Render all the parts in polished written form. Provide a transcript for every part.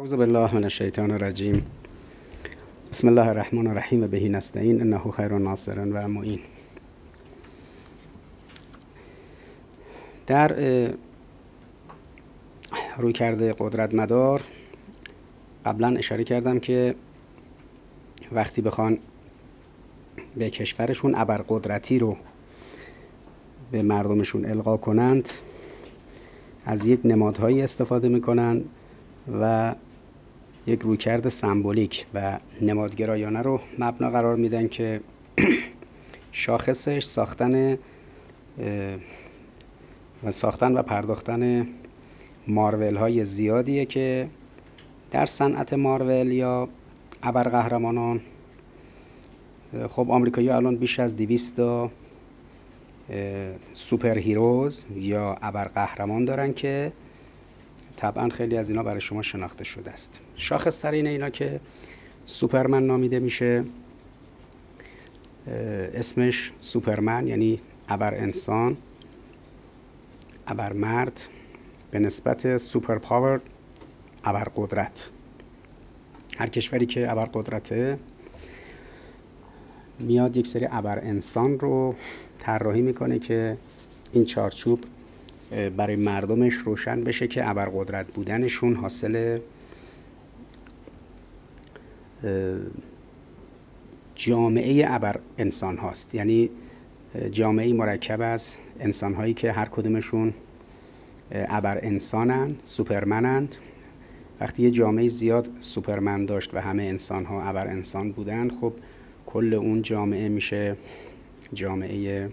اعوذ بالله من الشیطان الرجیم. بسم الله الرحمن الرحیم. به نستعین انه خیر ناصر و معین. در رویکرد قدرت مدار قبلا اشاره کردم که وقتی بخوان به کشورشون ابرقدرتی رو به مردمشون القا کنند از یک نمادهایی استفاده میکنند و یک رویکرد سمبولیک و نمادگرایانه رو مبنا قرار میدن که شاخصش ساختن و پرداختن مارول های زیادیه که در صنعت مارول یا ابرقهرمانان خب آمریکایی‌ها الان بیش از 200 تا سوپر هیروز یا ابرقهرمان دارن که طبعا خیلی از اینا برای شما شناخته شده است. شاخص ترین اینا که سوپرمن نامیده میشه، اسمش سوپرمن یعنی ابر انسان، ابر مرد، به نسبت سوپر پاور ابر قدرت. هر کشوری که ابر قدرته میاد یک سری ابر انسان رو طراحی میکنه که این چارچوب برای مردمش روشن بشه که ابرقدرت بودنشون حاصل جامعه ابر انسان هاست، یعنی جامعه مرکب از انسان هایی که هر کدومشون ابر انسانن، سوپرمنند. وقتی یه جامعه زیاد سوپرمن داشت و همه انسان ها ابر انسان بودن، خب کل اون جامعه میشه جامعه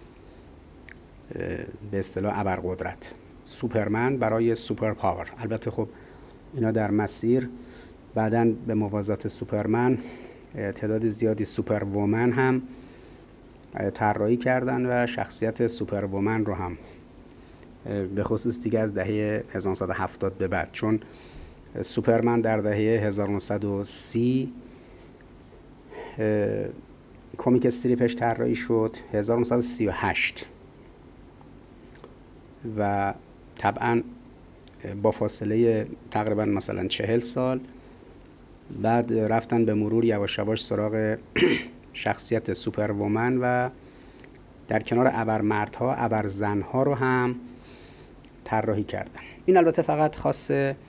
به اصطلاح ابرقدرت. سوپرمن برای سوپر پاور. البته خب اینا در مسیر بعداً به موازات سوپرمن تعداد زیادی سوپر وومن هم طراحی کردن و شخصیت سوپر وومن رو هم به خصوص دیگه از دهه 1970 به بعد، چون سوپرمن در دهه 1930 کمیک استریپش طراحی شد 1938 و طبعا با فاصله تقریبا مثلا 40 سال بعد رفتن به مرور یواش یواش سراغ شخصیت سوپر وومن و در کنار ابرمردها ابرزنها رو هم طراحی کردن. این البته فقط خاص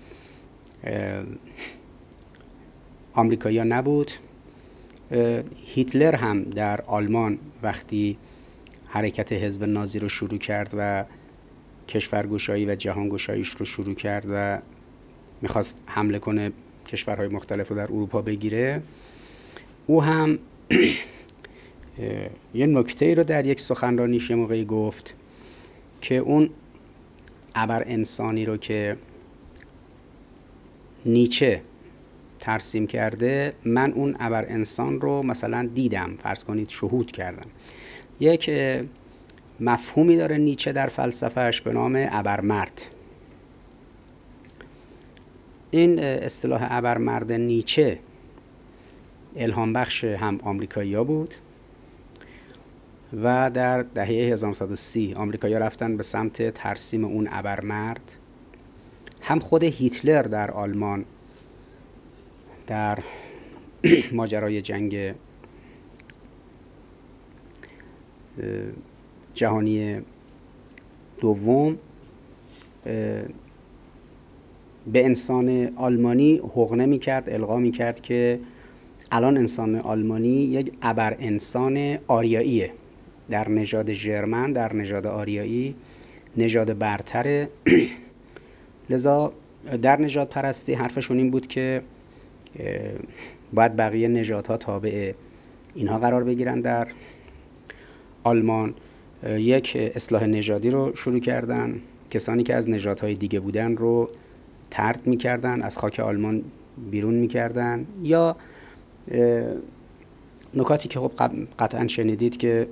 آمریکایی‌ها نبود. هیتلر هم در آلمان وقتی حرکت حزب نازی رو شروع کرد و کشورگشایی و جهانگشاییش رو شروع کرد و میخواست حمله کنه کشورهای مختلف رو در اروپا بگیره، او هم یه نکته رو در یک سخنرانیش یه موقعی گفت که اون ابر انسانی رو که نیچه ترسیم کرده، من اون ابر انسان رو مثلا دیدم، فرض کنید شهود کردم. یک مفهومی داره نیچه در فلسفهش به نام ابرمرد. این اصطلاح ابرمرد نیچه الهام بخش هم آمریکایی‌ها بود و در دهه 1930 آمریکایی‌ها رفتن به سمت ترسیم اون ابرمرد. هم خود هیتلر در آلمان در ماجرای جنگ جهانی دوم به انسان آلمانی حقنه میکرد، القا میکرد که الان انسان آلمانی یک ابر انسان آریاییه، در نژاد ژرمن، در نژاد آریایی نژاد برتره. لذا در نژاد پرستی حرفشون این بود که باید بقیه نژادها تابع اینها قرار بگیرن. در آلمان یک اصلاح نژادی رو شروع کردن، کسانی که از نژادهای دیگه بودن رو طرد میکردن، از خاک آلمان بیرون میکردن. یا نکاتی که خب قطعا شنیدید که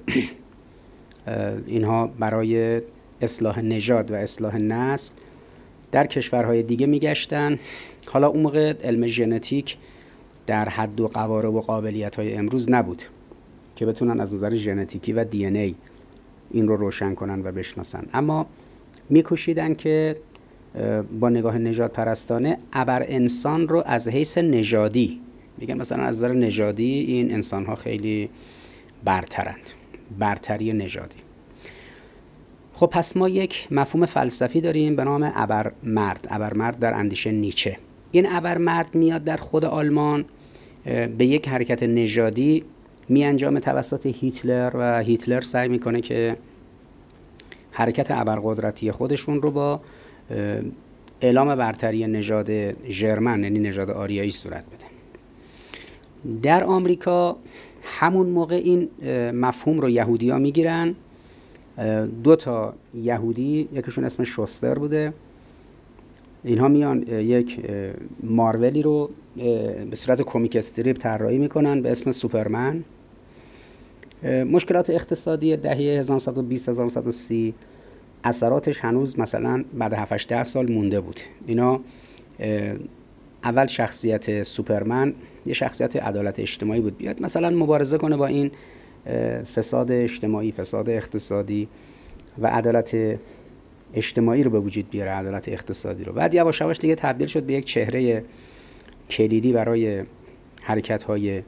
اینها برای اصلاح نژاد و اصلاح نسل در کشورهای دیگه میگشتن. حالا اون موقع علم ژنتیک در حد و قواره و قابلیت‌های امروز نبود که بتونن از نظر ژنتیکی و دی ان ای این رو روشن کنن و بشناسن، اما میکوشیدن که با نگاه نژاد پرستانه ابر انسان رو از حیث نژادی میگن، مثلا از نظر نژادی این انسان ها خیلی برترند، برتری نژادی. خب پس ما یک مفهوم فلسفی داریم به نام ابرمرد، ابرمرد در اندیشه نیچه. این ابرمرد میاد در خود آلمان به یک حرکت نژادی می انجامه توسط هیتلر و هیتلر سعی میکنه که حرکت ابرقدرتی خودشون رو با اعلام برتری نژاد ژرمن یعنی نژاد آریایی صورت بده. در آمریکا همون موقع این مفهوم رو یهودی‌ها میگیرن. 2 تا یهودی، یکیشون اسمش شوستر بوده، اینها میان یک مارولی رو به صورت کمیک استریپ طراحی میکنن به اسم سوپرمن. مشکلات اقتصادی دهه 1920 1930 اثراتش هنوز مثلا بعد 7-8 سال مونده بود. اینا اول شخصیت سوپرمن یه شخصیت عدالت اجتماعی بود، بیاد مثلا مبارزه کنه با این فساد اجتماعی، فساد اقتصادی و عدالت اجتماعی رو به وجود بیاره، عدالت اقتصادی رو. بعد یواش یواش دیگه تبدیل شد به یک چهره کلیدی برای حرکت‌های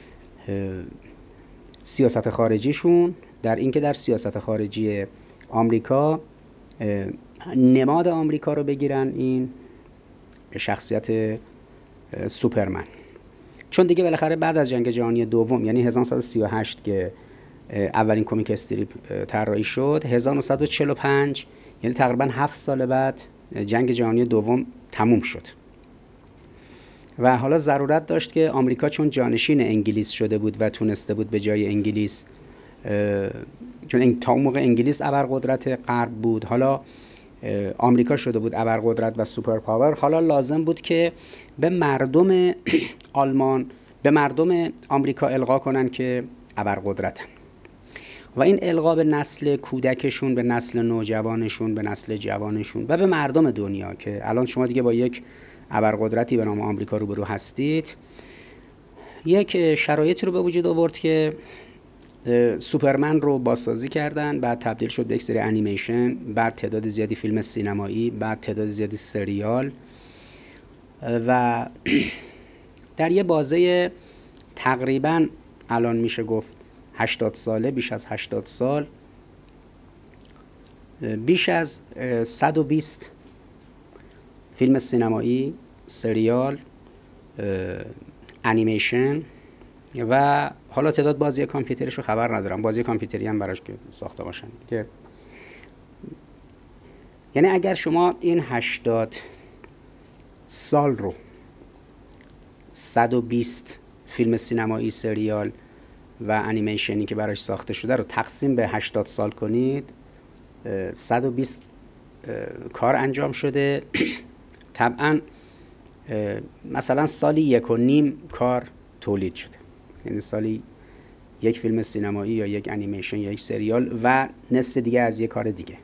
سیاست خارجیشون، در اینکه در سیاست خارجی آمریکا نماد آمریکا رو بگیرن این شخصیت سوپرمن. چون دیگه بالاخره بعد از جنگ جهانی دوم یعنی 1938 که اولین کمیک استریپ طراحی شد، 1945 یعنی تقریبا 7 سال بعد جنگ جهانی دوم تموم شد و حالا ضرورت داشت که آمریکا چون جانشین انگلیس شده بود و تونسته بود به جای انگلیس، چون تا اون موقع انگلیس ابرقدرت غرب بود، حالا آمریکا شده بود ابرقدرت و سوپر پاور، حالا لازم بود که به مردم آلمان، به مردم آمریکا القا کنن که ابرقدرتن و این القا به نسل کودکشون، به نسل نوجوانشون، به نسل جوانشون و به مردم دنیا که الان شما دیگه با یک ابرقدرتی به نام آمریکا روبرو هستید، یک شرایطی رو به وجود آورد که سوپرمن رو بازسازی کردن، بعد تبدیل شد به یک سری انیمیشن، بعد تعداد زیادی فیلم سینمایی، بعد تعداد زیادی سریال و در یه بازه تقریباً الان میشه گفت 80 ساله، بیش از 80 سال، بیش از 120 فیلم سینمایی، سریال، انیمیشن و حالا تعداد بازی کامپیوتریش رو خبر ندارم، بازی کامپیوتری هم براش که ساخته باشن که یعنی اگر شما این 80 سال رو 120 فیلم سینمایی، سریال و انیمیشنی که براش ساخته شده رو تقسیم به 80 سال کنید، 120 کار انجام شده. طبعا مثلا سالی 1.5 کار تولید شده، یعنی سالی یک فیلم سینمایی یا یک انیمیشن یا یک سریال و نصف دیگه از یک کار دیگه.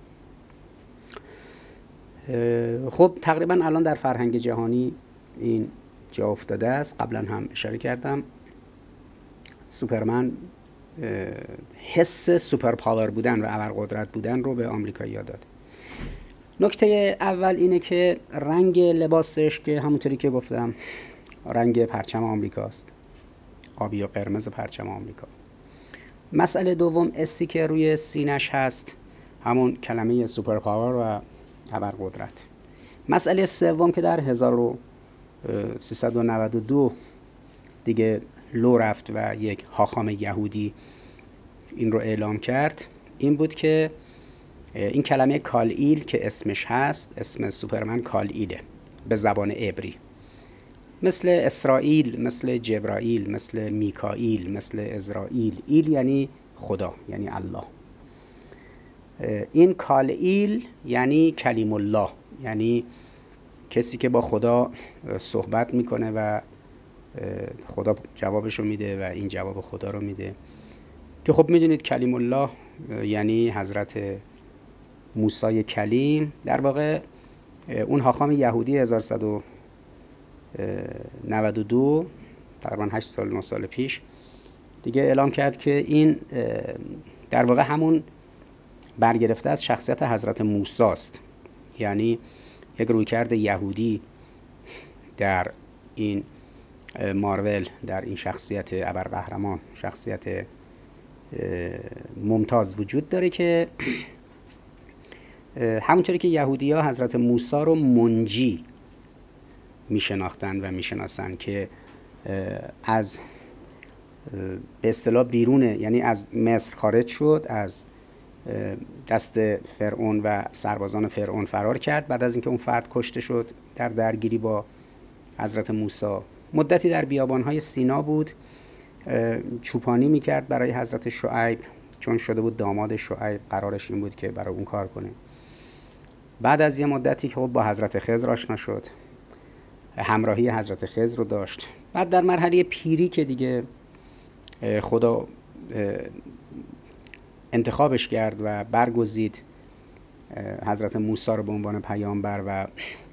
خب تقریبا الان در فرهنگ جهانی این جا افتاده است. قبلا هم اشاره کردم سوپرمن حس سوپر پاور بودن و ابرقدرت بودن رو به آمریکایی‌ها داد. نکته اول اینه که رنگ لباسش که همونطوری که گفتم رنگ پرچم آمریکاست، آبی و قرمز پرچم آمریکا. مسئله دوم اسی که روی سینش هست، همون کلمه سوپر پاور و ابرقدرت. مسئله سوم که در 1392 دیگه لو رفت و یک حاخام یهودی این رو اعلام کرد، این بود که این کلمه کالئیل که اسمش هست، اسم سوپرمن کالئیله به زبان عبری، مثل اسرائیل، مثل جبرائیل، مثل میکائیل، مثل ازرائیل. ایل یعنی خدا، یعنی الله. این کالئیل یعنی کلیم الله، یعنی کسی که با خدا صحبت میکنه و خدا جوابشو میده و این جواب خدا رو میده، که خب میدونید کلیم الله یعنی حضرت موسی کلیم. در واقع اون حاخام یهودی 1192 تقریبا 8 سال 9 سال پیش دیگه اعلام کرد که این در واقع همون برگرفته از شخصیت حضرت موسی است، یعنی یک رویکرد یهودی در این مارول، در این شخصیت ابرقهرمان، شخصیت ممتاز وجود داره که همونطوری که یهودی‌ها حضرت موسی رو منجی میشناختن و میشناسن که از به اصطلاح بیرونه، یعنی از مصر خارج شد، از دست فرعون و سربازان فرعون فرار کرد بعد از اینکه اون فرد کشته شد در درگیری با حضرت موسی. مدتی در بیابان‌های سینا بود، چوپانی میکرد برای حضرت شعیب، چون شده بود داماد شعیب، قرارش این بود که برای اون کار کنه. بعد از یه مدتی که با حضرت خضر آشنا شد، همراهی حضرت خضر رو داشت. بعد در مرحله پیری که دیگه خدا انتخابش کرد و برگزید حضرت موسی رو به عنوان پیامبر و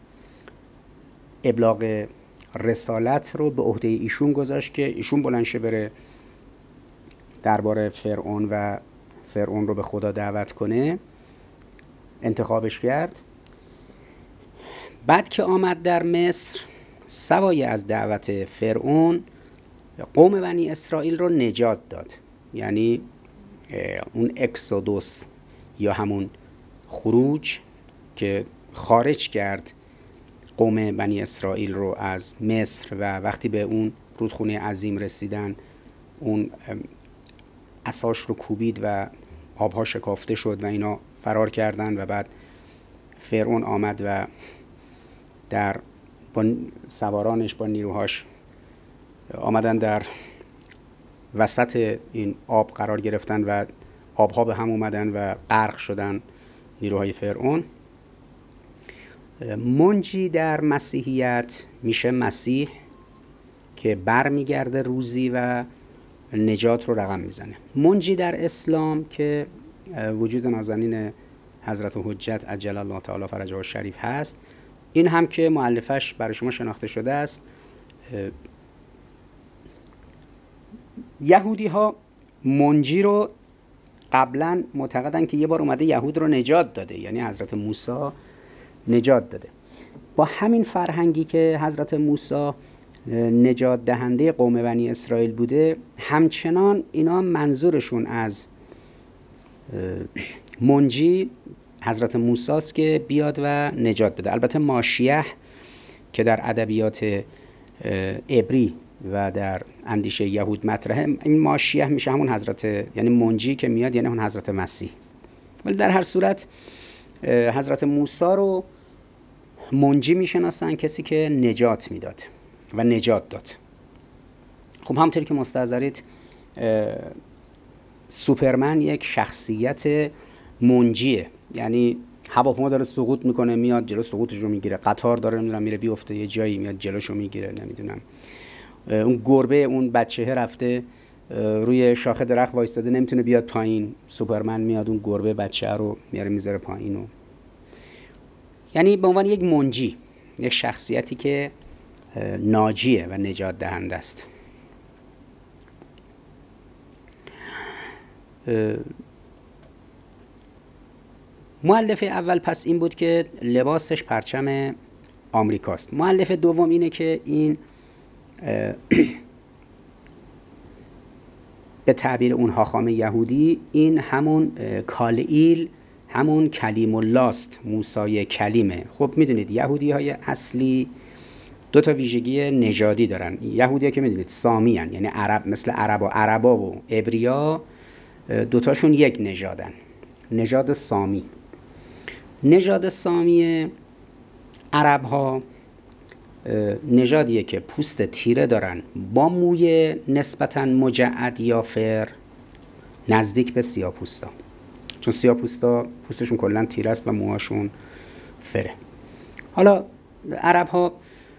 ابلاغ رسالت رو به عهده ایشون گذاشت که ایشون بلند شه بره دربار فرعون و فرعون رو به خدا دعوت کنه. انتخابش کرد. بعد که آمد در مصر، سوای از دعوت فرعون، قوم بنی اسرائیل رو نجات داد. یعنی اون اکسودوس یا همون خروج که خارج کرد قوم بنی اسرائیل رو از مصر و وقتی به اون رودخونه عظیم رسیدن اون عصاش رو کوبید و آبها شکافته شد و اینا فرار کردن و بعد فرعون آمد و با سوارانش با نیروهاش آمدن در وسط این آب قرار گرفتن و آبها به هم اومدن و غرق شدن نیروهای فرعون. منجی در مسیحیت میشه مسیح که بر میگرده روزی و نجات رو رقم میزنه. منجی در اسلام که وجود نازنین حضرت حجت عجل الله تعالی فرجه الشریف هست، این هم که مؤلفش برای شما شناخته شده است. یهودی ها منجی رو قبلا معتقدن که یه بار اومده یهود رو نجات داده، یعنی حضرت موسی نجات داده. با همین فرهنگی که حضرت موسی نجات دهنده قوم بنی اسرائیل بوده، همچنان اینا منظورشون از منجی حضرت موسی است که بیاد و نجات بده. البته ماشیح که در ادبیات عبری و در اندیشه یهود مطرحه، این ماشیح میشه همون حضرت، یعنی منجی که میاد یعنی اون حضرت مسیح. ولی در هر صورت حضرت موسی رو منجی میشناسن، کسی که نجات میداد و نجات داد. خب همونطوری که مستحضرید سوپرمن یک شخصیت منجیه، یعنی هواپیما داره سقوط میکنه میاد جلو سقوطش رو میگیره، قطار داره نمیدونم میره بیفته یه جایی میاد جلوشو میگیره، نمیدونم اون گربه اون بچه‌ه رفته روی شاخه درخت وایستاده نمیتونه بیاد پایین، سوپرمن میاد اون گربه بچه رو میاره میذاره پایین و یعنی به عنوان یک منجی، یک شخصیتی که ناجیه و نجات دهنده است. مؤلف اول پس این بود که لباسش پرچم آمریکاست. مؤلف دوم اینه که این به تعبیر اون حاخام یهودی این همون کالیل، همون کلیم الله است، موسی کلیمه. خب میدونید یهودی های اصلی دو تا ویژگی نژادی دارن. یهودی ها که میدونید سامی هن، یعنی عرب، مثل عربا و عبریا دوتاشون یک نژادن، نژاد سامی. نژاد سامی عرب ها نژادیه که پوست تیره دارن با موی نسبتاً مجعد یا فر، نزدیک به سیاه‌پوستا، چون سیاه‌پوستا پوستشون کلاً تیره است و موهاشون فره. حالا عرب ها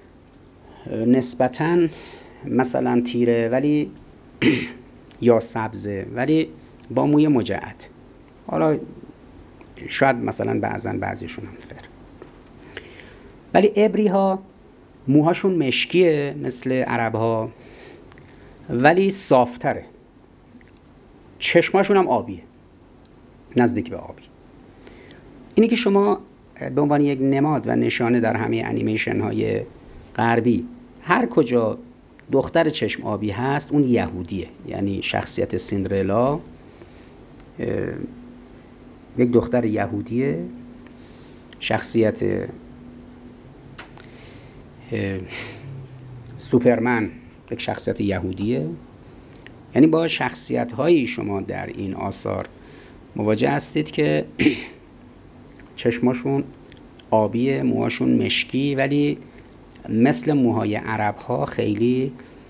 نسبتاً مثلا تیره ولی یا سبزه ولی با موی مجعد، حالا شاید مثلا بعضیشون هم فر. ولی عبری ها موهاشون مشکیه مثل عرب ها ولی صافتره، چشماشون هم آبیه، نزدیک به آبی. اینی که شما به عنوان یک نماد و نشانه در همه انیمیشن های غربی هر کجا دختر چشم آبی هست اون یهودیه. یعنی شخصیت سیندرلا یک دختر یهودیه، شخصیت سوپرمن یک شخصیت یهودیه. یعنی با شخصیت هایی شما در این آثار مواجه هستید که چشماشون آبیه، موهاشون مشکی، ولی مثل موهای عرب ها خیلی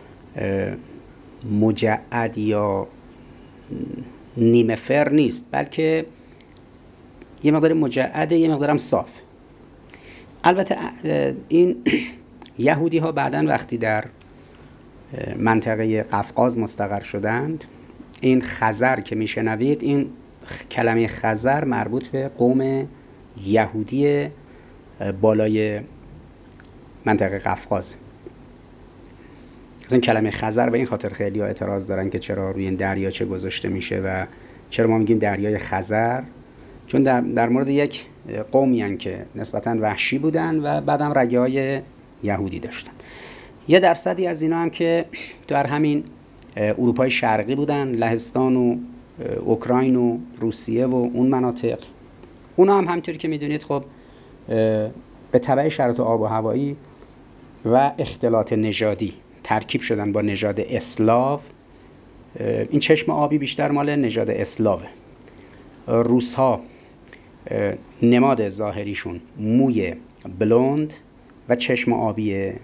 مجعد یا نیمه فر نیست، بلکه یه مقدار مجعده، یه مقدارم صاف. البته این یهودی ها بعداً وقتی در منطقه قفقاز مستقر شدند، این خزر که میشنوید، این کلمه خزر مربوط به قوم یهودی بالای منطقه قفقاز. این کلمه خزر به این خاطر خیلی ها اعتراض دارن که چرا روی این دریاچه گذاشته میشه و چرا ما میگیم دریای خزر، چون در مورد یک قومی هن که نسبتاً وحشی بودن و بعدم رگه های یهودی داشتن. یه درصدی از اینا هم که در همین اروپای شرقی بودن، لهستان و اوکراین و روسیه و اون مناطق. اونا هم همونطوری که میدونید خب به تبع شرایط آب و هوایی و اختلاط نژادی ترکیب شدن با نژاد اسلاو. این چشم آبی بیشتر مال نژاد اسلاوه. روس ها نماد ظاهریشون موی بلوند و چشم آبیه.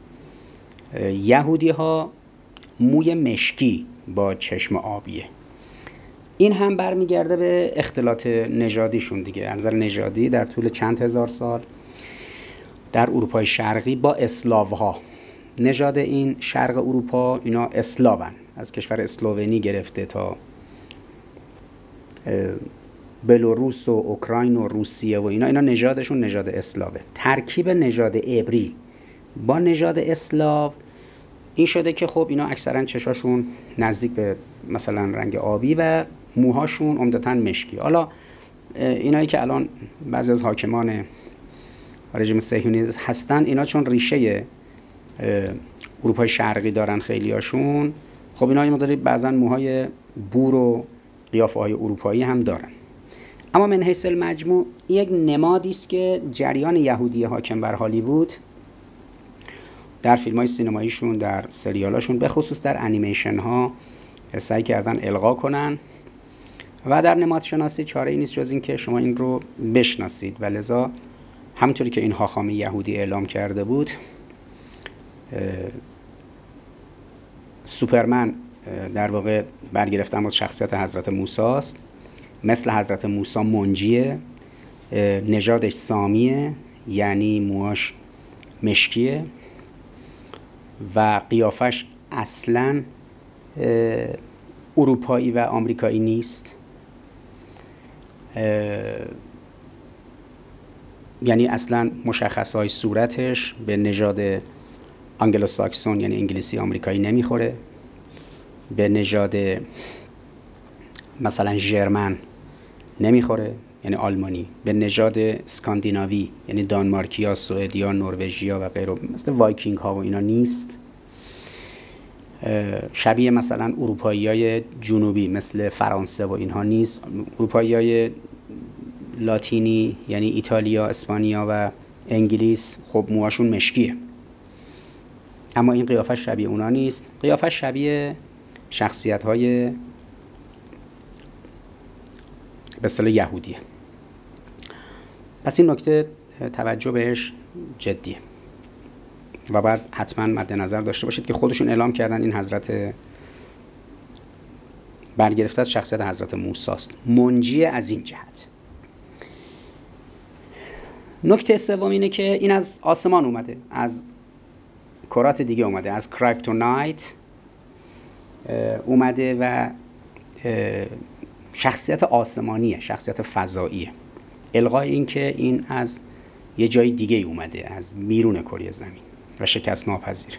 یهودی ها موی مشکی با چشم آبیه. این هم برمیگرده به اختلاط نژادیشون دیگه. از نظر نژادی در طول چند هزار سال در اروپای شرقی با اسلاوها، نژاد این شرق اروپا اینا اسلاون، از کشور اسلوونی گرفته تا بلاروس و اوکراین و روسیه و اینا نژادشون نژاد اسلاوه. ترکیب نژاد عبری با نژاد اسلاو این شده که خب اینا اکثرا چشاشون نزدیک به مثلا رنگ آبی و موهاشون عمدتاً مشکی. حالا اینایی که الان بعضی از حاکمان رژیم صهیونیست هستن، اینا چون ریشه اروپای شرقی دارن خیلیاشون، خب اینا یه مقداری بعضا موهای بور و قیافه های اروپایی هم دارن. اما من حیث المجموع یک نمادی است که جریان یهودی حاکم بر هالیوود در فیلم‌های سینماییشون، در سریالاشون، به خصوص در انیمیشن ها سعی کردن القا کنن و در نماد شناسی چاره ای نیست جز این که شما این رو بشناسید و لذا همونطوری که این هاخام یهودی اعلام کرده بود، سوپرمن در واقع برگرفتن از شخصیت حضرت موسی است. مثل حضرت موسی منجیه، نژادش سامیه، یعنی موهاش مشکیه و قیافش اصلاً اروپایی و آمریکایی نیست. یعنی اصلاً مشخصهای صورتش به نژاد آنگلو ساکسون یعنی انگلیسی آمریکایی نمیخوره، به نژاد مثلا ژرمن نمیخوره یعنی آلمانی، به نژاد اسکاندیناوی یعنی دانمارکیا، سوئدیا، نروژیا و غیره، مثل وایکینگ ها و اینا نیست. شبیه مثلا اروپاییای جنوبی مثل فرانسه و اینها نیست. اروپاییای لاتینی یعنی ایتالیا، اسپانیا و انگلیس خب موهاشون مشکیه، اما این قیافش شبیه اونا نیست. قیافش شبیه شخصیت های به اصطلاح یهودیه. پس این نکته توجه بهش جدیه و بعد حتما مد نظر داشته باشید که خودشون اعلام کردن این حضرت برگرفته از شخصیت حضرت موسی است، منجی از این جهت. نکته سوم اینه که این از آسمان اومده، از کرات دیگه اومده، از کریپتونایت اومده و شخصیت آسمانیه، شخصیت فضاییه. الغای این که این از یه جای دیگه اومده، از بیرون کره زمین و شکست ناپذیره.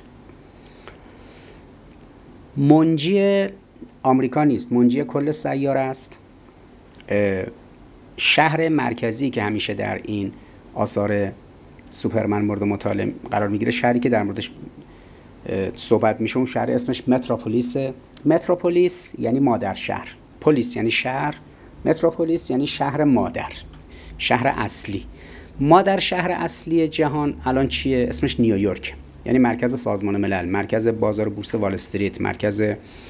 منجی آمریکا نیست، منجی کل سیاره است. شهر مرکزی که همیشه در این آثار سوپرمن مورد مطالعه قرار میگیره، شهری که در موردش صحبت میشه اون شهر اسمش متروپولیسه. متروپولیس یعنی مادر شهر، پلیس یعنی شهر، متروپولیس یعنی شهر مادر، شهر اصلی. مادر شهر اصلی جهان الان چیه؟ اسمش نیویورک، یعنی مرکز سازمان ملل، مرکز بازار بورس وال استریت، مرکز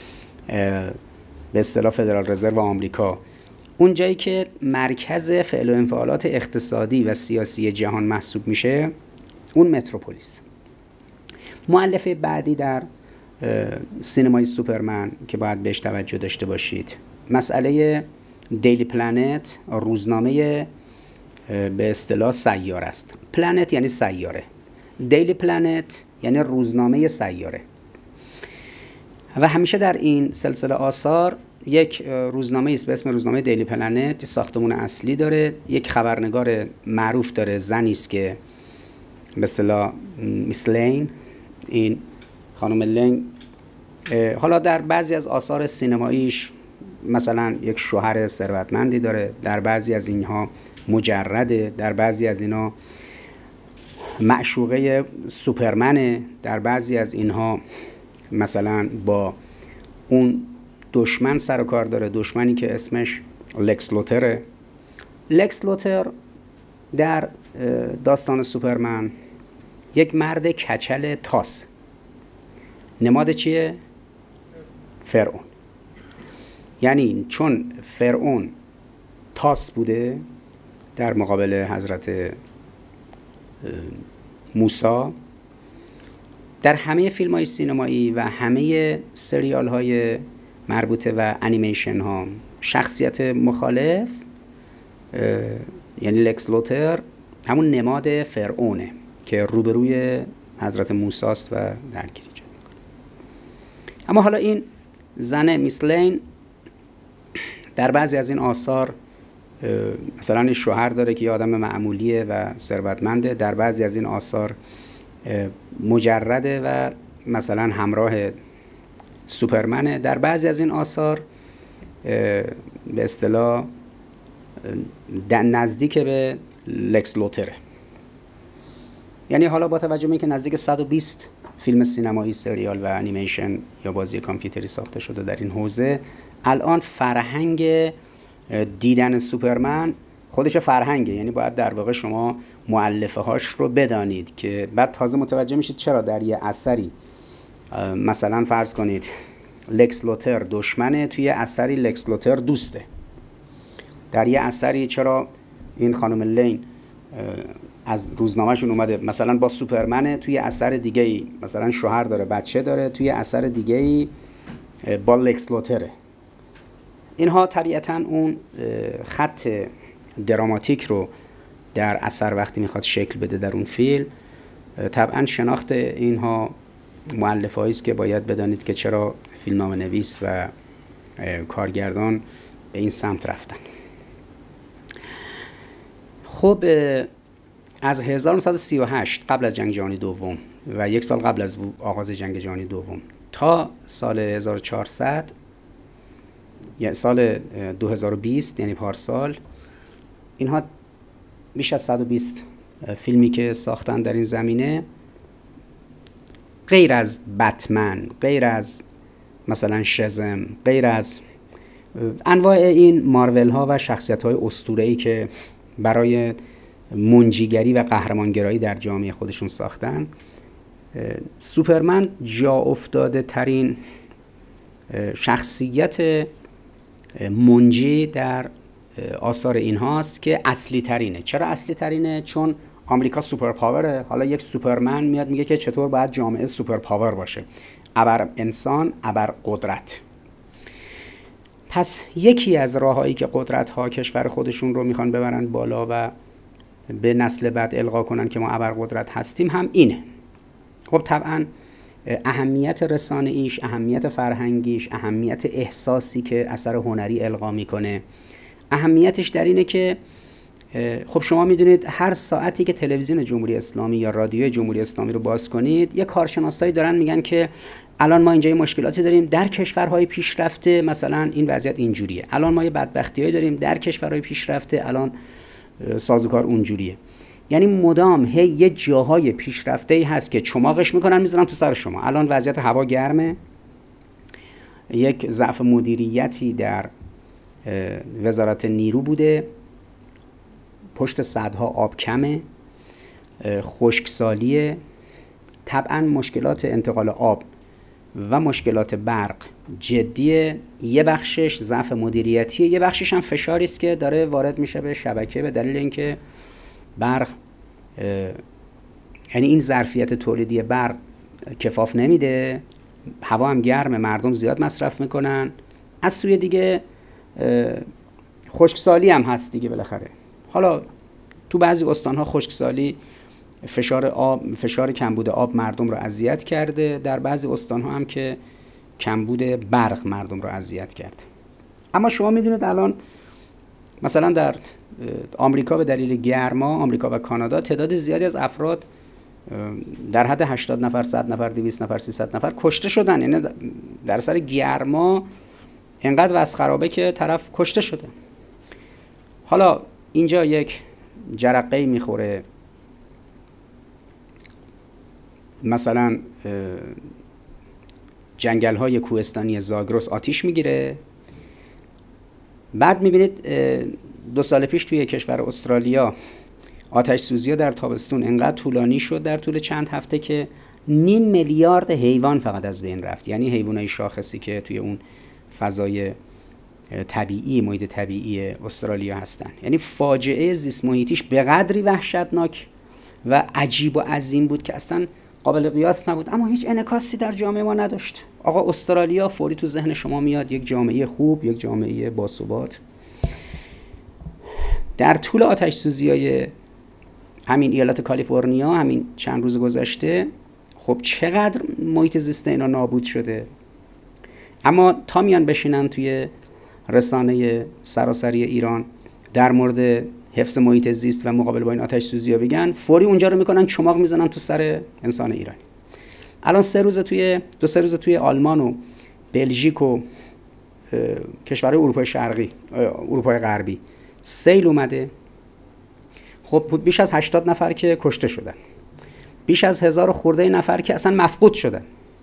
به اصطلاح فدرال رزرو آمریکا، اون جایی که مرکز فعل و انفعالات اقتصادی و سیاسی جهان محسوب میشه، اون متروپولیس. مؤلفه بعدی در سینمای سوپرمن که باید بهش توجه داشته باشید مسئله دیلی پلنت، روزنامه به اصطلاح سیاره است. پلنت یعنی سیاره، دیلی پلنت یعنی روزنامه سیاره. و همیشه در این سلسله آثار یک روزنامه است به اسم روزنامه دیلی پلنت، ساختمون اصلی داره، یک خبرنگار معروف داره، زنی است که به اصطلاح میس لین، این خانم لین حالا در بعضی از آثار سینماییش مثلا یک شوهر ثروتمندی داره، در بعضی از اینها مجرده، در بعضی از اینها معشوقه سوپرمنه، در بعضی از اینها مثلا با اون دشمن سر و کار داره، دشمنی که اسمش لکس لوتره. لکس لوتر در داستان سوپرمن یک مرد کچل تاس، نماد چیه؟ فرعون. یعنی چون فرعون تاس بوده در مقابل حضرت موسی، در همه فیلم های سینمایی و همه سریال های مربوطه و انیمیشن ها شخصیت مخالف یعنی لکس لوتر همون نماد فرعونه که روبروی حضرت موسی است و درگیری ایجاد میکنه. اما حالا این زن میس لین در بعضی از این آثار مثلا این شوهر داره که یه آدم معمولیه و ثروتمنده، در بعضی از این آثار مجرده و مثلا همراه سوپرمنه، در بعضی از این آثار به اصطلاح نزدیک به لکس لوتره. یعنی حالا با توجه به اینکه نزدیک 120 فیلم سینمایی، سریال و انیمیشن یا بازی کامپیوتری ساخته شده در این حوزه، الان فرهنگ دیدن سوپرمن خودش فرهنگه، یعنی باید در واقع شما مؤلفه هاش رو بدانید که بعد تازه متوجه میشید چرا در یه اثری مثلا فرض کنید لکس لوتر دشمنه، توی اثری لکس لوتر دوسته، در یه اثری چرا این خانم لین از روزنامه‌شون اومده مثلا با سوپرمنه، توی اثر دیگه‌ای مثلا شوهر داره بچه داره، توی اثر دیگه‌ای با لکس لوتره. اینها طبیعتاً اون خط دراماتیک رو در اثر وقتی میخواد شکل بده در اون فیلم، طبعاً شناخت اینها مؤلفه‌ای است که باید بدانید که چرا فیلمنامه نویس و کارگردان به این سمت رفتن. خب از 1938 قبل از جنگ جهانی دوم و یک سال قبل از آغاز جنگ جهانی دوم تا سال 1400 یا سال 2020 یعنی پارسال، اینها بیش از 120 فیلمی که ساختن در این زمینه، غیر از بتمن، غیر از مثلا شزم، غیر از انواع این مارول ها و شخصیت های اسطوره‌ای که برای منجیگری و قهرمانگرایی در جامعه خودشون ساختن، سوپرمن جا افتاده ترین شخصیت منجی در آثار این هاست که اصلی ترینه. چرا اصلی ترینه؟ چون آمریکا سوپر پاوره. حالا یک سوپرمن میاد میگه که چطور باید جامعه سوپر پاور باشه، ابر انسان، ابر قدرت. پس یکی از راههایی که قدرت ها کشور خودشون رو میخوان ببرن بالا و به نسل بعد القا کنن که ما ابر قدرت هستیم هم اینه. خب طبعا اهمیت رسانه ایش، اهمیت فرهنگیش، اهمیت احساسی که اثر هنری القا میکنه، اهمیتش در اینه که خب شما میدونید هر ساعتی که تلویزیون جمهوری اسلامی یا رادیو جمهوری اسلامی رو باز کنید، یه کارشناسایی دارن میگن که الان ما اینجا یه مشکلاتی داریم در کشورهای پیشرفته، مثلا این وضعیت اینجوریه، الان ما یه بدبختیایی داریم در کشورهای پیشرفته، الان سازوکار اونجوریه. یعنی مدام هی یه جاهای پیشرفته‌ای هست که چماقش میکنن میذارن تو سر شما. الان وضعیت هوا گرمه، یک ضعف مدیریتی در وزارت نیرو بوده، پشت سدها آب کمه، خشکسالیه، طبعا مشکلات انتقال آب و مشکلات برق جدیه. یه بخشش ضعف مدیریتیه، یه بخشش هم فشاری است که داره وارد میشه به شبکه به دلیل اینکه برق یعنی این ظرفیت تولیدی برق کفاف نمیده، هوا هم گرمه، مردم زیاد مصرف میکنن. از سوی دیگه خشکسالی هم هست دیگه بالاخره. حالا تو بعضی استان‌ها خشکسالی فشار کمبود آب مردم رو اذیت کرده، در بعضی استان‌ها هم که کمبود برق مردم رو اذیت کرده. اما شما میدونید الان مثلا در آمریکا به دلیل گرما، آمریکا و کانادا، تعداد زیادی از افراد در حد 80 نفر، 100 نفر، 200 نفر، 300 نفر کشته شدن. یعنی در سر گرما اینقدر وضع خرابه که طرف کشته شده. حالا اینجا یک جرقه‌ای میخوره، مثلا جنگل‌های کوهستانی زاگرس آتیش میگیره. بعد میبینید 2 سال پیش توی کشور استرالیا آتش سوزی‌ها در تابستون انقدر طولانی شد در طول چند هفته که 500 میلیارد حیوان فقط از بین رفت. یعنی حیوانات شاخصی که توی اون فضای طبیعی، محیط طبیعی استرالیا هستن. یعنی فاجعه زیست محیطیش به قدری وحشتناک و عجیب و عظیم بود که اصلا قابل قیاس نبود، اما هیچ انعکاسی در جامعه ما نداشت. آقا استرالیا فوری تو ذهن شما میاد یک جامعه خوب، یک جامعه باثبات. در طول آتش سوزی‌های همین ایالت کالیفرنیا همین چند روز گذشته خب چقدر محیط زیست اینا نابود شده. اما تا میان بشینن توی رسانه سراسری ایران در مورد حفظ محیط زیست و مقابله با این آتش سوزی‌ها بگن، فوری اونجا رو میکنن چماق میزنن تو سر انسان ایرانی. الان 2 3 روز توی آلمان و بلژیک و کشورهای اروپای شرقی، اروپای غربی سیل اومده. خب بیش از 80 نفر که کشته شدن، بیش از 1000 خورده نفر که اصلا مفقود شدن.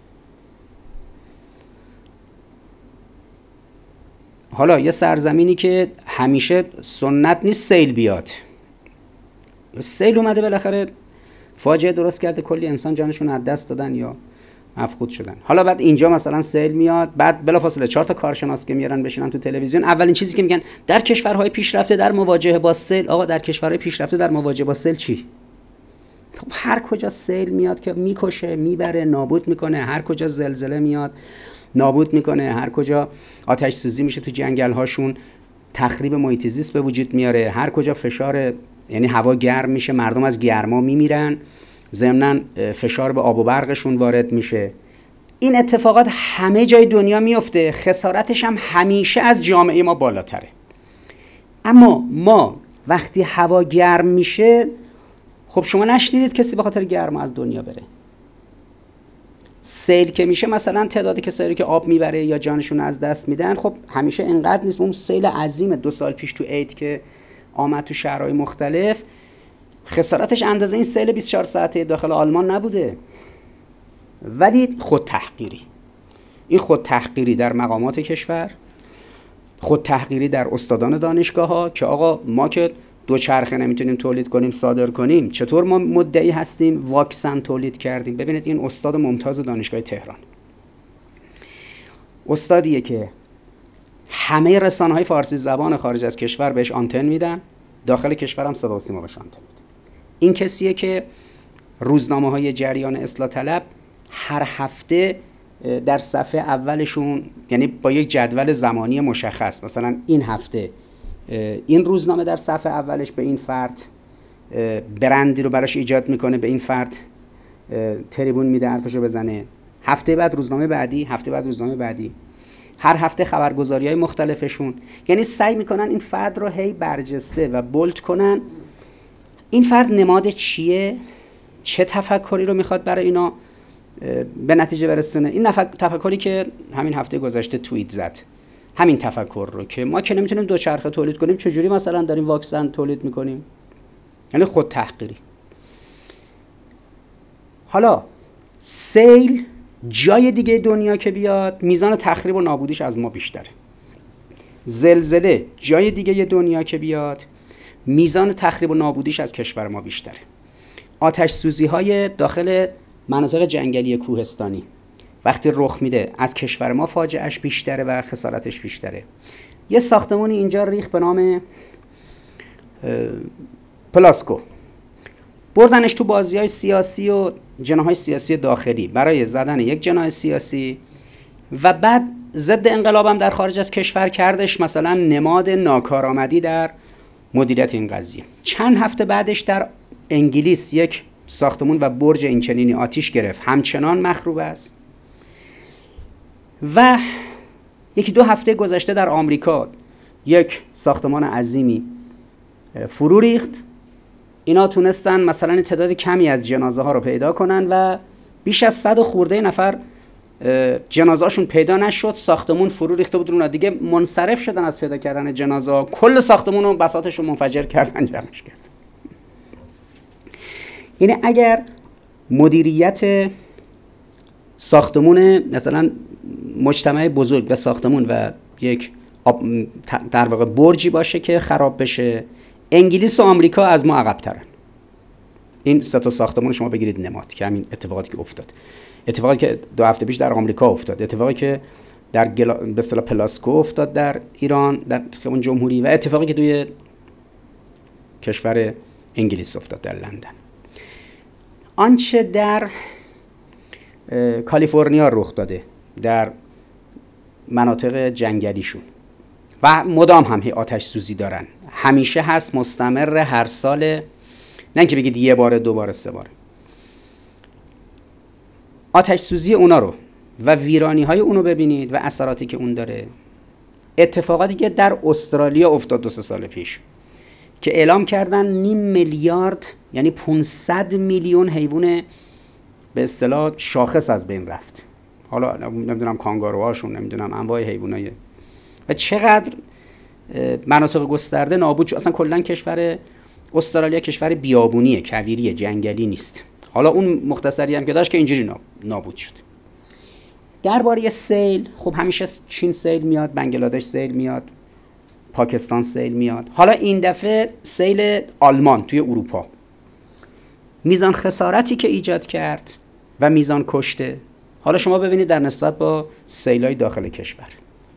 حالا یه سرزمینی که همیشه سنت نیست سیل بیاد، سیل اومده بالاخره فاجعه درست کرده، کلی انسان جانشون از دست دادن یا مفقود شدن. حالا بعد اینجا مثلا سیل میاد، بعد بلافاصله 4 تا کارشناس که میارن بشینن تو تلویزیون، اولین چیزی که میگن در کشورهای پیشرفته در مواجهه با سیل. آقا در کشورهای پیشرفته در مواجهه با سیل چی؟ خب هر کجا سیل میاد که میکشه، میبره، نابود میکنه، هر کجا زلزله میاد نابود میکنه، هر کجا آتش سوزی میشه تو جنگل هاشون تخریب محیط زیست به وجود میاره، هر کجا فشار یعنی هوا گرم میشه مردم از گرما میمیرن، ضمناً فشار به آب و برقشون وارد میشه. این اتفاقات همه جای دنیا میفته، خسارتش هم همیشه از جامعه ما بالاتره. اما ما وقتی هوا گرم میشه، خب شما نشنیدید کسی به خاطر گرما از دنیا بره. سیل که میشه مثلا تعداد کسایی که آب میبره یا جانشون از دست میدن خب همیشه اینقدر نیست. اون سیل عظیم 2 سال پیش تو عید که آمد تو شهرهای مختلف، خسارتش اندازه این سیل 24 ساعته داخل آلمان نبوده. ولی خود تحقیری، این خود تحقیری در مقامات کشور، خود تحقیری در استادان دانشگاه ها که آقا ما که 2 چرخه نمیتونیم تولید کنیم صادر کنیم، چطور ما مدعی هستیم واکسن تولید کردیم؟ ببینید این استاد ممتاز دانشگاه تهران، استادیه که همه رسانه‌های فارسی زبان خارج از کشور بهش آنتن میدن، داخل کشور هم صدا و سیما بهش آنتن میده. این کسیه که روزنامه‌های جریان اصلاح طلب هر هفته در صفحه اولشون، یعنی با یک جدول زمانی مشخص، مثلا این هفته این روزنامه در صفحه اولش به این فرد برندی رو براش ایجاد میکنه، به این فرد تریبون میده حرفشو بزنه، هفته بعد روزنامه بعدی، هفته بعد روزنامه بعدی، هر هفته خبرگزاری‌های مختلفشون. یعنی سعی میکنن این فرد رو هی برجسته و بولد کنن. این فرد نماد چیه؟ چه تفکری رو میخواد برای اینا به نتیجه برسونه؟ این تفکری که همین هفته گذشته توییت زد، همین تفکر رو که ما که نمیتونیم 2 چرخه تولید کنیم، چجوری مثلا داریم واکسن تولید میکنیم؟ یعنی خود تحقیری. حالا سیل جای دیگه دنیا که بیاد میزان تخریب و نابودیش از ما بیشتره. زلزله جای دیگه دنیا که بیاد میزان تخریب و نابودیش از کشور ما بیشتره. آتش سوزی های داخل مناطق جنگلی کوهستانی وقتی رخ میده از کشور ما فاجعهش بیشتره و خسارتش بیشتره. یه ساختمانی اینجا ریخت به نام پلاسکو، بردنش تو بازی‌های سیاسی و جناح‌های سیاسی داخلی برای زدن یک جناح سیاسی و بعد ضد انقلابم در خارج از کشور کردش مثلا نماد ناکارآمدی در مدیریت این قضیه. چند هفته بعدش در انگلیس یک ساختمون و برج اینچنینی آتیش گرفت، همچنان مخروب است. و یکی دو هفته گذشته در آمریکا یک ساختمان عظیمی فرو ریخت. اینا تونستن مثلا تعداد کمی از جنازه ها رو پیدا کنن و بیش از 100 خورده نفر جنازه‌شون پیدا نشد. ساختمون فرو ریخته بود، اونا دیگه منصرف شدن از پیدا کردن جنازه ها، کل ساختمون رو بساطش رو منفجر کردن، جمعش کردن. یعنی اگر مدیریت ساختمون مثلا مجتمع بزرگ و ساختمون و یک در واقع برجی باشه که خراب بشه، انگلیس و آمریکا از ما عقب ترن. این سه تا ساختمان شما بگیرید نماد که همین اتفاقاتی که افتاد، اتفاقی که 2 هفته پیش در آمریکا افتاد، اتفاقی که در به اصطلاح پلاسکو افتاد در ایران در خیابان جمهوری و اتفاقی که توی کشور انگلیس افتاد در لندن. آنچه در کالیفرنیا رخ داده در مناطق جنگلیشون و مدام هم آتش سوزی دارن، همیشه هست، مستمر، هر سال، نه اینکه بگید یه بار 2 بار 3 بار. آتش سوزی اونا رو و ویرانی های اونو ببینید و اثراتی که اون داره. اتفاقاتی که در استرالیا افتاد 2-3 سال پیش که اعلام کردن 0.5 میلیارد یعنی 500 میلیون حیوان به اصطلاح شاخص از بین رفت. حالا نمیدونم کانگاروهاشون، نمیدونم انواع حیوانای و چقدر مناطق گسترده نابود شد. اصلا کلا کشور استرالیا کشور بیابونیه، کویریه، جنگلی نیست. حالا اون مختصری هم که داشت که اینجوری نابود شد. درباره سیل، خب همیشه چین سیل میاد، بنگلادش سیل میاد، پاکستان سیل میاد. حالا این دفعه سیل آلمان توی اروپا، میزان خسارتی که ایجاد کرد و میزان کشته، حالا شما ببینید در نسبت با سیل‌های داخل کشور.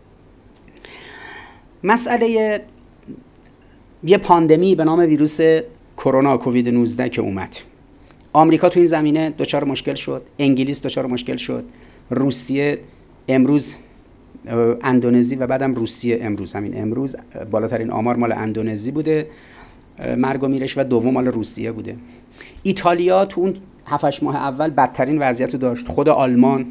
مسئله یه پاندمی به نام ویروس کرونا کووید 19 که اومد، آمریکا تو این زمینه دچار مشکل شد، انگلیس دچار مشکل شد، روسیه امروز، اندونزی و بعدم روسیه امروز، همین امروز بالاترین آمار مال اندونزی بوده مرگ و میرش و دوم مال روسیه بوده. ایتالیا تو اون 7-8 ماه اول بدترین وضعیت رو داشت، خود آلمان،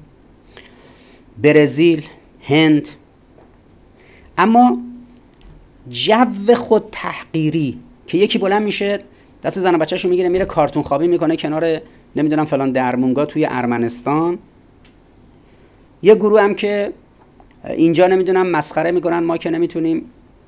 برزیل، هند. اما جو خود تحقیری که یکی بلند میشه دست زن و بچه‌شو میگیره میره کارتون خوابی میکنه کنار نمیدونم فلان درمونگا توی ارمنستان، یه گروه هم که اینجا نمیدونم مسخره میکنن ما که نمیتونیم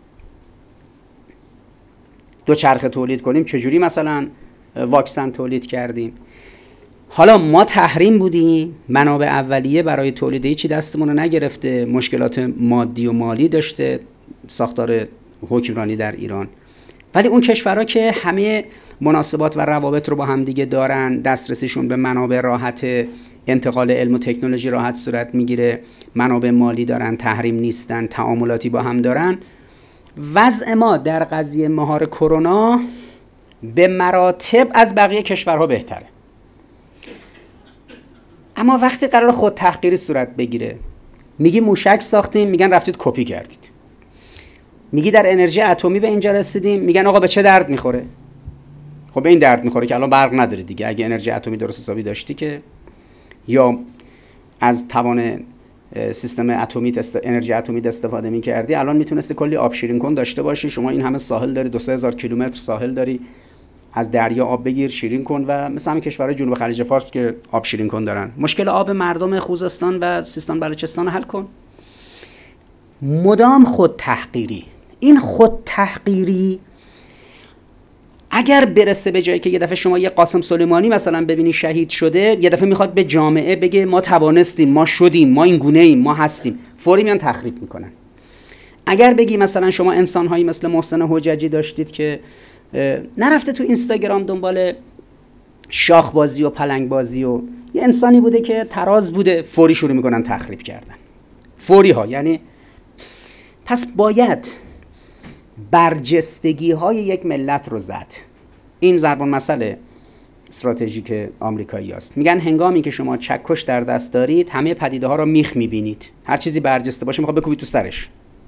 دوچرخه تولید کنیم، چجوری مثلا واکسن تولید کردیم. حالا ما تحریم بودیم، منابع اولیه برای تولید هیچی دستمون رو نگرفته، مشکلات مادی و مالی داشته ساختار حکمرانی در ایران، ولی اون کشورها که همه مناسبات و روابط رو با هم دیگه دارن، دسترسیشون به منابع راحت، انتقال علم و تکنولوژی راحت صورت میگیره، منابع مالی دارن، تحریم نیستن، تعاملاتی با هم دارن، وضع ما در قضیه مهار کرونا به مراتب از بقیه کشورها بهتره. اما وقتی قرار خود تحقیری صورت بگیره، میگی موشک ساختیم، میگن رفتید کپی کردید. میگی در انرژی اتمی به اینجا رسیدیم، میگن آقا به چه درد میخوره؟ خب به این درد میخوره که الان برق نداری دیگه. اگه انرژی اتمی درست حسابی داشتی که یا از توان سیستم اتمی انرژی اتمی استفاده میکردی، الان میتونستی کلی آب شیرین کن داشته باشی. شما این همه ساحل داری، 2-3 هزار کیلومتر ساحل داری، از دریا آب بگیر شیرین کن و مثل همین کشورهای جنوب خلیج فارس که آب شیرین کن دارن، مشکل آب مردم خوزستان و سیستان بلوچستان حل کن. مدام خود تحقیری. این خود تحقیری اگر برسه به جایی که یه دفعه شما یه قاسم سلیمانی مثلا ببینی شهید شده، یه دفعه میخواد به جامعه بگه ما توانستیم، ما شدیم، ما این گونه ایم، ما هستیم، فوری میان تخریب میکنن. اگر بگی مثلا شما انسان‌هایی مثل محسن حججی داشتید که نرفته تو اینستاگرام دنبال شاخ بازی و پلنگ بازی و یه انسانی بوده که تراز بوده، فوری شروع میکنن تخریب کردن. فوری ها. یعنی پس باید برجستگی های یک ملت رو زد. این ضرب المثل استراتژیک آمریکایی است. میگن هنگامی که شما چکش در دست دارید همه پدیده ها رو میخ میبینید، هر چیزی برجسته باشه میخواد بکوبید تو سرش.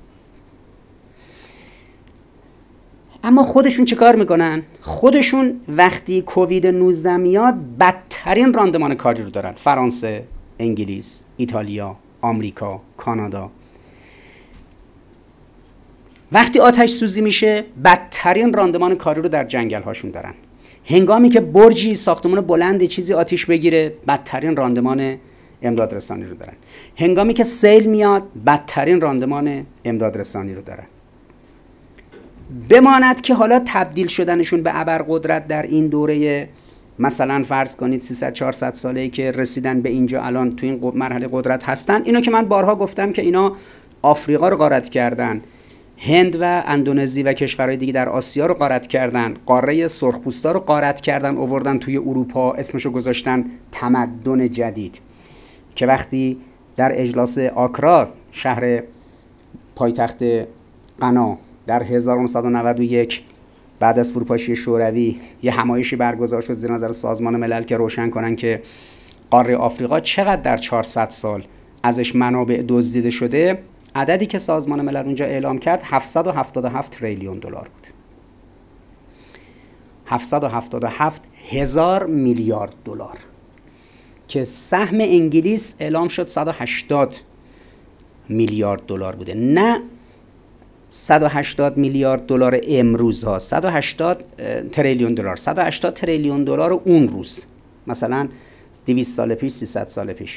اما خودشون چه کار میکنن؟ خودشون وقتی کووید 19 میاد بدترین راندمان کاری رو دارن. فرانسه، انگلیس، ایتالیا، آمریکا، کانادا. وقتی آتش سوزی میشه بدترین راندمان کاری رو در جنگل هاشون دارن. هنگامی که برجی، ساختمان بلند چیزی آتش بگیره بدترین راندمان امداد رسانی رو دارن. هنگامی که سیل میاد بدترین راندمان امداد رسانی رو دارن. بماند که حالا تبدیل شدنشون به ابرقدرت در این دوره مثلا فرض کنید 300-400 ساله‌ای که رسیدن به اینجا الان تو این مرحله قدرت هستن، اینو که من بارها گفتم که اینا آفریقا رو غارت کردن، هند و اندونزی و کشورهای دیگه در آسیا رو غارت کردن، قاره سرخپوستا رو غارت کردن، آوردن توی اروپا، اسمشو گذاشتن تمدن جدید. که وقتی در اجلاس آکرا، شهر پایتخت غنا، در 1991 بعد از فروپاشی شوروی یه همایشی برگزار شد زیر نظر سازمان ملل که روشن کنن که قاره آفریقا چقدر در 400 سال ازش منابع دزدیده شده. عددی که سازمان ملل اونجا اعلام کرد 777 تریلیون دلار بود. 777 هزار میلیارد دلار که سهم انگلیس اعلام شد 180 میلیارد دلار بوده. نه 180 میلیارد دلار امروز ها، 180 تریلیون دلار، 180 تریلیون دلار اون روز، مثلا 200 سال پیش، 300 سال پیش.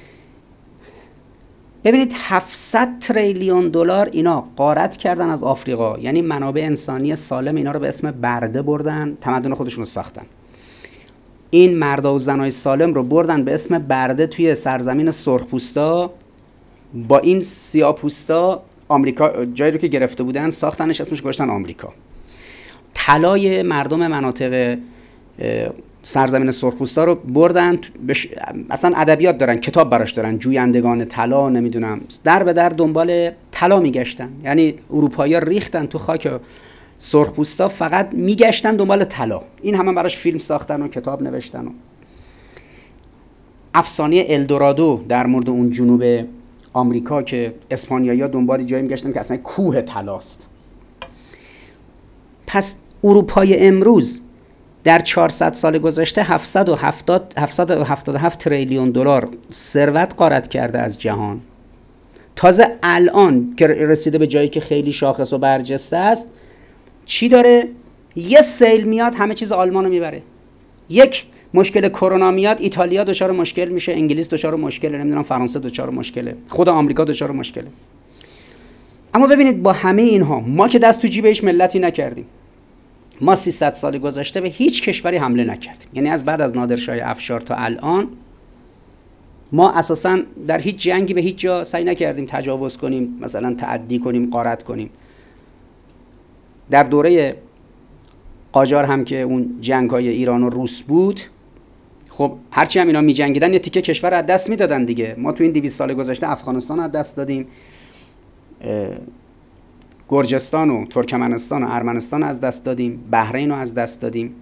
ببینید 700 تریلیون دلار اینا غارت کردن از آفریقا، یعنی منابع انسانی سالم اینا رو به اسم برده بردن، تمدن خودشون رو ساختن. این مردا و زنای سالم رو بردن به اسم برده توی سرزمین سرخپوستا، با این سیاه‌پوستا آمریکا جایی رو که گرفته بودن ساختنش، اسمش گذاشتن آمریکا. طلای مردم مناطق سرزمین سرخپوستا رو بردن، اصلا ادبیات دارن، کتاب براش دارن، جویندگان طلا، نمیدونم در به در دنبال طلا میگشتن. یعنی اروپایی‌ها ریختن تو خاک سرخپوستا، فقط میگشتن دنبال طلا. این همه براش فیلم ساختن و کتاب نوشتن. و افسانه الدورادو در مورد اون جنوب آمریکا که اسپانیایی‌ها دنبال جایی میگشتن که اصلا کوه طلاست. پس اروپای امروز در 400 سال گذشته 777 تریلیون دلار ثروت غارت کرده از جهان. تازه الان که رسیده به جایی که خیلی شاخص و برجسته است، چی داره؟ یه سیل میاد همه چیز آلمان رو میبره. یک مشکل کرونا میاد ایتالیا دچار مشکل میشه، انگلیس دچار مشکله، نمیدونم فرانسه دچار مشکله، خود آمریکا دچار مشکله. اما ببینید با همه اینها ما که دست تو جیب هیچ ملتی نکردیم. ما 300 سال گذشته به هیچ کشوری حمله نکردیم. یعنی از بعد از نادرشاه افشار تا الان ما اساساً در هیچ جنگی به هیچ جا سعی نکردیم تجاوز کنیم، مثلا تعدی کنیم، غارت کنیم. در دوره قاجار هم که اون جنگ‌های ایران و روس بود، خب هرچی هم اینا می‌جنگیدن یه تیکه کشور از دست میدادن دیگه. ما تو این 200 سال گذشته افغانستان از دست دادیم، گرجستان و ترکمنستان و ارمنستان از دست دادیم، بحرین رو از دست دادیم.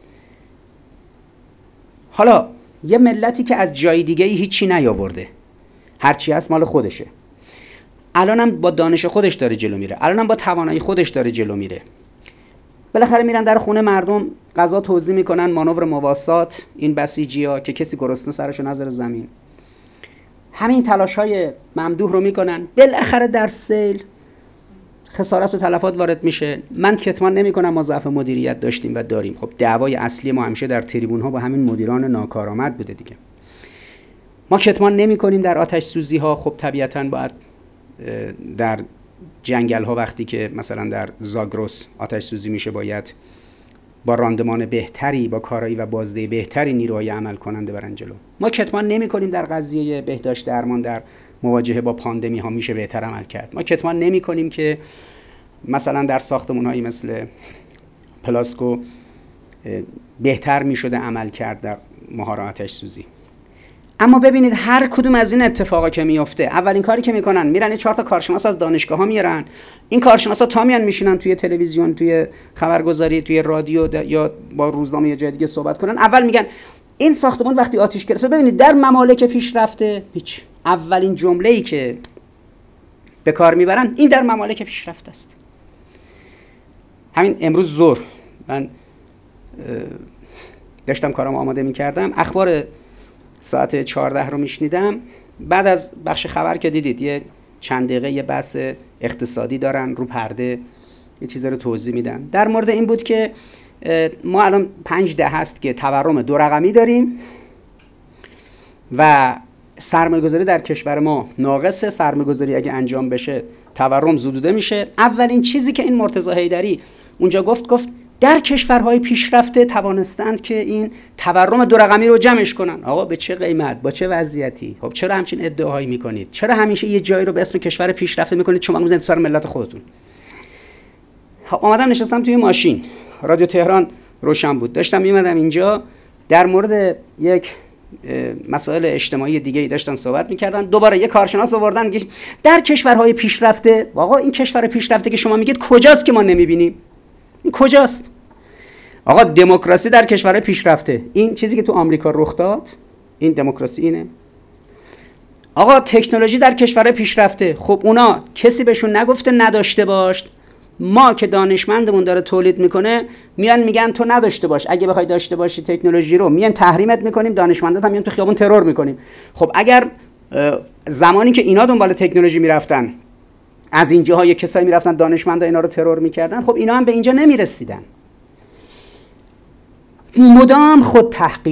حالا یه ملتی که از جای دیگه هیچی نیاورده، هرچی هست مال خودشه، الانم با دانش خودش داره جلو میره، الانم با توانایی خودش داره جلو میره. بالاخره میرن در خونه مردم غذا توزیع میکنن، مانور مواسات، این بسیجی‌ها که کسی گرسنه سرشو نذاره زمین. همین تلاش‌های ممدوح رو میکنن، بالاخره در سیل خسارت و تلفات وارد میشه. من کتمان نمیکنم ما ضعف مدیریت داشتیم و داریم. خب دعوای اصلی ما همیشه در تریبون ها با همین مدیران ناکارآمد بوده دیگه. ما کتمان نمیکنیم در آتش سوزی ها. خب طبیعتاً باید در جنگل ها وقتی که مثلا در زاگرس آتش سوزی میشه باید با راندمان بهتری، با کارایی و بازده بهتری نیروهای عمل کننده برن جلو. ما کتمان نمی‌کنیم در قضیه بهداشت درمان در مواجهه با پاندمی ها میشه بهتر عمل کرد. ما کتمان نمی‌کنیم که مثلا در ساختمان‌هایی مثل پلاسکو بهتر میشده عمل کرد در مهار آتش سوزی. اما ببینید هر کدوم از این اتفاقا که میفته، اولین کاری که میکنن میرن 4 تا کارشناس از دانشگاه‌ها میارن. این کارشناسا تا میان میشینن توی تلویزیون، توی خبرگزاری، توی رادیو یا با روزنامه یا جای دیگه صحبت کنن. اول میگن این ساختمان وقتی آتش گرفت، ببینید در ممالک پیشرفته هیچ، اولین جمله‌ای که به کار میبرن این در ممالک پیشرفته است. همین امروز ظهر من داشتم کارامو آماده میکردم، اخبار ساعت 14 رو میشنیدم. بعد از بخش خبر که دیدید یه چند دقیقه یه بحث اقتصادی دارن رو پرده، یه چیزا رو توضیح میدن. در مورد این بود که ما الان 5 دهه هست که تورم 2 رقمی داریم و سرمایه‌گذاری در کشور ما ناقصه. سرمایه‌گذاری اگه انجام بشه تورم زدوده میشه. اولین چیزی که این مرتضی حیدری اونجا گفت در کشورهای پیشرفته توانستند که این تورم 2 رقمی رو جمعش کنن. آقا به چه قیمت، با چه وضعیتی؟ خب چرا همچین ادعاهایی میکنید؟ چرا همیشه یه جایی رو به اسم کشور پیشرفته میکنید شما میذارید سر ملت خودتون؟ خب اومدم نشستم توی ماشین، رادیو تهران روشن بود، داشتم میمدم اینجا، در مورد یک مسائل اجتماعی دیگه ای داشتن صحبت میکردن. دوباره یک کارشناس آوردن میگه در کشورهای پیشرفته. آقا این کشور پیشرفته که شما میگید کجاست که ما نمیبینیم؟ این کجاست؟ آقا دموکراسی در کشورهای پیشرفته، این چیزی که تو آمریکا رخ داد، این دموکراسی اینه. آقا تکنولوژی در کشورهای پیشرفته، خب اونا کسی بهشون نگفته نداشته باش؟ ما که دانشمندمون داره تولید میکنه میان میگن تو نداشته باش، اگه بخوای داشته باشی تکنولوژی رو میایم تحریمت میکنیم، دانشمندات هم میان تو خیابون ترور میکنیم. خب اگر زمانی که اینا دنبال تکنولوژی میرفتن، از این جاهای کسایی میرفتن دانشمندا اینا رو ترور میکردن، خب اینا هم به اینجا نمیرسیدن. مدام خود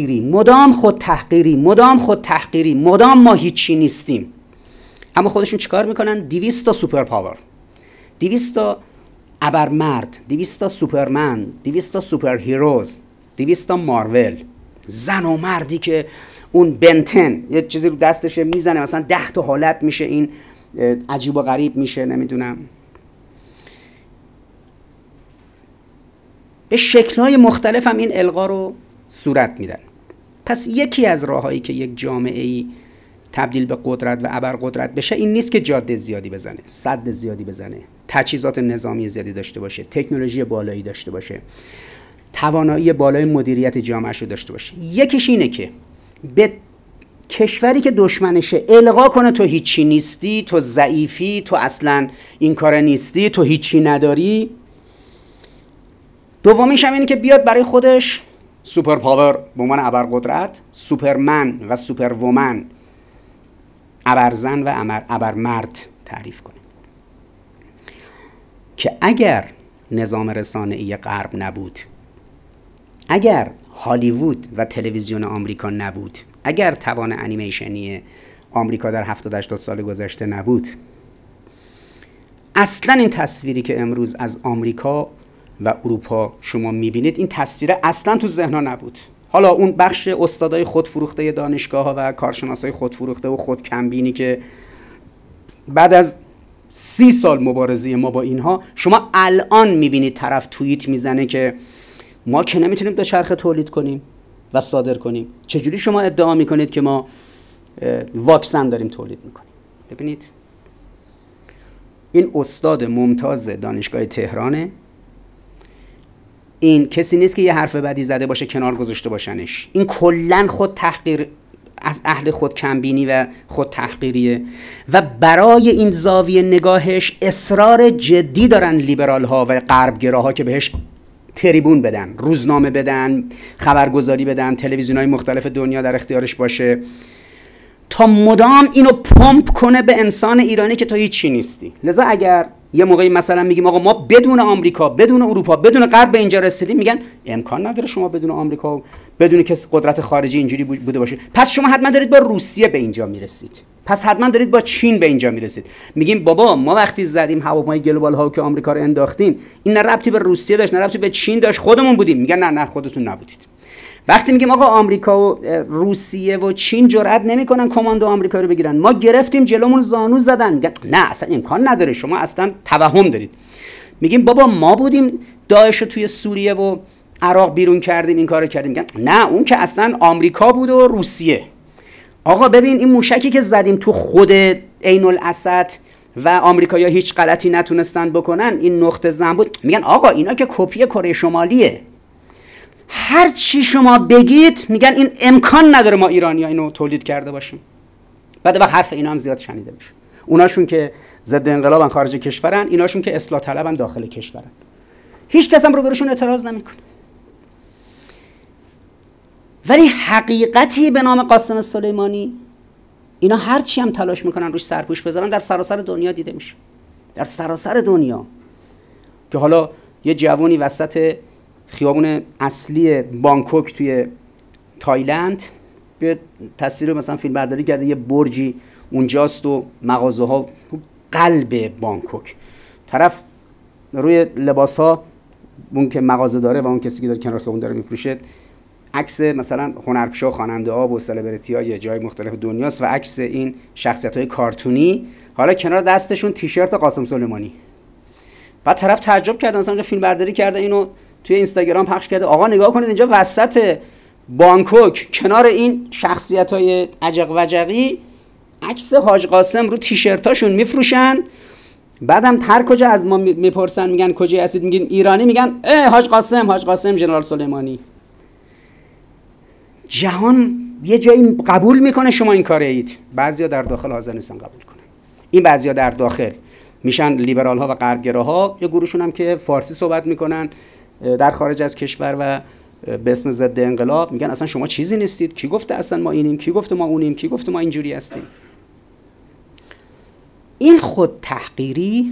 تحقیری، مدام ما هیچی نیستیم. اما خودشون چیکار میکنن؟ 200 تا سوپر پاور، 200 تا ابرمرد، 200 تا سوپرمن، 200 تا سوپر هیروز، 200 تا مارول، زن و مردی که اون بنتن یه چیزی رو دستشه میزنه مثلا 10 تا حالت میشه، این عجیب و غریب میشه، نمیدونم به شکل‌های مختلف هم این القا رو صورت میدن. پس یکی از راهایی که یک جامعه‌ای تبدیل به قدرت و ابرقدرت بشه این نیست که جاده زیادی بزنه، سد زیادی بزنه، تجهیزات نظامی زیادی داشته باشه، تکنولوژی بالایی داشته باشه، توانایی بالای مدیریت جامعه‌اش رو داشته باشه. یکیش اینه که به کشوری که دشمنشه القا کنه تو هیچی نیستی، تو ضعیفی، تو اصلا این کار نیستی، تو هیچی نداری. دومیش هم اینه که بیاد برای خودش سوپر پاور به عنوان ابرقدرت، سوپرمن و سوپر وومن، ابرزن و ابرمرد تعریف کنه که اگر نظام رسانه‌ای غرب نبود، اگر هالیوود و تلویزیون آمریکا نبود، اگر توان انیمیشنی آمریکا در 70-80 سال گذشته نبود، اصلا این تصویری که امروز از آمریکا و اروپا شما میبینید، این تصویر اصلا تو ذهن‌ها نبود. حالا اون بخش استادای خودفروخته دانشگاه‌ها و کارشناسای خودفروخته و خودکمبینی که بعد از 30 سال مبارزه ما با اینها، شما الان میبینید طرف توییت میزنه که ما که نمیتونیم دوچرخه تولید کنیم و صادر کنیم، چجوری شما ادعا میکنید که ما واکسن داریم تولید میکنیم؟ ببینید این استاد ممتاز دانشگاه تهرانه، این کسی نیست که یه حرف بدی زده باشه کنار گذاشته باشنش. این کلن خود تحقیر، از اهل خود کمبینی و خود تحقیریه و برای این زاویه نگاهش اصرار جدی دارن لیبرال ها و غربگراها که بهش تریبون بدن، روزنامه بدن، خبرگزاری بدن، تلویزیون‌های مختلف دنیا در اختیارش باشه تا مدام اینو پمپ کنه به انسان ایرانی که تو هیچی نیستی. لذا اگر یه موقعی مثلا میگیم آقا ما بدون آمریکا، بدون اروپا، بدون غرب به اینجا رسیدیم، میگن امکان نداره شما بدون آمریکا، بدون که قدرت خارجی اینجوری بوده باشه، پس شما حتما دارید با روسیه به اینجا میرسید. پس حتما دارید با چین به اینجا میرسید. میگیم بابا ما وقتی زدیم هواپیمای گلوبال هاوک آمریکا رو انداختیم، این نه ربطی به روسیه داشت نه ربطی به چین داشت، خودمون بودیم. میگن نه خودتون نبودید. وقتی میگیم آقا آمریکا و روسیه و چین جرئت نمیکنن کماندو آمریکا رو بگیرن، ما گرفتیم جلومون زانو زدن، میگن نه اصلا امکان نداره، شما اصلا توهم دارید. میگیم بابا ما بودیم داعش رو توی سوریه و عراق بیرون کردیم، این کارو کردیم. میگن نه اون که اصلا آمریکا بود و روسیه. آقا ببین این موشکی که زدیم تو خود عین الاسد و آمریکایی‌ها هیچ غلطی نتونستن بکنن، این نقطه زن بود. میگن آقا اینا که کپی کره شمالیه، هر چی شما بگید میگن این امکان نداره ما ایرانی‌ها اینو تولید کرده باشیم. بعد وقت حرف اینا هم زیاد شنیده میشه. اوناشون که ضد انقلابن خارج کشورن، ایناشون که اصلاح طلبن داخل کشورن. هیچ کس هم رو برشون اعتراض نمیکنه. ولی حقیقتی به نام قاسم سلیمانی، اینا هر چی هم تلاش میکنن روش سرپوش بذارن، در سراسر دنیا دیده میشه. در سراسر دنیا که حالا یه جوانی وسط خیابون اصلی بانکوک توی تایلند به تصویر مثلا فیلم برداری کرده، یه برجی اونجاست و مغازه ها قلب بانکوک، طرف روی لباس ها اون که مغازه داره و اون کسی که داره کنار خیابون داره میفروشه عکس مثلا هنرپیشه و خواننده ها و سلبریتی ها یه جای مختلف دنیاست و عکس این شخصیت های کارتونی، حالا کنار دستشون تیشرت قاسم سلیمانی. بعد طرف تعجب کرده، مثلا اونجا فیلم برداری کرده، اینو توی اینستاگرام پخش کرده، آقا نگاه کنید اینجا وسط بانکوک کنار این شخصیت‌های عجق وجقی عکس حاج قاسم رو تیشرتاشون میفروشن. بعدم هر کجا از ما میپرسن میگن کجای هستید، میگین ایرانی، میگن حاج قاسم ژنرال سلیمانی. جهان یه جایی قبول میکنه شما این کاره اید، بعضیا در داخل حاضر نیستن قبول کنن. این بعضیا در داخل میشن لیبرال ها و غربگراها، یه گروهشون هم که فارسی صحبت میکنن در خارج از کشور و به اسم ضد انقلاب میگن اصلا شما چیزی نیستید، کی گفته اصلا ما اینیم، کی گفته ما اونیم، کی گفته ما اینجوری هستیم. این خود تحقیری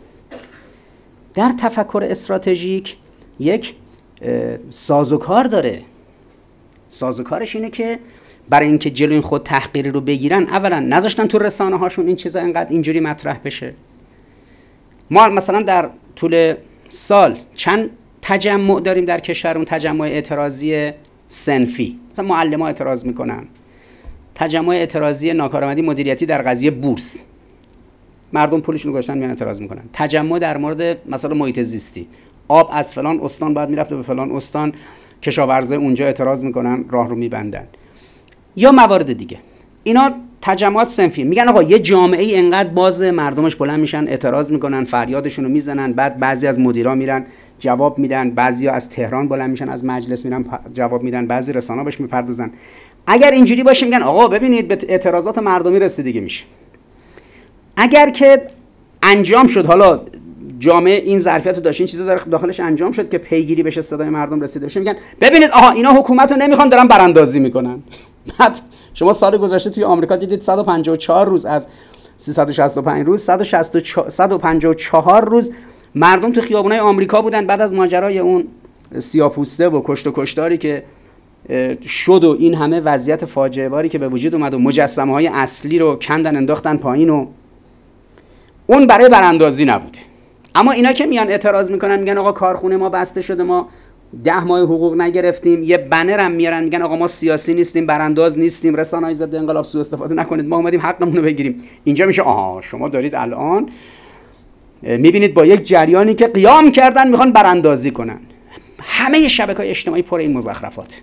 در تفکر استراتژیک یک سازوکار داره. سازوکارش اینه که برای اینکه جلوی این خود تحقیری رو بگیرن، اولا نذاشتن تو رسانه هاشون این چیزا اینقدر اینجوری مطرح بشه. ما مثلا در طول سال چند تجمع داریم در کشورمون، تجمع اعتراضی صنفی، مثلا معلم‌ها اعتراض میکنن، تجمع اعتراضی ناکارآمدی مدیریتی در قضیه بورس، مردم پولشون رو گذاشتن میان اعتراض میکنن، تجمع در مورد مثلا محیط زیستی، آب از فلان استان باید میرفته به فلان استان، کشاورزای اونجا اعتراض میکنن راه رو میبندن، یا موارد دیگه. اینا تجمعات صنفی. میگن آقا یه جامعه ای انقدر باز مردمش بلند میشن اعتراض میکنن، فریادشون رو میزنن، بعد بعضی از مدیرا میرن جواب میدن، بعضیا از تهران بلند میشن از مجلس میرن جواب میدن، بعضی رسانه‌ها بهش میپردازن. اگر اینجوری باشه میگن آقا ببینید به اعتراضات مردمی رسیدگی میشه. اگر که انجام شد، حالا جامعه این ظرفیت رو داشت، این چیزا داخلش انجام شد که پیگیری بشه، صدای مردم رسیده بشه، میگن ببینید آها اینا حکومت رو نمیخوان، دارن براندازی میکنن. بعد شما سال گذشته توی آمریکا دیدید 154 روز از 365 روز 154 روز مردم تو خیابونای آمریکا بودن بعد از ماجرای اون سیاه‌پوسته و کشت و کشتاری که شد و این همه وضعیت فاجعه باری که به وجود اومد و مجسمه‌های اصلی رو کندن انداختن پایین و اون برای براندازی نبوده. اما اینا که میان اعتراض میکنن میگن آقا کارخونه ما بسته شده، ما 10 ماه حقوق نگرفتیم، یه بنر هم میارن میگن آقا ما سیاسی نیستیم، برانداز نیستیم، رسانه‌های ضد انقلاب سوء استفاده نکنید، ما اومدیم حقمون رو بگیریم. اینجا میشه آها شما دارید الان میبینید با یک جریانی که قیام کردن میخوان براندازی کنن. همه شبکه‌های اجتماعی پر این مزخرفات.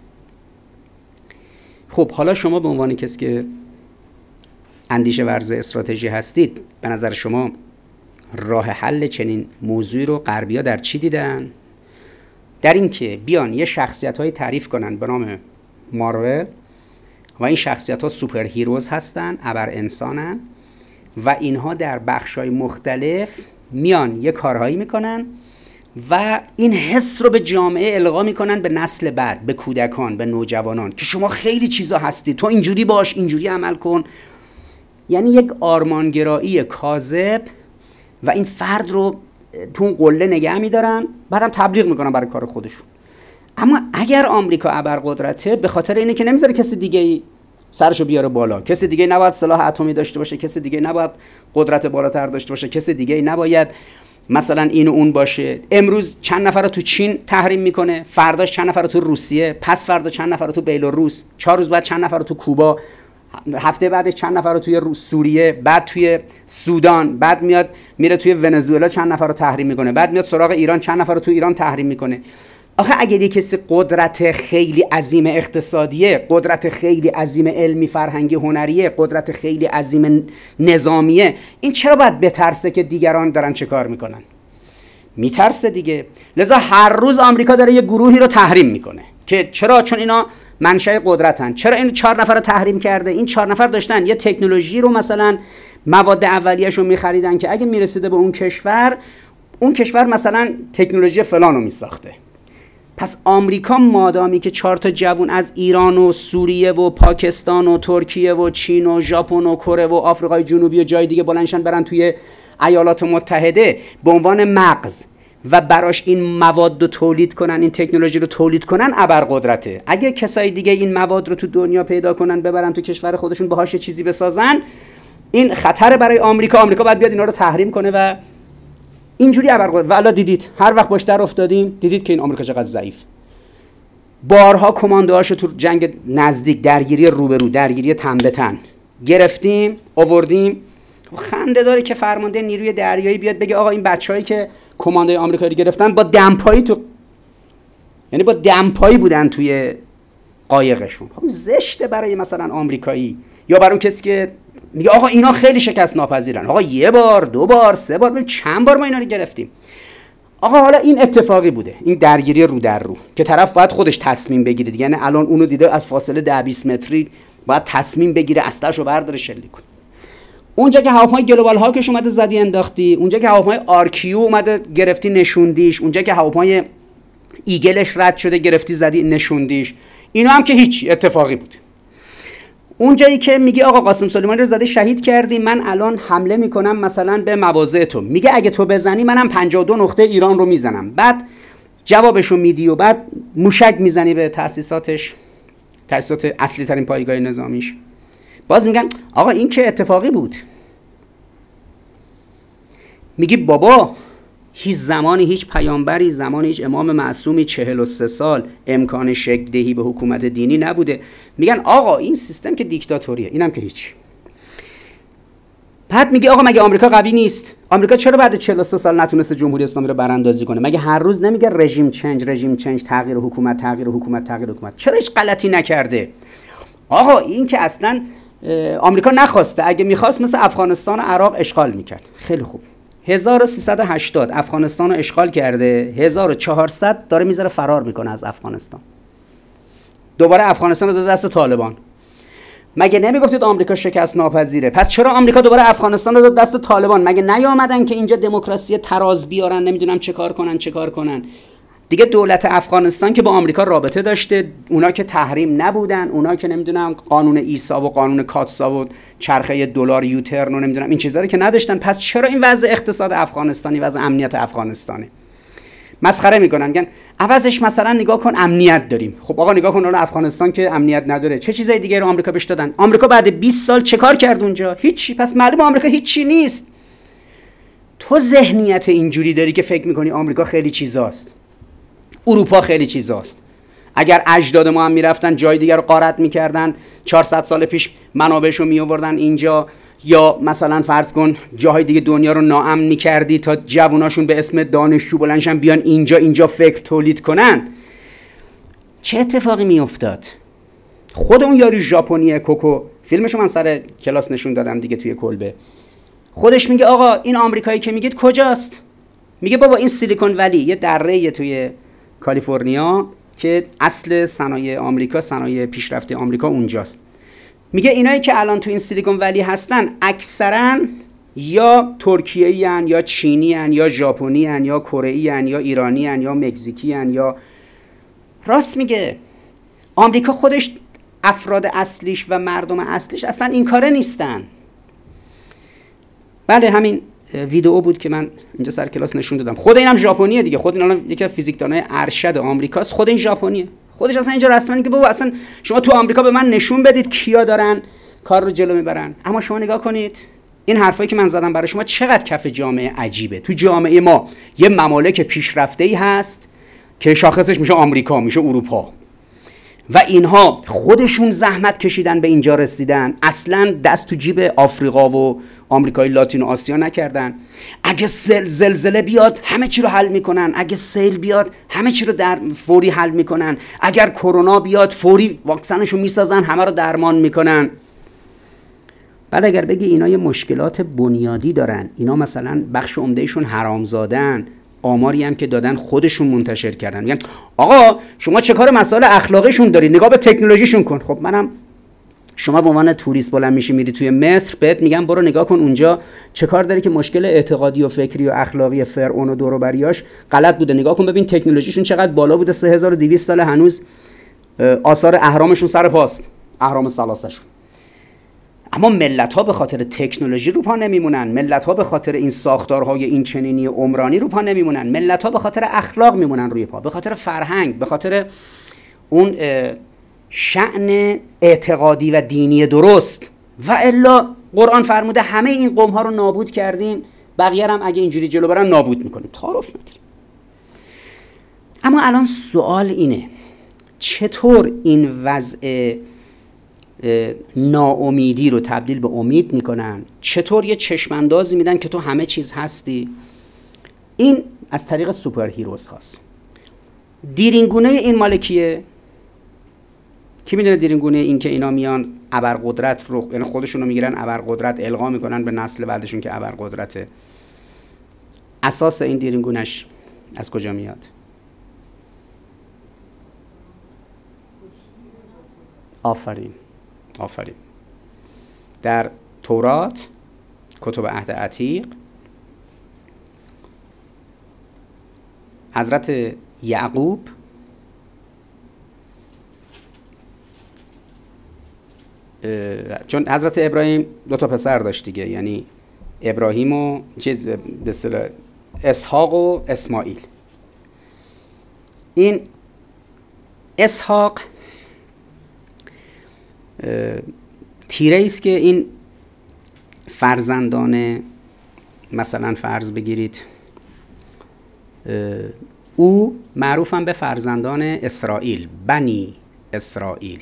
خب حالا شما به عنوان کسی که اندیشه ورز استراتژی هستید، به نظر شما راه حل چنین موضوعی رو غربی‌ها در چی دیدن؟ در این که بیان یه شخصیت‌های تعریف کنن به نام مارول و این شخصیت‌ها سوپر هیروز هستن، ابر انسانن و اینها در بخش‌های مختلف میان یه کارهایی میکنن و این حس رو به جامعه القا میکنن، به نسل بعد، به کودکان، به نوجوانان که شما خیلی چیزا هستی، تو اینجوری باش، اینجوری عمل کن. یعنی یک آرمانگرایی کاذب و این فرد رو تو اون قله نگه میدارن، بعدم تبلیغ میکنن برای کار خودشون. اما اگر آمریکا ابرقدرته، به خاطر اینه که نمیذاره کسی دیگه ای سرشو بیاره بالا. کسی دیگه نباید سلاح اتمی داشته باشه، کسی دیگه نباید قدرت بالاتر داشته باشه، کسی دیگه نباید مثلا این و اون باشه. امروز چند نفر رو تو چین تحریم میکنه، فرداش چند نفر رو تو روسیه، پس فردا چند نفر رو تو بیلاروس، 4 روز بعد چند نفر رو تو کوبا، هفته بعدش چند نفر رو توی سوریه، بعد توی سودان، بعد میاد میره توی ونزوئلا چند نفر رو تحریم میکنه، بعد میاد سراغ ایران چند نفر رو تو ایران تحریم میکنه. آخه اگه یه کسی قدرت خیلی عظیم اقتصادیه، قدرت خیلی عظیم علمی فرهنگی هنریه، قدرت خیلی عظیم نظامیه، این چرا باید بترسه که دیگران دارن چه کار میکنن؟ میترسه دیگه. لذا هر روز آمریکا داره یه گروهی رو تحریم میکنه که چرا؟ چون اینا منشأ قدرتن. چرا این 4 نفر رو تحریم کرده؟ این 4 نفر داشتن یه تکنولوژی رو، مثلا مواد اولیه‌شو می‌خریدن که اگه میرسیده به اون کشور مثلا تکنولوژی فلانو میساخته. پس آمریکا مادامی که 4 تا جوون از ایران و سوریه و پاکستان و ترکیه و چین و ژاپن و کره و آفریقای جنوبی و جای دیگه بلندشن برن توی ایالات متحده به عنوان مغز و براش این مواد رو تولید کنن، این تکنولوژی رو تولید کنن، ابرقدرته. اگه کسای دیگه این مواد رو تو دنیا پیدا کنن ببرن تو کشور خودشون باهاش چیزی بسازن، این خطر برای آمریکا. آمریکا باید بیاد اینا رو تحریم کنه و اینجوری ابرقدرت. و الان دیدید هر وقت باش در افتادیم دیدید که این آمریکا چقدر ضعیف. بارها کماندوهاشو تو جنگ نزدیک، درگیری روبرو، درگیری تن به تن گرفتیم، آوردیم. خنده داره که فرمانده نیروی دریایی بیاد بگه آقا این بچه‌هایی که کماندوی آمریکایی رو گرفتن با دمپایی یعنی با دمپایی بودن توی قایقشون. خب زشته برای مثلا آمریکایی یا برای اون کسی که میگه آقا اینا خیلی شکست ناپذیرن. آقا 1 بار، 2 بار، 3 بار، چند بار ما اینا رو گرفتیم. آقا حالا این اتفاقی بوده، این درگیری رو در رو که طرف باید خودش تصمیم بگیره دیگه. یعنی الان اونو دیده از فاصله 10-20 متری باید تصمیم بگیره، اسلحه‌شو برداره شلیک کنه. اونجا که هواپیمای گلوبال هاکش اومده زدی انداختی، اونجا که هواپیمای آرکیو اومده گرفتی نشوندیش، اونجا که هواپیمای ایگلش رد شده گرفتی زدی نشوندیش، اینا هم که هیچ اتفاقی بود. اونجایی که میگی آقا قاسم سلیمانی رو زده شهید کردی، من الان حمله میکنم مثلا به مواضع تو، میگه اگه تو بزنی منم 52 نقطه ایران رو میزنم، بعد جوابشو میدی و بعد موشک میزنی به تأسیسات اصلی ترین پایگاه نظامیش. باز میگن آقا این که اتفاقی بود. میگی بابا هیچ زمانی هیچ پیامبری، زمانی هیچ امام معصومی 43 سال امکان شکل دهی به حکومت دینی نبوده. میگن آقا این سیستم که دیکتاتوریه، اینم که هیچ. بعد میگه آقا مگه آمریکا قوی نیست؟ آمریکا چرا بعد 43 سال نتونسته جمهوری اسلامی رو براندازی کنه؟ مگه هر روز نمیگه رژیم چنج، تغییر حکومت؟ چرا هیچ غلطی نکرده؟ آقا این که اصلا آمریکا نخواسته، اگه میخواست مثل افغانستان و عراق اشغال میکرد. خیلی خوب، 1380 افغانستان رو اشغال کرده، 1400 داره میذاره فرار میکنه از افغانستان، دوباره افغانستان رو داده دست طالبان. مگه نمیگفتید آمریکا شکست ناپذیره؟ پس چرا آمریکا دوباره افغانستان رو داد دست طالبان؟ مگه نیامدن که اینجا دموکراسی تراز بیارن، نمیدونم چه کار کنن؟ دیگه دولت افغانستان که با آمریکا رابطه داشته، اونا که تحریم نبودن، اونا که نمیدونم قانون ایسا و قانون کاتسا و چرخه دلار یوترن و نمیدونم این چیزا رو که نداشتن، پس چرا این وضع اقتصاد افغانستانی، وضع امنیت افغانستانه؟ مسخره میکنن، میگن عوضش مثلا نگاه کن امنیت داریم. خب آقا نگاه کن، الان افغانستان که امنیت نداره، چه چیزای دیگه رو آمریکا بهش دادن؟ آمریکا بعد 20 سال چه کار کرد اونجا؟ هیچی. پس معلومه آمریکا هیچی نیست. تو ذهنیت اینجوری داری که فکر میکنی آمریکا خیلی چیزاست، اروپا خیلی چیزاست. اگر اجداد ما هم میرفتن جای دیگر رو غارت میکردن، 400 سال پیش منابعشو میآوردن اینجا، یا مثلا فرض کن جاهای دیگه دنیا رو ناامن میکردی تا جووناشون به اسم دانشجو بلندشن بیان اینجا فکر تولید کنن، چه اتفاقی میافتاد؟ خود اون یارو ژاپنی کوکو، فیلمشو من سر کلاس نشون دادم دیگه توی کلبه، خودش میگه آقا این آمریکایی که میگید کجاست؟ میگه بابا این سیلیکون ولی یه دره‌ای توی کالیفرنیا که اصل صنایع آمریکا، صنایع پیشرفته آمریکا اونجاست. میگه اینایی که الان تو این سیلیکون ولی هستن اکثرا یا ترکیه‌ای ان، یا چینی ان، یا ژاپنی ان، یا کره ان، یا ایرانی ان، یا مکزیکی ان، یا راست میگه. آمریکا خودش افراد اصلیش و مردم اصلیش اصلا این کاره نیستن. بله همین ویدئو بود که من اینجا سر کلاس نشون دادم. خود اینم ژاپنیه دیگه، خود این الان یکی از فیزیکدانای ارشد آمریکاست، خود این ژاپنیه، خودش اصلا اینجا رسما که بابا اصلا شما تو آمریکا به من نشون بدید کیا دارن کار رو جلو میبرن. اما شما نگاه کنید این حرفایی که من زدم برای شما چقدر کف جامعه عجیبه. تو جامعه ما یه ممالک پیشرفته‌ای هست که شاخصش میشه آمریکا، میشه اروپا، و اینها خودشون زحمت کشیدن به اینجا رسیدن، اصلا دست تو جیب آفریقا و آمریکای لاتین و آسیا نکردن. اگه زلزله بیاد همه چی رو حل میکنن، اگه سیل بیاد همه چی رو در فوری حل میکنن، اگر کرونا بیاد فوری واکسنشو میسازن، همه رو درمان میکنن. بعد اگر بگی اینا یه مشکلات بنیادی دارن، اینا مثلا بخش عمدهشون حرامزادن، آماری هم که دادن خودشون منتشر کردن، میگن آقا شما چه کار مسائل اخلاقیشون داری، نگاه به تکنولوژیشون کن. خب منم شما به عنوان توریست بلند میشی میری توی مصر، بهت میگم برو نگاه کن اونجا چه کار داری که مشکل اعتقادی و فکری و اخلاقی فرعون و دور و بریاش غلط بوده. نگاه کن ببین تکنولوژیشون چقدر بالا بوده، 3200 سال هنوز آثار اهرامشون سر پاست، اهرام ثلاثه‌شون. اما ملت‌ها به خاطر تکنولوژی رو پا نمیمونن، ملت‌ها به خاطر این ساختارهای این چنینی عمرانی رو پا نمیمونن، ملت‌ها به خاطر اخلاق میمونن روی پا، به خاطر فرهنگ، به خاطر اون شأن اعتقادی و دینی درست. و الا قرآن فرموده همه این قوم‌ها رو نابود کردیم، بقیه هم اگه اینجوری جلو برن نابود میکنیم، تعارف نداره. اما الان سوال اینه چطور این وضع ناامیدی رو تبدیل به امید میکنن، چطور یه چشماندازی میدن که تو همه چیز هستی. این از طریق سوپر هیروز هاست. دیرینگونه این مالکیه، کی میدونه دیرینگونه این که اینا میان ابرقدرت رو، یعنی خودشون رو میگیرن ابرقدرت، القا میکنن به نسل بعدشون که ابرقدرته. اساس این دیرینگونش از کجا میاد؟ آفرین. در تورات، کتب عهد عتیق، حضرت یعقوب چون حضرت ابراهیم 2 پسر داشت دیگه، یعنی ابراهیم و اسحاق و اسماعیل. این اسحاق تیره است که این فرزندان، مثلا فرض بگیرید او معروفن به فرزندان اسرائیل، بنی اسرائیل.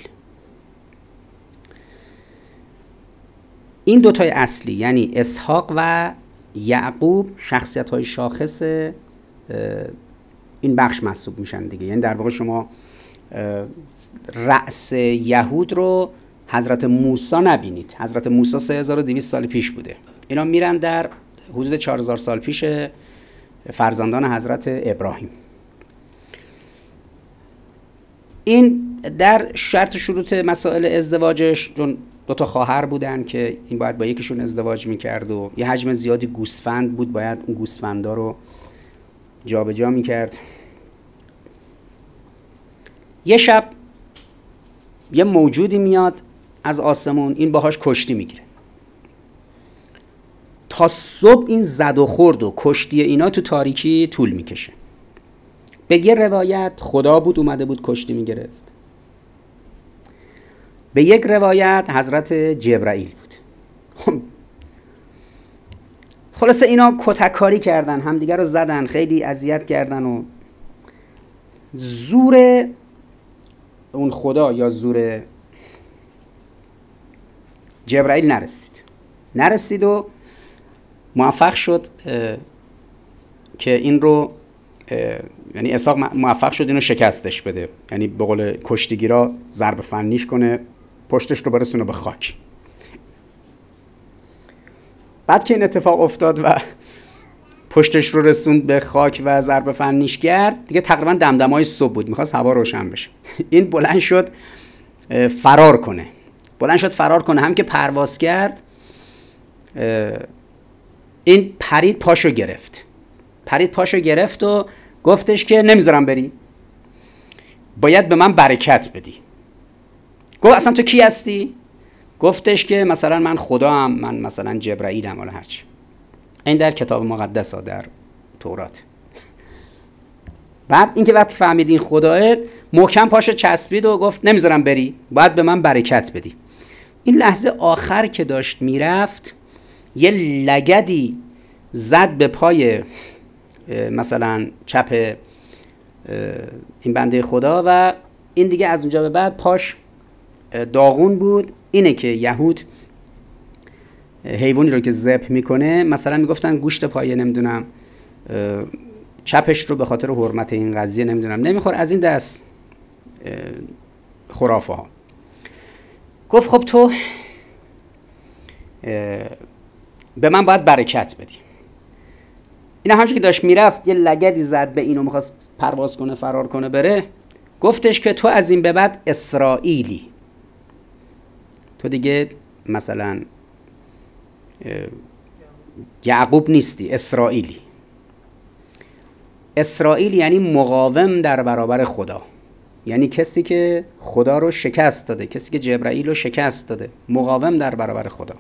این دوتای اصلی یعنی اسحاق و یعقوب شخصیت های شاخص این بخش محسوب میشن دیگه. یعنی در واقع شما رأس یهود رو حضرت موسی نبینید. حضرت موسی 3200 سال پیش بوده، اینا میرن در حدود 4000 سال پیش فرزندان حضرت ابراهیم. این در شرط شروط مسائل ازدواجش، چون 2 خواهر بودن که این باید با یکیشون ازدواج میکرد و یه حجم زیادی گوسفند بود، باید اون گوسفندا رو جابجا میکرد. یه شب یه موجودی میاد از آسمون، این باهاش کشتی میگیره. تا صبح این زد و خورد و کشتی اینا تو تاریکی طول میکشه. به یه روایت خدا بود اومده بود کشتی میگرفت، به یک روایت حضرت جبرائیل بود. خلاصه اینا کتککاری کردن، همدیگر رو زدن، خیلی اذیت کردن و زور اون خدا یا زور جبرائیل نرسید و موفق شد که این رو، یعنی اسحاق موفق شد اینو شکستش بده، یعنی به قول کشتیگیرا ضرب فنیش کنه، پشتش رو برسونه به خاک. بعد که این اتفاق افتاد و پشتش رو رسوند به خاک و ضرب فنیش کرد، دیگه تقریبا دمدمای صبح بود، میخواست هوا روشن بشه. این بلند شد فرار کنه، هم که پرواز کرد این پرید پاشو گرفت و گفتش که نمیذارم بری، باید به من برکت بدی. گفت اصلا تو کی هستی؟ گفتش که مثلا من خدام، من مثلا جبرائیلم ولا هرچی. این در کتاب مقدس ها، در تورات. بعد اینکه وقتی فهمید این خداه، محکم پاشو چسبید و گفت نمیذارم بری، باید به من برکت بدی. این لحظه آخر که داشت میرفت یه لگدی زد به پای مثلا چپ این بنده خدا و این دیگه از اونجا به بعد پاش داغون بود. اینه که یهود حیوانی رو که ذبح میکنه مثلا میگفتن گوشت پای نمیدونم چپش رو به خاطر حرمت این قضیه نمیدونم نمیخور، از این دست خرافه ها. گفت خب تو به من باید برکت بدی. این همچنین که داشت میرفت یه لگدی زد به اینو، میخواست پرواز کنه فرار کنه بره، گفتش که تو از این به بعد اسرائیلی، تو دیگه مثلا یعقوب نیستی، اسرائیلی. اسرائیل یعنی مقاوم در برابر خدا، یعنی کسی که خدا رو شکست داده، کسی که جبرائیل رو شکست داده، مقاوم در برابر خدا.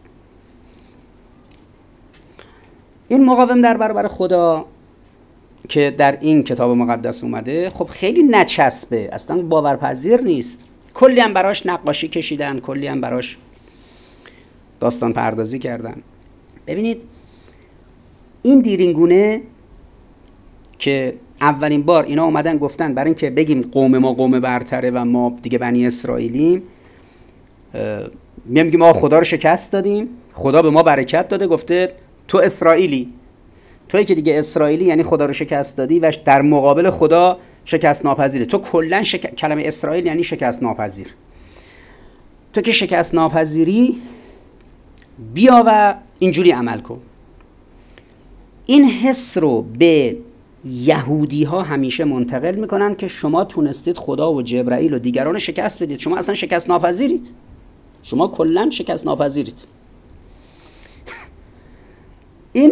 این مقاوم در برابر خدا که در این کتاب مقدس اومده خب خیلی نچسبه، اصلا باورپذیر نیست. کلی هم براش نقاشی کشیدن، کلی هم براش داستان پردازی کردن. ببینید این دیرینگونه که اولین بار اینا اومدن گفتن برای اینکه بگیم قوم ما قوم برتره و ما دیگه بنی اسرائیلیم، میگیم ما خدا رو شکست دادیم، خدا به ما برکت داده، گفته تو اسرائیلی، تویی که دیگه اسرائیلی یعنی خدا رو شکست دادی و در مقابل خدا شکست ناپذیره. تو کلا کلمه اسرائیل یعنی شکست ناپذیر. تو که شکست ناپذیری بیا و اینجوری عمل کن. این حس رو به یهودی ها همیشه منتقل میکنن که شما تونستید خدا و جبرائیل و دیگران شکست بدید، شما اصلا شکست ناپذیرید، شما کلا شکست ناپذیرید. این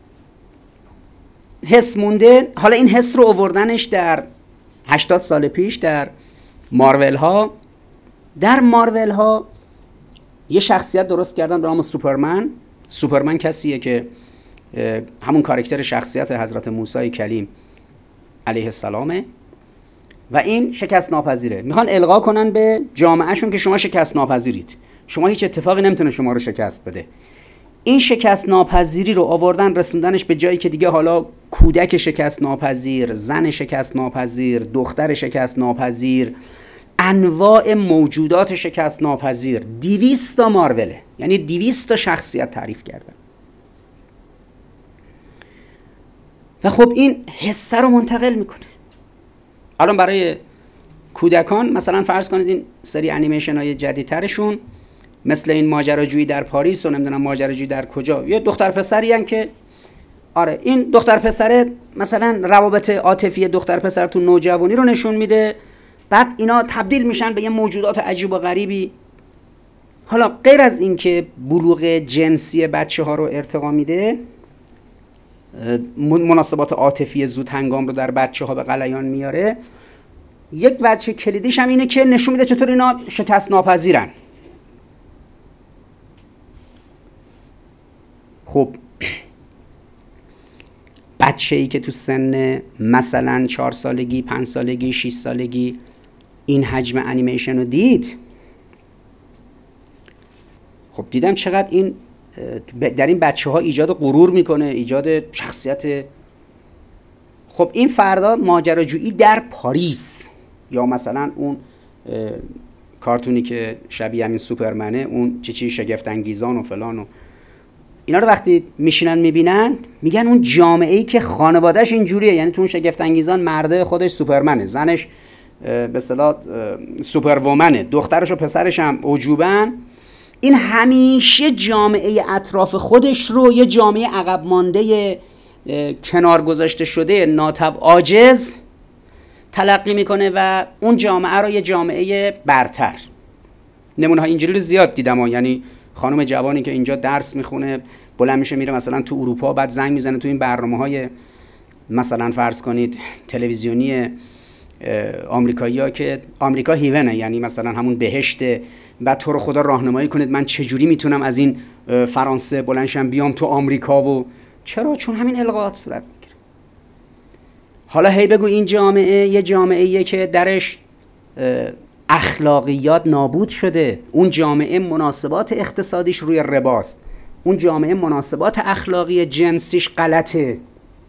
حس مونده. حالا این حس رو آوردنش در 80 سال پیش در مارول ها. در مارول ها یه شخصیت درست کردن به نام سوپرمن. سوپرمن کسیه که همون کاراکتر شخصیت حضرت موسی کلیم علیه السلامه و این شکست ناپذیره. میخوان القا کنن به جامعهشون که شما شکست ناپذیرید، شما هیچ اتفاقی نمیتونه شما رو شکست بده. این شکست ناپذیری رو آوردن رسوندنش به جایی که دیگه حالا کودک شکست ناپذیر، زن شکست ناپذیر، دختر شکست ناپذیر، انواع موجودات شکست ناپذیر، 200 تا ماروله، یعنی 200 تا شخصیت تعریف کردن. و خب این حسه رو منتقل میکنه. الان برای کودکان مثلا فرض کنید این سری انیمیشن های جدیدترشون مثل این ماجراجویی در پاریس و نمیدونم ماجراجویی در کجا، یه دختر پسری هن که آره این دختر پسره مثلا روابط عاطفی دختر پسر تو نوجوانی رو نشون میده، بعد اینا تبدیل میشن به یه موجودات عجیب و غریبی. حالا غیر از این که بلوغ جنسی بچه ها رو ارتقا میده، مناسبات عاطفی زود هنگام رو در بچه ها به غلیان میاره، یک وجه کلیدیش هم اینه که نشون میده چطور اینا شکست ناپذیرن. خب بچه‌ای که تو سن مثلا 4 سالگی، 5 سالگی، 6 سالگی این حجم انیمیشن رو دید، خب دیدم چقدر این در این بچه ها ایجاد غرور میکنه، ایجاد شخصیت. خب این فردا ماجراجویی در پاریس یا مثلا اون کارتونی که شبیه همین سوپرمنه، اون چی شگفت انگیزان و فلان و اینا رو وقتی میشینن میبینن میگن اون جامعه ای که خانوادهش اینجوریه، یعنی تو اون شگفت انگیزان مرده خودش سوپرمنه، زنش به اصطلاح سوپر وومنه، دخترش و پسرش هم عجوبن، این همیشه جامعه اطراف خودش رو یه جامعه عقب مانده کنار گذاشته شده ناتب عاجز تلقی میکنه و اون جامعه رو یه جامعه برتر. نمونه ها اینجوری رو زیاد دیدم یعنی خانم جوانی که اینجا درس میخونه بلند میشه میره مثلا تو اروپا، بعد زنگ میزنه تو این برنامه‌های مثلا فرض کنید تلویزیونی آمریکایی‌ها که آمریکا هیونه، یعنی مثلا همون بهشته، بعد تو رو خدا راهنمایی کنید من چجوری میتونم از این فرانسه بلندشم بیام تو آمریکا. و چرا؟ چون همین القاءات صورت میگیره. حالا هی بگو این جامعه یه جامعه‌ایه که درش اخلاقیات نابود شده، اون جامعه مناسبات اقتصادیش روی رباست، اون جامعه مناسبات اخلاقی جنسیش غلطه.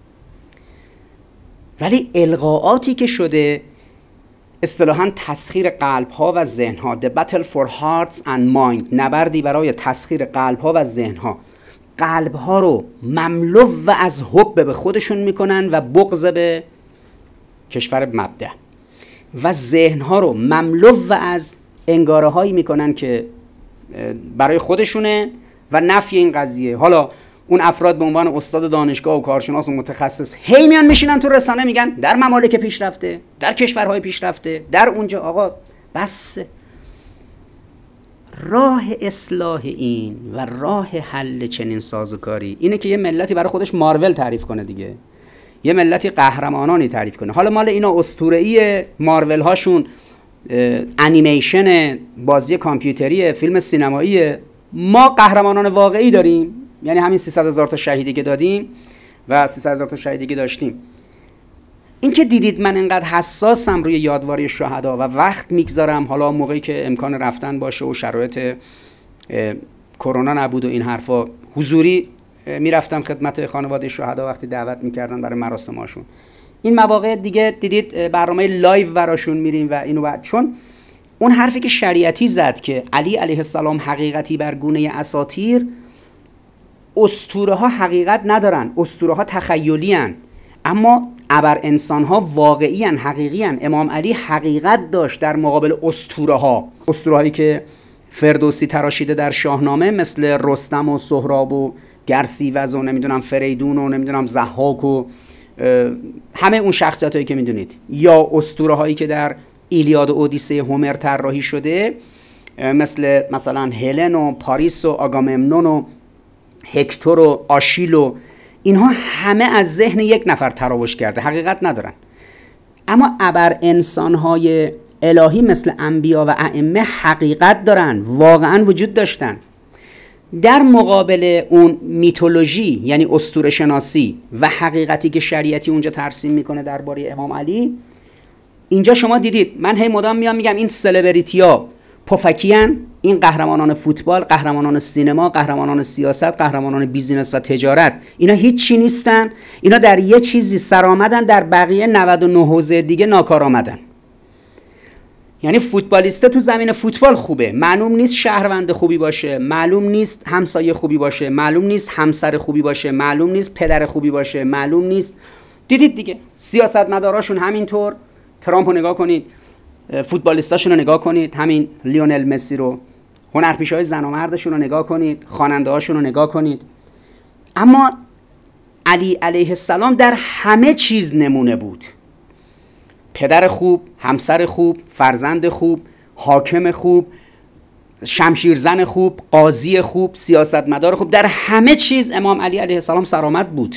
ولی القاءاتی که شده اصطلاحاً تسخیر قلب‌ها و ذهن‌ها، The Battle for Hearts and Mind، نبردی برای تسخیر قلب‌ها و ذهن‌ها. قلب‌ها رو مملو و از حب به خودشون میکنن و بغض به کشور مبدأ، و ذهن‌ها رو مملو و از انگاره‌هایی میکنن که برای خودشونه و نفی این قضیه. حالا اون افراد به عنوان استاد دانشگاه و کارشناس و متخصص هی میان میشینن تو رسانه میگن در ممالک پیشرفته، در کشورهای پیشرفته، در اونجا. آقا بس. راه اصلاح این و راه حل چنین سازوکاری اینه که یه ملتی برای خودش مارول تعریف کنه دیگه، یه ملتی قهرمانانی تعریف کنه. حالا مال اینا اسطوره‌ای مارول هاشون انیمیشن، بازی کامپیوتری، فیلم سینمایی. ما قهرمانان واقعی داریم، یعنی همین 300,000 تا شهیدی که دادیم و 300,000 تا شهیدی که داشتیم. این که دیدید من اینقدر حساسم روی یادواری شهدا و وقت میگذارم، حالا موقعی که امکان رفتن باشه و شرایط کرونا نبود و این حرفا، حضوری میرفتم خدمت خانواده شهدا وقتی دعوت میکردن برای مراسماشون. این مواقع دیگه دیدید برنامه لایو براشون میریم و اینو بعد، چون اون حرفی که شریعتی زد که علی علیه السلام حقیقتی بر گونه اساطیر، اسطوره ها حقیقت ندارن، اسطوره ها تخیلی هن، اما ابر انسان ها واقعی هن، حقیقی هن. امام علی حقیقت داشت در مقابل اسطوره ها، اسطوره هایی که فردوسی تراشیده در شاهنامه، مثل رستم و سهراب و گرسیوز و نمیدونم فریدون و نمیدونم ضحاک و همه اون شخصیت هایی که میدونید، یا اسطوره هایی که در ایلیاد و اودیسه هومر طراحی شده، مثلا هلن و پاریس و آگاممنون و هکتور و آشیل و اینها همه از ذهن یک نفر تراوش کرده، حقیقت ندارن. اما ابر انسانهای الهی مثل انبیا و ائمه حقیقت دارن، واقعا وجود داشتن. در مقابل اون میتولوژی، یعنی اسطوره شناسی و حقیقتی که شریعتی اونجا ترسیم میکنه درباره امام علی، اینجا شما دیدید من هی مدام میگم این سلبریتی‌ها پفکیان، این قهرمانان فوتبال، قهرمانان سینما، قهرمانان سیاست، قهرمانان بیزینس و تجارت، اینا هیچی نیستن. اینا در یه چیزی سرآمدن، در بقیه 99 حوزه دیگه ناکارآمدن. یعنی فوتبالیسته تو زمین فوتبال خوبه، معلوم نیست شهروند خوبی باشه، معلوم نیست همسایه خوبی باشه، معلوم نیست همسر خوبی باشه، معلوم نیست پدر خوبی باشه، معلوم نیست. دیدید دیگه سیاستمداراشون همینطور. ترامپ رو نگاه کنید، فوتبالیستاشون رو نگاه کنید، همین لیونل مسی رو، هنرپیشه‌های زن و مردشون رو نگاه کنید، خواننده‌هاشون رو نگاه کنید. اما علی علیه السلام در همه چیز نمونه بود. پدر خوب، همسر خوب، فرزند خوب، حاکم خوب، شمشیرزن خوب، قاضی خوب، سیاستمدار خوب، در همه چیز امام علی علیه السلام سرآمد بود.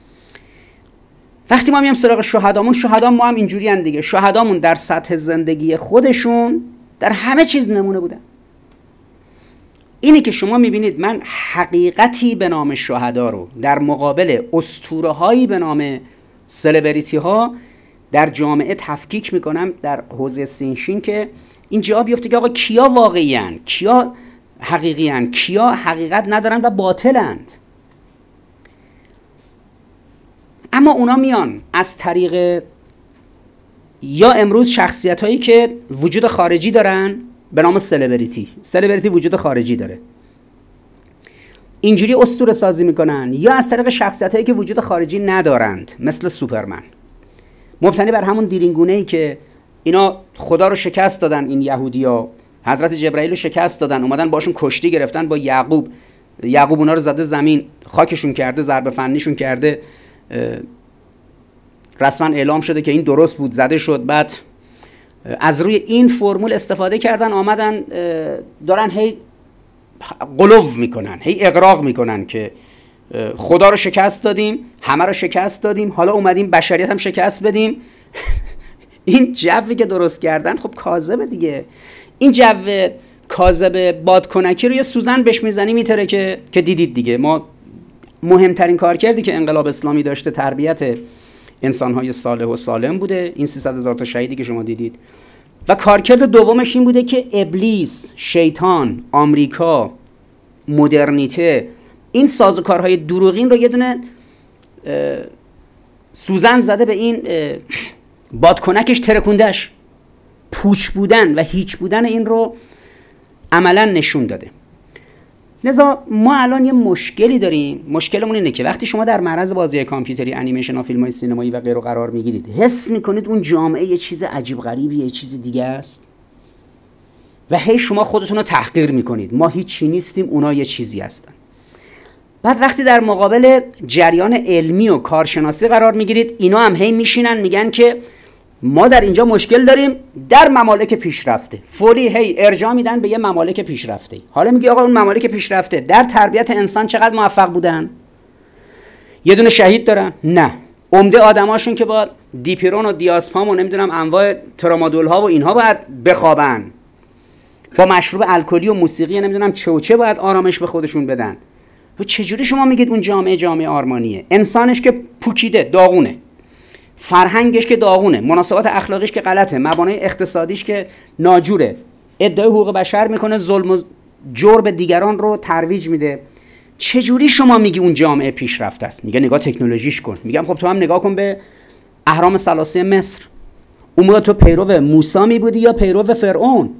وقتی ما میام سراغ شهدا ما هم اینجوری اند دیگه. شهدامون در سطح زندگی خودشون در همه چیز نمونه بودن. اینی که شما میبینید من حقیقتی به نام شهدا رو در مقابل اسطوره‌هایی به نام سلبریتی ها در جامعه تفکیک میکنم در حوزه سینشین، که این جواب بیفته که آقا کیا واقعی هن، کیا حقیقی هن، کیا حقیقت ندارن و باطلند. اما اونا میان از طریق یا امروز شخصیت هایی که وجود خارجی دارن به نام سلبریتی وجود خارجی داره، اینجوری اسطوره سازی میکنن، یا از طریق شخصیت هایی که وجود خارجی ندارند مثل سوپرمن، مبتنی بر همون دیرینگونه‌ای که اینا خدا رو شکست دادن، این یهودی‌ها حضرت جبرائیل رو شکست دادن، اومدن باشون کشتی گرفتن با یعقوب اونا رو زده زمین، خاکشون کرده، ضربه فنیشون کرده، رسما اعلام شده که این درست بود، زده شد. بعد از روی این فرمول استفاده کردن، آمدن دارن هی غلو میکنن، هی اغراق میکنن که خدا رو شکست دادیم، همه رو شکست دادیم، حالا اومدیم بشریت هم شکست بدیم. این جوی که درست کردن خب کاذبه دیگه. این جو کاذب بادکنکی رو یه سوزن بهش میزنی میتره که دیدید دیگه. ما مهمترین کار کردی که انقلاب اسلامی داشته تربیت انسان‌های صالح و سالم بوده، این 300,000 تا شهیدی که شما دیدید. و کارکرد دومش این بوده که ابلیس، شیطان، آمریکا، مدرنیته، این سازوکارهای دروغین رو یه دونه سوزن زده به این بادکنکش، ترکوندش. پوچ بودن و هیچ بودن این رو عملا نشون داده. لذا ما الان یه مشکلی داریم. مشکلمون اینه که وقتی شما در معرض بازی کامپیوتری، انیمیشن ها، فیلم های سینمایی و غیره قرار میگیرید، حس میکنید اون جامعه یه چیز عجیب غریبی، یه چیز دیگه است و هی شما خودتون رو تحقیر میکنید. ما هیچی نیستیم، اونا یه چیزی هستن. بعد وقتی در مقابل جریان علمی و کارشناسی قرار میگیرید، اینا هم هی میشینن میگن که ما در اینجا مشکل داریم در ممالک پیشرفته. فوری هی ارجاع میدن به یه ممالک پیشرفته. حالا میگی آقا اون ممالک پیشرفته در تربیت انسان چقدر موفق بودن؟ یه دونه شهید دارن؟ نه. عمده آدماشون که با دیپیرون و دیازپام و نمیدونم انواع ترامادول ها و اینها باید بخوابن، با مشروب الکلی و موسیقی نمیدونم چوچه باید آرامش به خودشون بدن. و چجوری شما میگید اون جامعه آرمانیه؟ انسانش که پوکیده، داغونه، فرهنگش که داغونه، مناسبات اخلاقیش که غلطه، مبانی اقتصادیش که ناجوره، ادعای حقوق بشر میکنه، ظلم و جور به دیگران رو ترویج میده. چجوری شما میگی اون جامعه پیشرفته است؟ میگه نگاه تکنولوژیش کن. میگم خب تو هم نگاه کن به اهرام ثلاثه مصر. اون موقع تو پیرو موسی میبودی یا پیرو فرعون؟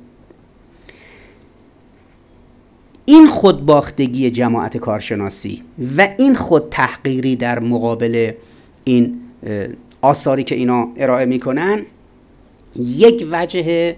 این خودباختگی جماعت کارشناسی و این خود تحقیری در مقابل این آثاری که اینا ارائه میکنن یک وجه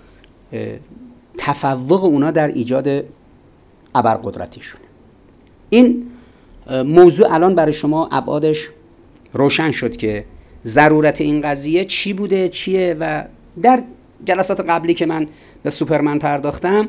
تفوق اونا در ایجاد ابرقدرتیشونه. این موضوع الان برای شما ابعادش روشن شد که ضرورت این قضیه چی بوده، چیه. و در جلسات قبلی که من به سوپرمن پرداختم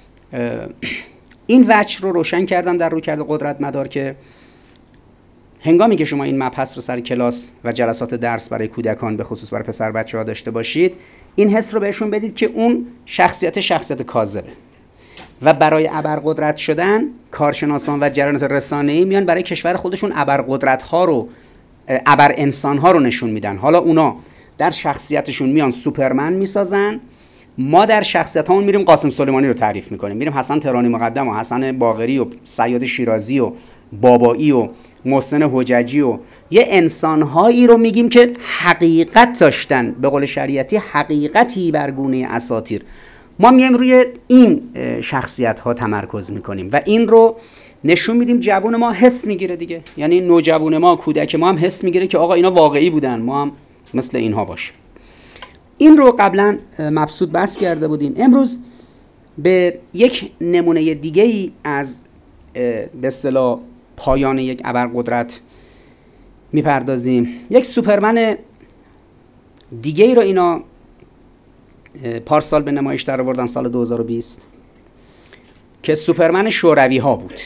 این وجه رو روشن کردم در رویکرد قدرت مدار که هنگامی که شما این مبحث رو سر کلاس و جلسات درس برای کودکان به خصوص برای پسر بچه‌ها داشته باشید، این حس رو بهشون بدید که اون شخصیت کاذبه و برای ابرقدرت شدن کارشناسان و جریانات رسانه‌ای میان برای کشور خودشون ابرقدرت‌ها رو، ابر انسان‌ها رو نشون میدن. حالا اونا در شخصیتشون میان سوپرمن میسازن، ما در شخصیتامون میریم قاسم سلیمانی رو تعریف میکنیم، میریم حسن تهرانی مقدم و حسن باقری و صیاد شیرازی و بابایی و محسن حججی و یه انسانهایی رو میگیم که حقیقت داشتن، به قول شریعتی حقیقتی بر گونه اساطیر. ما میایم روی این شخصیت ها تمرکز میکنیم و این رو نشون میدیم. جوون ما حس میگیره دیگه، یعنی نوجوان ما، کودک ما هم حس میگیره که آقا اینا واقعی بودن، ما هم مثل اینها باشیم. این رو قبلا مبسوط بحث کرده بودیم. امروز به یک نمونه دیگه ای از به اصطلاح پایان یک ابرقدرت میپردازیم. یک سوپرمن دیگه ای رو اینا پارسال به نمایش در آوردن، سال 2020، که سوپرمن شوروی ها بود.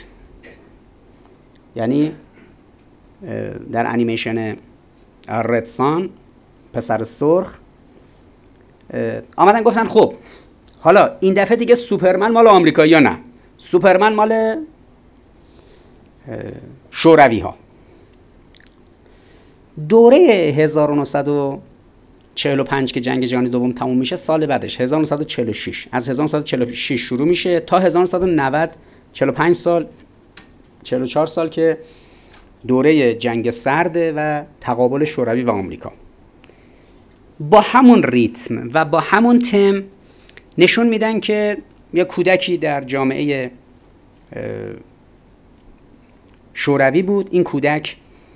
یعنی در انیمیشن رد-سان، پسر سرخ، آمدن گفتن خب حالا این دفعه دیگه سوپرمن مال آمریکایی ها نه، سوپرمن مال شوروی ها. دوره 1945 که جنگ جهانی دوم تموم میشه، سال بعدش 1946، از 1946 شروع میشه تا 1990، 45 سال 44 سال که دوره جنگ سرده و تقابل شوروی و آمریکا. با همون ریتم و با همون تم نشون میدن که یک کودکی در جامعه شوروی بود. این کودک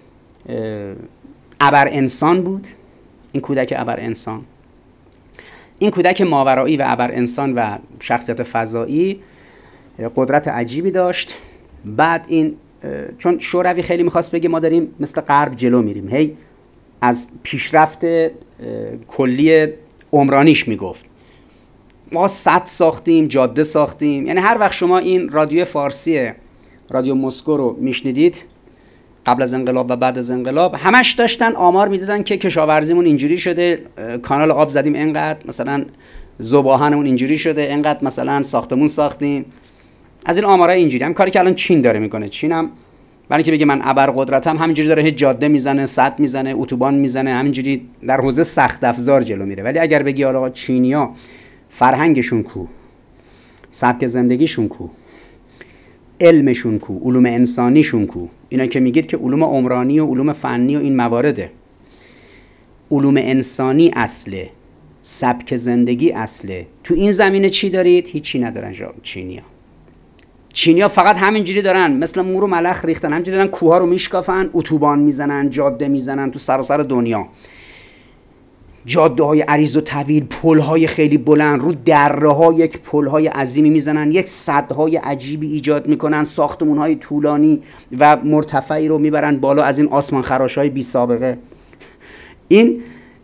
ابر انسان بود، این کودک ابر انسان، این کودک ماورایی و ابر انسان و شخصیت فضایی قدرت عجیبی داشت. بعد این چون شوروی خیلی میخواست بگه ما داریم مثل غرب جلو میریم، هی از پیشرفت کلی عمرانیش میگفت، ما سد ساختیم، جاده ساختیم. یعنی هر وقت شما این رادیو فارسی رادیو مسکو رو میشنیدید قبل از انقلاب و بعد از انقلاب، همش داشتن آمار میدادن که کشاورزیمون اینجوری شده، کانال آب زدیم اینقدر، مثلا ذوب‌آهنمون اینجوری شده، اینقدر مثلا ساختمون ساختیم. از این آمارای اینجوری هم کاری که الان چین داره میکنه. چین هم برای اینکه بگه من ابرقدرتم، همینجوری داره هیچ جاده میزنه، سد میزنه، اتوبان میزنه، همینجوری در حوزه سخت افزار جلو میره. ولی اگر بگی آقا چینیا فرهنگشون کو، سبک زندگیشون کو، علمشون کو، علوم انسانیشون کو، اینا که میگید که علوم عمرانی و علوم فنی و این موارده، علوم انسانی اصله، سبک زندگی اصله، تو این زمینه چی دارید؟ هیچی ندارن چینیا فقط همینجوری دارن مثل مور و ملخ ریختن، همینجوری دارن کوها رو میشکافن، اتوبان میزنن، جاده میزنن تو سراسر دنیا، جاده های عریض و طویل، پل های خیلی بلند، رو دره ها یک پل های عظیمی میزنن، یک سدهای عجیبی ایجاد میکنن، ساختمون های طولانی و مرتفعی رو میبرن بالا از این آسمان خراش های بی سابقه. این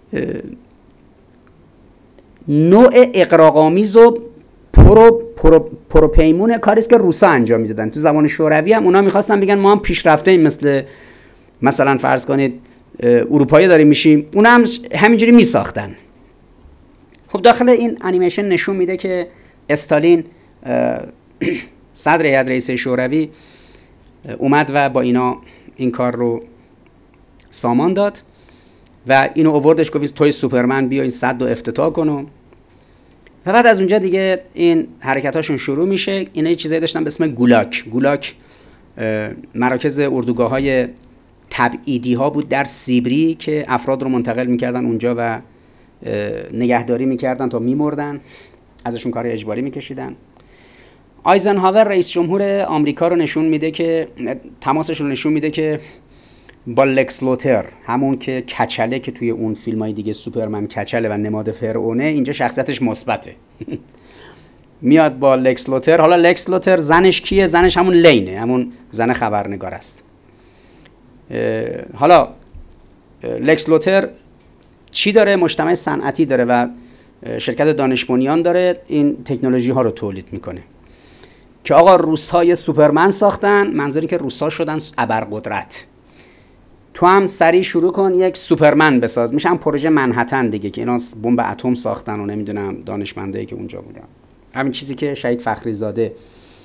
نوع اغراق‌آمیز و پروپیمون کاریست که روسا انجام میدادن. تو زمان شوروی هم اونا میخواستن بگن ما هم پیشرفته ایم، مثلا فرض کنید اروپایی داریم میشیم، اونا هم همینجوری میساختن. خب داخل این انیمیشن نشون میده که استالین صدر هیئت رئیسه شوروی اومد و با اینا این کار رو سامان داد و اینو آوردش گفت توی سوپرمن بیا این سد رو افتتاح کن و بعد از اونجا دیگه این حرکتاشون شروع میشه. اینا یه چیزایی داشتن به اسم گولاک مراکز اردوگاه‌های تبعیدی ها بود در سیبری که افراد رو منتقل میکردن اونجا و نگهداری میکردن تا میمردن، ازشون کار اجباری میکشیدن. آیزنهاور رئیس جمهور آمریکا رو نشون میده که تماسش رو نشون میده که با لکس لوتر، همون که کچله که توی اون فیلمای دیگه سوپرمن کچله و نماد فرعونه، اینجا شخصیتش مثبته. میاد با لکس لوتر. حالا لکس لوتر زنش کیه؟ زنش همون لینه، همون زن خبرنگار است. حالا لکس لوتر چی داره؟ مجتمع صنعتی داره و شرکت دانش بنیان داره، این تکنولوژی ها رو تولید میکنه که آقا روس‌ها سوپرمن ساختن، منظوری که روس‌ها شدن ابرقدرت، تو هم سریع شروع کن یک سوپرمن بساز. میشه هم پروژه منهتن دیگه که اینا بمب اتم ساختن و نمیدونم دانشمندایی که اونجا بودن. همین چیزی که شهید فخری زاده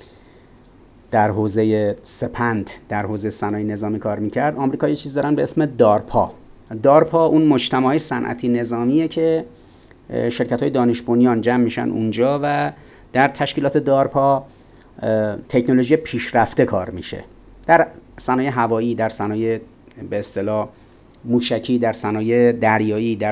در حوزه سپند، در حوزه صنایع نظامی کار میکرد. آمریکا یه چیز دارن به اسم دارپا اون مجتمع صنعتی نظامیه که شرکت‌های دانش بنیان جمع میشن اونجا و در تشکیلات دارپا تکنولوژی پیشرفته کار میشه، در صنایع هوایی، در صنایع به اصطلاح موشکی، در صنایع دریایی، در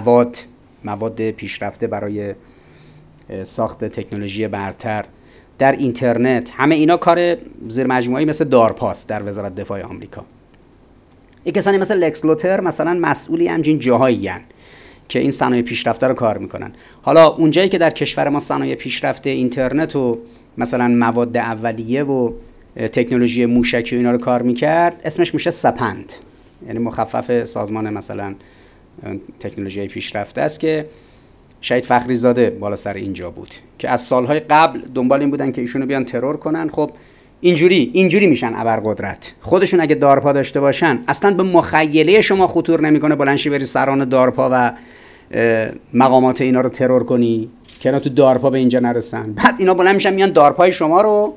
مواد پیشرفته برای ساخت تکنولوژی برتر، در اینترنت. همه اینا کار زیر مجموعه‌ای مثل دارپاست در وزارت دفاع آمریکا. یک کسانی مثل لکس لوتر مثلا مسئولی همچین جاهایی هستند که این صنایع پیشرفته رو کار میکنن. حالا اونجایی که در کشور ما صنایع پیشرفته اینترنت و مثلا مواد اولیه و تکنولوژی موشکی و اینا رو کار میکرد، اسمش میشه سپند، یعنی مخفف سازمان مثلا تکنولوژی پیشرفته است که شهید فخری زاده بالا سر اینجا بود که از سالهای قبل دنبال این بودن که ایشونو بیان ترور کنن. خب اینجوری میشن ابرقدرت. خودشون اگه دارپا داشته باشن اصلا به مخیله شما خطور نمیکنه بلنشی بری سران دارپا و مقامات اینا رو ترور کنی که اینا تو دارپا به اینجا نرسن. بعد اینا بلند میشن میان دارپای شما رو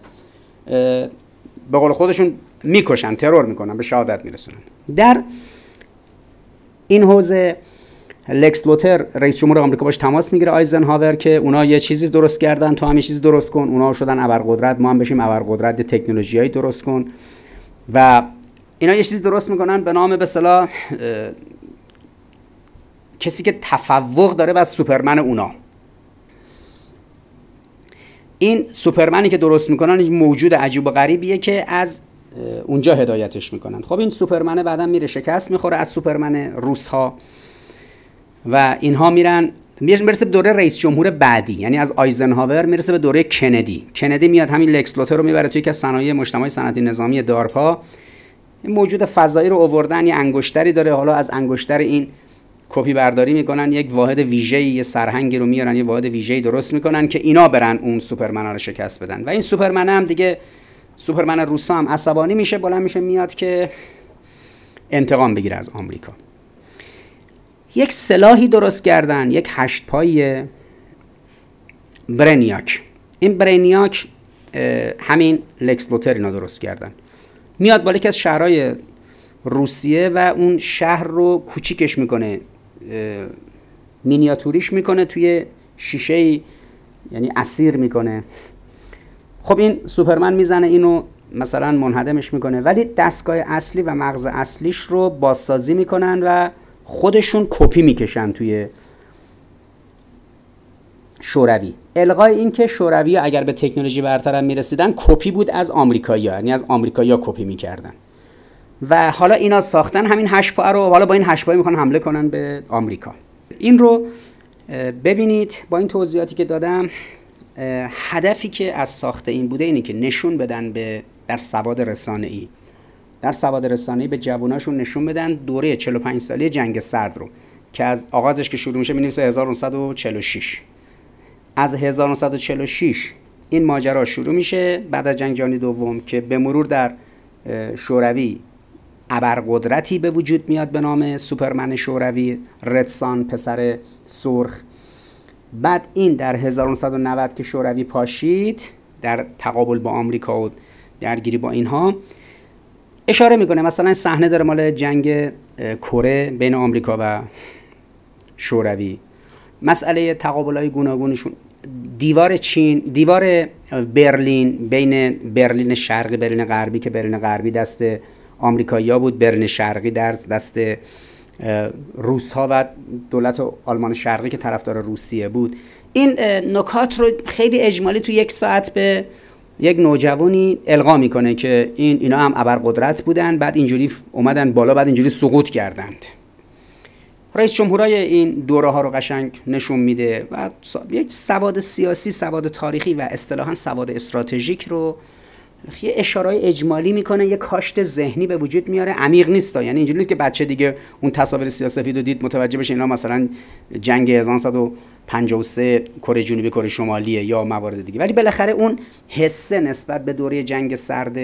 به قول خودشون میکشن، ترور میکنن، به شهادت میرسونن. در این حوزه لکس لوتر رئیس جمهور آمریکا باش تماس میگیره آیزنهاور که اونا یه چیزی درست کردن، تو هم یه چیزی درست کن. اونا شدن ابرقدرت، ما هم بشیم ابرقدرت، تکنولوژیایی درست کن. و اینا یه چیزی درست میکنن به نام به اصطلاح کسی که تفوق داره بر سوپرمن اونا. این سوپرمنی که درست میکنن یک موجود عجیب و غریبیه که از اونجا هدایتش میکنن. خب این سوپرمنه بعدا میره شکست میخوره از سوپرمن روس‌ها و اینها میرسه به دوره رئیس جمهور بعدی، یعنی از آیزنهاور میرسه به دوره کندی میاد همین لکس لوتر رو میبره توی که صنایع مجتمع صنعتی نظامی دارپا. این موجود فضایی رو آوردن، یه انگشتری داره، حالا از انگشتر این کپی برداری میکنن، یک واحد ویژه‌ای، یه سرهنگی رو میارن، یه واحد ویژه‌ای درست میکنن که اینا برن اون سوپرمن رو شکست بدن. و این سوپرمن هم دیگه، سوپرمن روسا هم عصبانی میشه، بلند میشه میاد که انتقام بگیره از آمریکا. یک سلاحی درست کردن، یک 8 پایی برینیاک. این برینیاک همین لکس لوتر اینا درست کردن. میاد بالا یکی از شهرهای روسیه و اون شهر رو کوچیکش میکنه، مینیاتوریش میکنه، توی شیشه، یعنی اسیر میکنه. خب این سوپرمن میزنه اینو مثلا منهدمش میکنه، ولی دستگاه اصلی و مغز اصلیش رو بازسازی میکنن و خودشون کپی میکشن توی شوروی. الغای این که شوروی اگر به تکنولوژی برتر میرسیدن کپی بود از آمریکایی‌ها، یعنی از آمریکایی‌ها کپی میکردن و حالا اینا ساختن همین 8 پا رو، حالا با این 8 پا میخوان حمله کنن به آمریکا. این رو ببینید با این توضیحاتی که دادم، هدفی که از ساخت این بوده اینه که نشون بدن در سواد رسانه‌ای به جواناشون نشون بدن دوره 45 ساله جنگ سرد رو که از آغازش که شروع میشه می‌نویسه 1946. از 1946 این ماجرا شروع میشه بعد از جنگ جهانی دوم که به مرور در شوروی ابرقدرتی به وجود میاد به نام سوپرمن شوروی، ردسان، پسر سرخ. بعد این در 1990 که شوروی پاشید در تقابل با آمریکا و درگیری با اینها اشاره میکنه، مثلا صحنه داره مال جنگ کره بین آمریکا و شوروی، مسئله تقابل‌های گوناگونشون، دیوار چین، دیوار برلین بین برلین شرقی برلین غربی که برلین غربی دست آمریکایی‌ها بود، برلین شرقی در دست روس‌ها و دولت آلمان شرقی که طرفدار روسیه بود. این نکات رو خیلی اجمالی تو 1 ساعت به یک نوجوانی القا میکنه که اینا هم ابرقدرت بودن، بعد اینجوری اومدن بالا، بعد اینجوری سقوط کردند. رئیس جمهورای این دوره ها رو قشنگ نشون میده و یک سواد سیاسی، سواد تاریخی و اصطلاحاً سواد استراتژیک رو یه اشاره‌ای اجمالی میکنه، یه کاشت ذهنی به وجود میاره، عمیق نیست. یعنی اینجوری نیست که بچه دیگه اون تصاویر سیاه‌سفید رو دید متوجه بشه اینا مثلا جنگ 1953 کره جنوبی کره شمالیه یا موارد دیگه، ولی بالاخره اون حسه نسبت به دوره جنگ سرد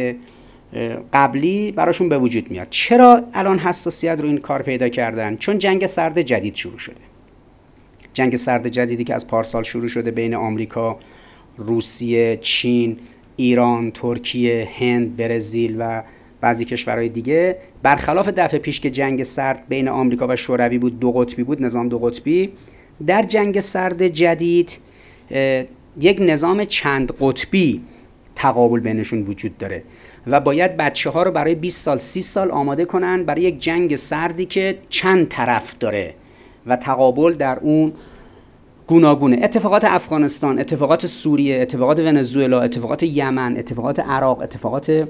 قبلی براشون به وجود میاد. چرا الان حساسیت رو این کار پیدا کردن؟ چون جنگ سرد جدید شروع شده. جنگ سرد جدیدی که از پارسال شروع شده بین آمریکا، روسیه، چین، ایران، ترکیه، هند، برزیل و بعضی کشورهای دیگه، برخلاف دفعه پیش که جنگ سرد بین آمریکا و شوروی بود، 2 قطبی بود، نظام 2 قطبی، در جنگ سرد جدید یک نظام چند قطبی تقابل بینشون وجود داره و باید بچه‌ها رو برای 20 سال 30 سال آماده کنن برای یک جنگ سردی که چند طرف داره و تقابل در اون گوناگونه. اتفاقات افغانستان، اتفاقات سوریه، اتفاقات ونزوئلا، اتفاقات یمن، اتفاقات عراق، اتفاقات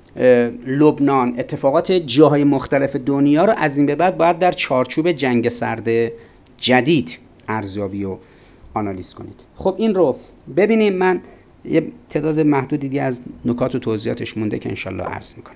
لبنان، اتفاقات جاهای مختلف دنیا رو از این به بعد باید در چارچوب جنگ سرد جدید ارزیابی و آنالیز کنید. خب این رو ببینیم، من یه تعداد محدودی دیگه از نکات و توضیحاتش مونده که انشالله عرض میکنم.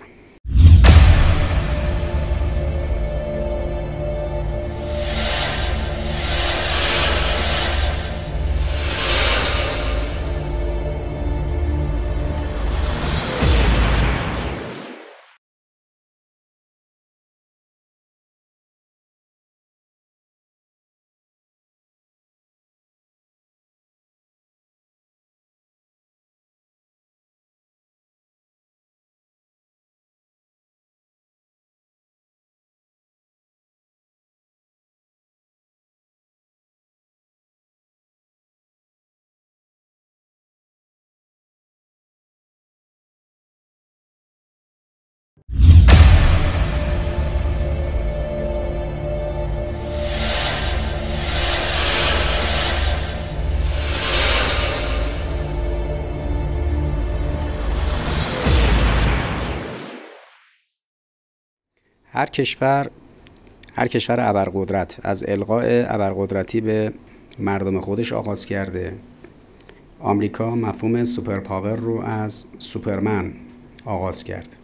هر کشور ابرقدرت از القاء ابرقدرتی به مردم خودش آغاز کرده. آمریکا مفهوم سوپر پاور رو از سوپرمن آغاز کرد.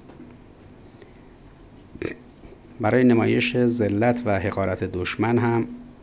برای نمایش ذلت و حقارت دشمن هم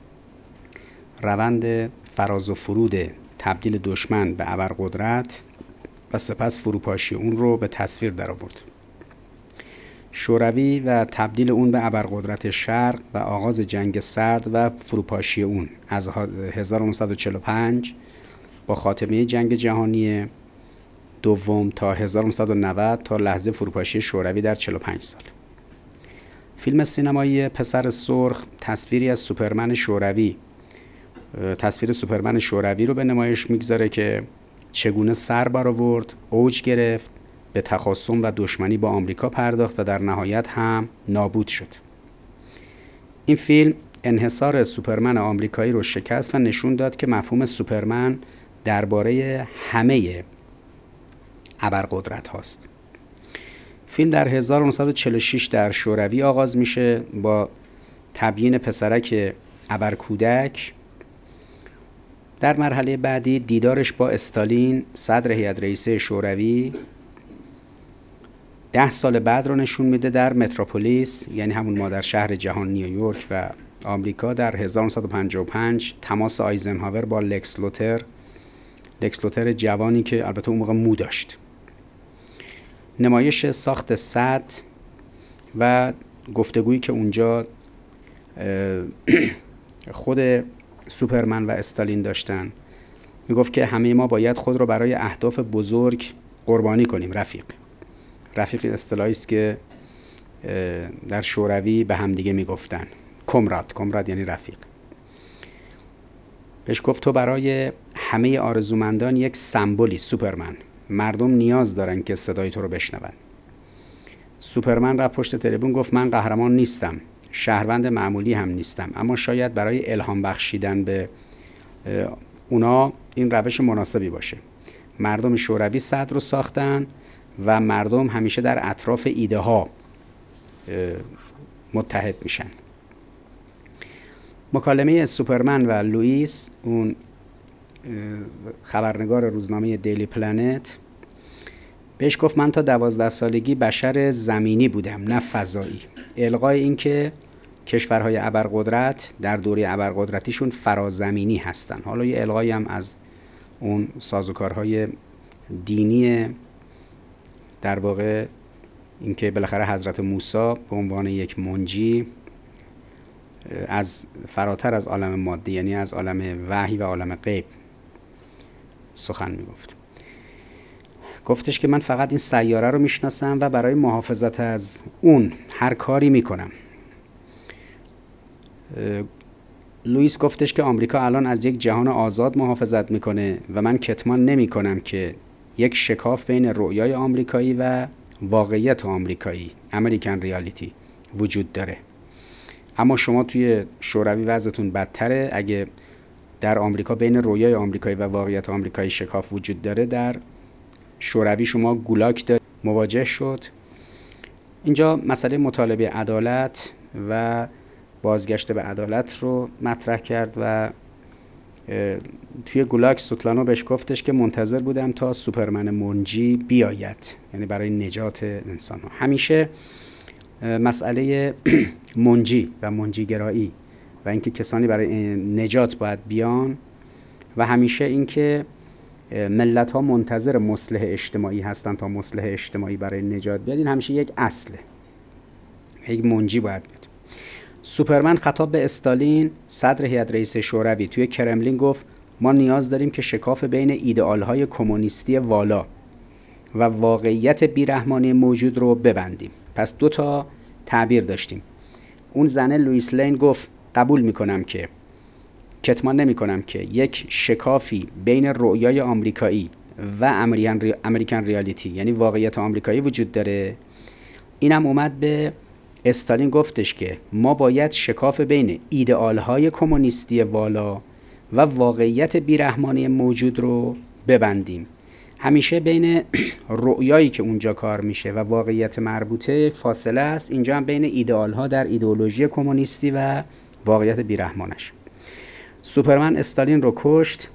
روند فراز و فرود تبدیل دشمن به ابرقدرت و سپس فروپاشی اون رو به تصویر درآورد. شوروی و تبدیل اون به ابرقدرت شرق و آغاز جنگ سرد و فروپاشی اون از 1945 با خاتمه جنگ جهانی دوم تا 1990 تا لحظه فروپاشی شوروی در 45 سال. فیلم سینمایی پسر سرخ تصویری از سوپرمن شوروی، تصویر سوپرمن شوروی رو به نمایش میگذاره که چگونه سر برآورد، اوج گرفت، به تخاصم و دشمنی با آمریکا پرداخت و در نهایت هم نابود شد. این فیلم انحصار سوپرمن آمریکایی رو شکست و نشون داد که مفهوم سوپرمن درباره همه ابرقدرت هاست. فیلم در 1946 در شوروی آغاز میشه با تبیین پسرک ابرکودک. در مرحله بعدی دیدارش با استالین صدر هیئت رئیسه شوروی 10 سال بعد رو نشون میده در متروپولیس، یعنی همون مادر شهر جهان نیویورک و آمریکا. در 1955 تماس آیزنهاور با لکس لوتر جوانی که البته اون موقع مو داشت. نمایش ساخت سد و گفتگویی که اونجا خود سوپرمن و استالین داشتن، میگفت که همه ما باید خود رو برای اهداف بزرگ قربانی کنیم. رفیق اصطلاحی است که در شوروی به هم دیگه میگفتن. کمراد یعنی رفیق. بهش گفت تو برای همه آرزومندان یک سمبولی سوپرمن. مردم نیاز دارن که صدای تو رو بشنون. سوپرمن رفت پشت تریبون گفت من قهرمان نیستم، شهروند معمولی هم نیستم، اما شاید برای الهام بخشیدن به اونا این روش مناسبی باشه. مردم شوروی صدر رو ساختن و مردم همیشه در اطراف ایده ها متحد میشن. مکالمه سوپرمن و لوئیس، اون خبرنگار روزنامه دیلی پلنت، بهش گفت من تا 12 سالگی بشر زمینی بودم نه فضایی. الغای این که کشورهای ابرقدرت در دوره ابرقدرتیشون فرازمینی هستن. حالا یه الغایی هم از اون سازوکارهای دینی، در واقع اینکه بالاخره حضرت موسی به عنوان یک منجی از فراتر از عالم مادی، یعنی از عالم وحی و عالم غیب سخن میگفت. گفتش که من فقط این سیاره رو میشناسم و برای محافظت از اون هر کاری میکنم. لوئیس گفتش که آمریکا الان از یک جهان آزاد محافظت میکنه و من کتمان نمیکنم که یک شکاف بین رؤیای آمریکایی و واقعیت آمریکایی، امریکن ریالیتی، وجود داره. اما شما توی شوروی وضعتون بدتره. اگه در آمریکا بین رویای آمریکایی و واقعیت آمریکایی شکاف وجود داره، در شوروی شما گولاک دارید. مواجه شد. اینجا مسئله مطالبه عدالت و بازگشت به عدالت رو مطرح کرد و توی گولاک سوتلانو بهش گفتش که منتظر بودم تا سوپرمن منجی بیاید، یعنی برای نجات انسان ها. همیشه مسئله منجی و منجیگرایی و اینکه کسانی برای نجات باید بیان و همیشه اینکه ملت ها منتظر مصلح اجتماعی هستن تا مصلح اجتماعی برای نجات بیاد، این همیشه یک اصله. یک منجی باید بیاد. سوپرمن خطاب به استالین صدر هیئت رئیسه شوروی توی کرملین گفت ما نیاز داریم که شکاف بین ایدئال‌های کمونیستی والا و واقعیت بیرحمانه موجود رو ببندیم. پس 2 تا تعبیر داشتیم. اون زنه لوئیس لین گفت قبول میکنم که کتمان نمیکنم که یک شکافی بین رؤیای آمریکایی و امریکن ریالیتی، یعنی واقعیت آمریکایی وجود داره. اینم اومد به استالین گفتش که ما باید شکاف بین ایدئال‌های کمونیستی والا و واقعیت بیرحمانه موجود رو ببندیم. همیشه بین رؤیایی که اونجا کار میشه و واقعیت مربوطه فاصله است. اینجا هم بین ایدئال‌ها در ایدئولوژی کمونیستی و واقعیت بیرحمانش. سوپرمن استالین رو کشت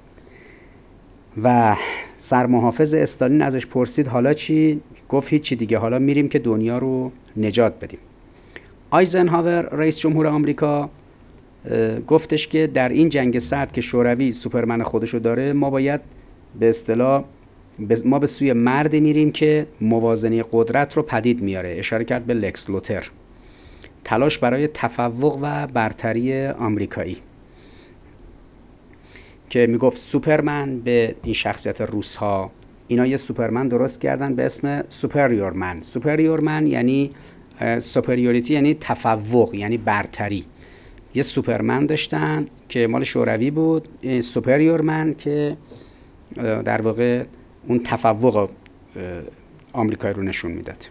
و سرمحافظ استالین ازش پرسید حالا چی؟ گفت هیچی دیگه، حالا میریم که دنیا رو نجات بدیم. آیزنهاور رئیس جمهور آمریکا گفتش که در این جنگ سرد که شوروی سوپرمن خودشو داره، ما باید به اصطلاح ما به سوی مرد میریم که موازنه قدرت رو پدید میاره. اشاره کرد به لکس لوتر. تلاش برای تفوق و برتری آمریکایی که میگفت سوپرمن به این شخصیت روس ها اینا یه سوپرمن درست کردن به اسم سوپریور من. سوپریور من یعنی سوپریوریتی، یعنی تفوق، یعنی برتری. یه سوپرمن داشتن که مال شوروی بود، سوپریور من که در واقع اون تفوق آمریکایی رو نشون میداد.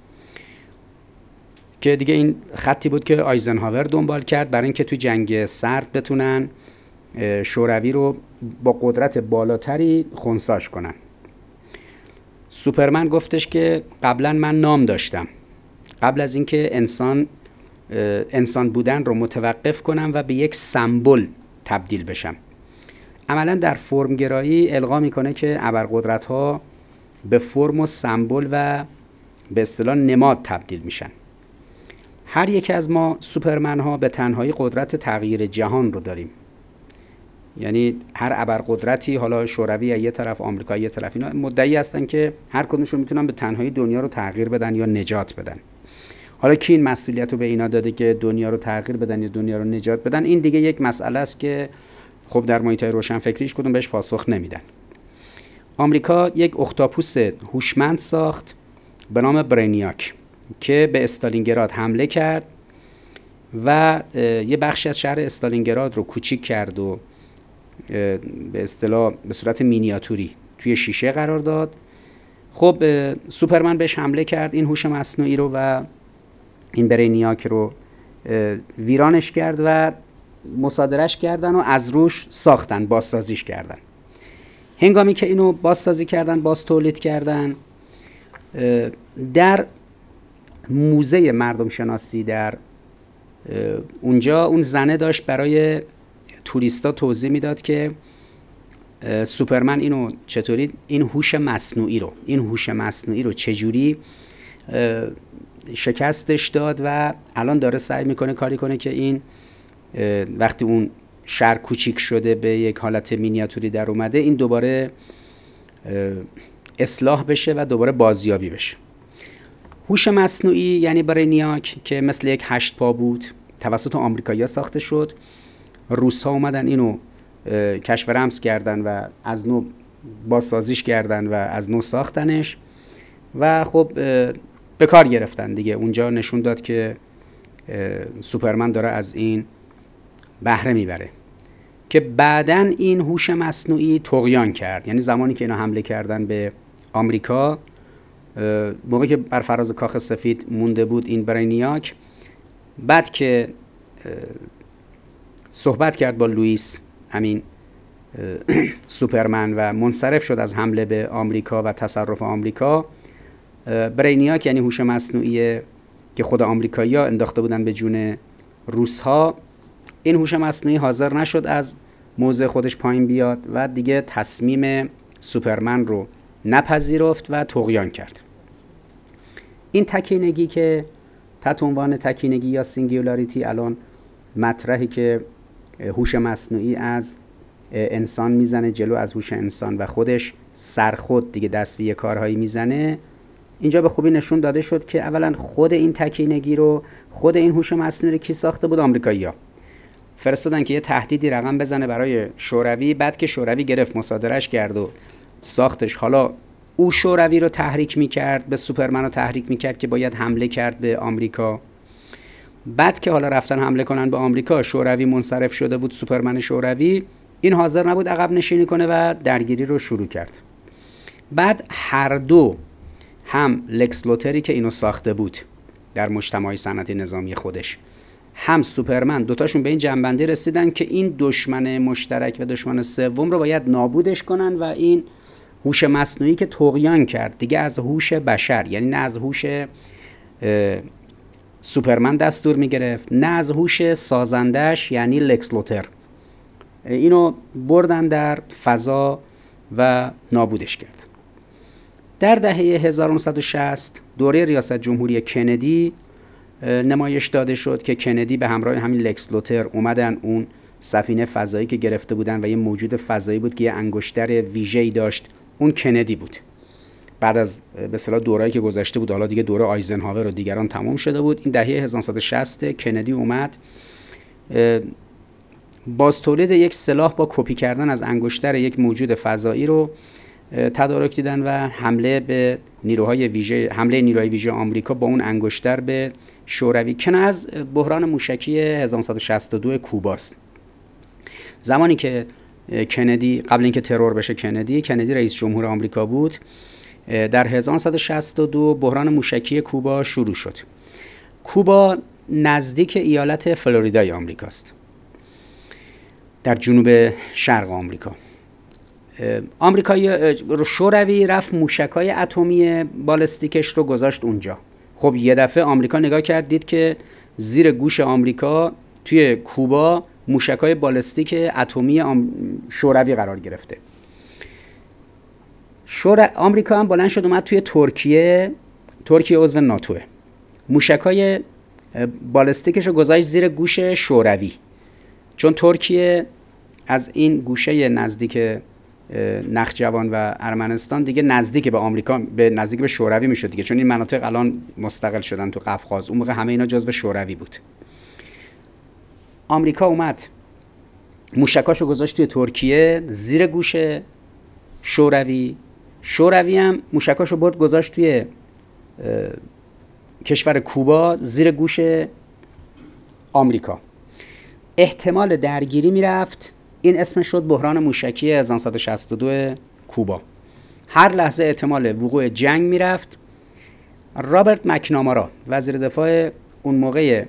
که دیگه این خطی بود که آیزنهاور دنبال کرد برای اینکه توی جنگ سرد بتونن شوروی رو با قدرت بالاتری خنثیش کنن. سوپرمن گفتش که قبلا من نام داشتم، قبل از اینکه انسان بودن رو متوقف کنم و به یک سمبل تبدیل بشم. عملا در فرمگرایی القا میکنه که ابرقدرت‌ها به فرم و سمبل و به اصطلاح نماد تبدیل میشن. هر یک از ما سوپرمن ها به تنهایی قدرت تغییر جهان رو داریم. یعنی هر ابرقدرتی، حالا شوروی یه طرف، آمریکا یه طرف، اینا مدعی هستن که هر کدومشون میتونن به تنهایی دنیا رو تغییر بدن یا نجات بدن. حالا کی این مسئولیت رو به اینا داده که دنیا رو تغییر بدن یا دنیا رو نجات بدن؟ این دیگه یک مسئله است که خب در محیط‌های روشنفکریش کدوم بهش پاسخ نمیدن. آمریکا یک اختاپوس هوشمند ساخت به نام برینیاک که به استالینگراد حمله کرد و یه بخشی از شهر استالینگراد رو کوچیک کرد و به اصطلاح به صورت مینیاتوری توی شیشه قرار داد. خب سوپرمن بهش حمله کرد، این هوش مصنوعی رو، و این برینیاک رو ویرانش کرد و مصادرهش کردن و از روش ساختن، بازسازیش کردن. هنگامی که اینو بازسازی کردن، باز تولید کردن، در موزه مردم شناسی در اونجا اون زنه داشت برای توریستا توضیح میداد که سوپرمن اینو چطوری، این هوش مصنوعی رو چجوری شکستش داد و الان داره سعی میکنه کاری کنه که این وقتی اون شهر کوچیک شده به یک حالت مینیاتوری در اومده، این دوباره اصلاح بشه و دوباره بازیابی بشه. هوش مصنوعی یعنی برینیاک که مثل یک 8 پا بود، توسط آمریکایی‌ها ساخته شد. روس‌ها اومدن اینو کشف رمز کردن و از نو بازسازیش کردن و از نو ساختنش و خب به کار گرفتن دیگه. اونجا نشون داد که سوپرمن داره از این بهره میبره. که بعدن این هوش مصنوعی طغیان کرد، یعنی زمانی که اینا حمله کردن به آمریکا، موقعی که بر فراز کاخ سفید مونده بود این برینیاک، بعد که صحبت کرد با لوئیس همین سوپرمن و منصرف شد از حمله به آمریکا و تصرف آمریکا، برینیاک یعنی هوش مصنوعی که خود آمریکایی‌ها انداخته بودن به جون روس‌ها، این هوش مصنوعی حاضر نشد از موضع خودش پایین بیاد و دیگه تصمیم سوپرمن رو نپذیرفت و طغیان کرد. این تکینگی که تحت عنوان تکینگی یا سینگولاریتی الان مطرحی که هوش مصنوعی از انسان میزنه جلو، از هوش انسان و خودش سرخود دیگه دست به کارهایی میزنه، اینجا به خوبی نشون داده شد که اولا خود این تکینگی رو، خود این هوش مصنوعی رو کی ساخته بود؟ آمریکایی‌ها. فرستادن که یه تهدیدی رقم بزنه برای شوروی، بعد که شوروی گرفت مصادرهش کرد و ساختش، حالا او شوروی رو تحریک میکرد، به سوپرمن رو تحریک میکرد که باید حمله کرد به آمریکا. بعد که حالا رفتن حمله کنن به آمریکا، شوروی منصرف شده بود، سوپرمن شوروی، این حاضر نبود عقب نشینی کنه و درگیری رو شروع کرد. بعد هر دو، هم لکس لوتری که اینو ساخته بود در مجتمع صنعتی نظامی خودش، هم سوپرمن، دوتاشون به این جنبندی رسیدن که این دشمن مشترک و دشمن سوم رو باید نابودش کنن و این هوش مصنوعی که طغیان کرد دیگه از هوش بشر، یعنی نه از هوش سوپرمن دستور میگرفت، نه از هوش سازندش یعنی لکس لوتر، اینو بردن در فضا و نابودش کردن. در دهه 1960 دوره ریاست جمهوری کندی نمایش داده شد که کندی به همراه همین لکس لوتر اومدن اون سفینه فضایی که گرفته بودن و یه موجود فضایی بود که یه انگشتر ویژه‌ای داشت، اون کندی بود. بعد از به اصطلاح دوره‌ای که گذشته بود، حالا دیگه دوره آیزنهاور و دیگران تمام شده بود، این دهه 1960 کندی اومد باز تولید یک سلاح با کپی کردن از انگشتر یک موجود فضایی رو تدارک دیدن و حمله نیروهای ویژه آمریکا با اون انگشتر به شوروی. کنایه از بحران موشکی 1962 کوباست. زمانی که کندی، قبل اینکه ترور بشه کندی رئیس جمهور آمریکا بود، در 1962 بحران موشکی کوبا شروع شد. کوبا نزدیک ایالت فلوریدای آمریکاست، در جنوب شرق آمریکا. شوروی رفت موشک‌های اتمی بالستیکش رو گذاشت اونجا. خب یه دفعه آمریکا نگاه کرد، دید که زیر گوش آمریکا توی کوبا موشک‌های بالستیک اتمی شوروی قرار گرفته. آمریکا هم بلند شد اومد توی ترکیه عضو ناتوه، موشک‌های بالستیکش رو گذاشت زیر گوش شوروی، چون ترکیه از این گوشه نزدیک نخجوان و ارمنستان دیگه نزدیک به آمریکا، نزدیک به شوروی میشد دیگه، چون این مناطق الان مستقل شدن تو قفقاز، اون موقع همه اینا جزو شوروی بود. آمریکا اومد موشکاشو گذاشت توی ترکیه زیر گوش شوروی هم موشکاشو برد گذاشت توی کشور کوبا زیر گوش آمریکا. احتمال درگیری میرفت، این اسمش شد بحران موشکی 1962 کوبا. هر لحظه احتمال وقوع جنگ میرفت. رابرت مکنامارا وزیر دفاع اون موقع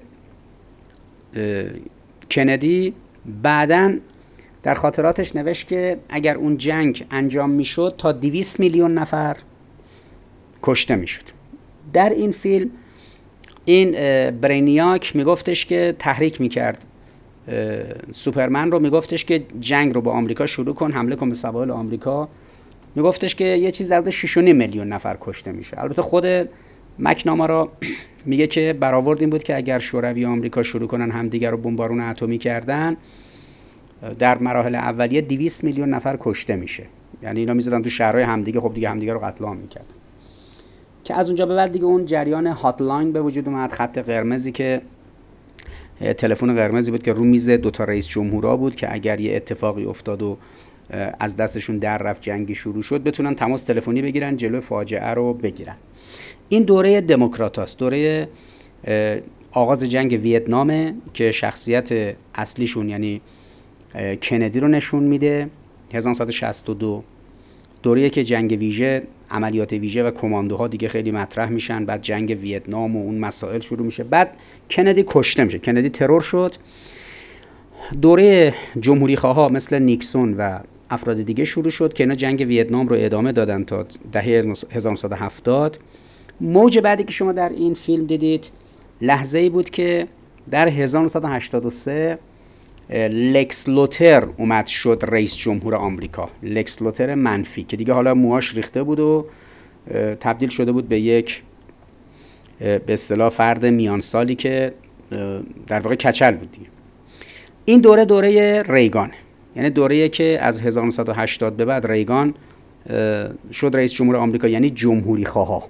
کندی بعداً در خاطراتش نوشت که اگر اون جنگ انجام میشد تا 200 میلیون نفر کشته میشد. در این فیلم این برینیاک میگفتش که تحریک میکرد سوپرمن رو، میگفتش که جنگ رو با آمریکا شروع کن، حمله کن به سواحل آمریکا. میگفتش که یه چیز در 6.5 میلیون نفر کشته میشه. البته خود مکنامارا میگه که برآورد این بود که اگر شوروی و آمریکا شروع کنن همدیگر رو بمبارون اتمی کردن، در مراحل اولیه 200 میلیون نفر کشته میشه. یعنی اینا میزدن تو شهرهای همدیگه، خب دیگه همدیگه رو قتل عام میکردن. که از اونجا به بعد دیگه اون جریان هاتلاین به وجود اومد، خط قرمزی که تلفن قرمزی بود که رو میز دو تا رئیس جمهورا بود که اگر یه اتفاقی افتاد و از دستشون در رفت، جنگی شروع شد، بتونن تماس تلفنی بگیرن جلوی فاجعه رو بگیرن. این دوره دموکراتاست، دوره آغاز جنگ ویتنامه که شخصیت اصلیشون یعنی کندی رو نشون میده. 1962 دوره‌ای که جنگ ویژه، عملیات ویژه و کماندوها دیگه خیلی مطرح میشن، بعد جنگ ویتنام و اون مسائل شروع میشه، بعد کندی کشته میشه، کندی ترور شد. دوره جمهوری خواها مثل نیکسون و افراد دیگه شروع شد که اینا جنگ ویتنام رو ادامه دادن تا دهه 1970. موج بعدی که شما در این فیلم دیدید لحظه‌ای بود که در 1983 لکس لوتر اومد شد رئیس جمهور آمریکا. لکس لوتر منفی که دیگه حالا موهاش ریخته بود و تبدیل شده بود به یک به اصطلاح فرد میان سالی که در واقع کچل بود دیگه. این دوره ریگان، یعنی دوره‌ای که از 1980 به بعد ریگان شد رئیس جمهور آمریکا، یعنی جمهوری خواها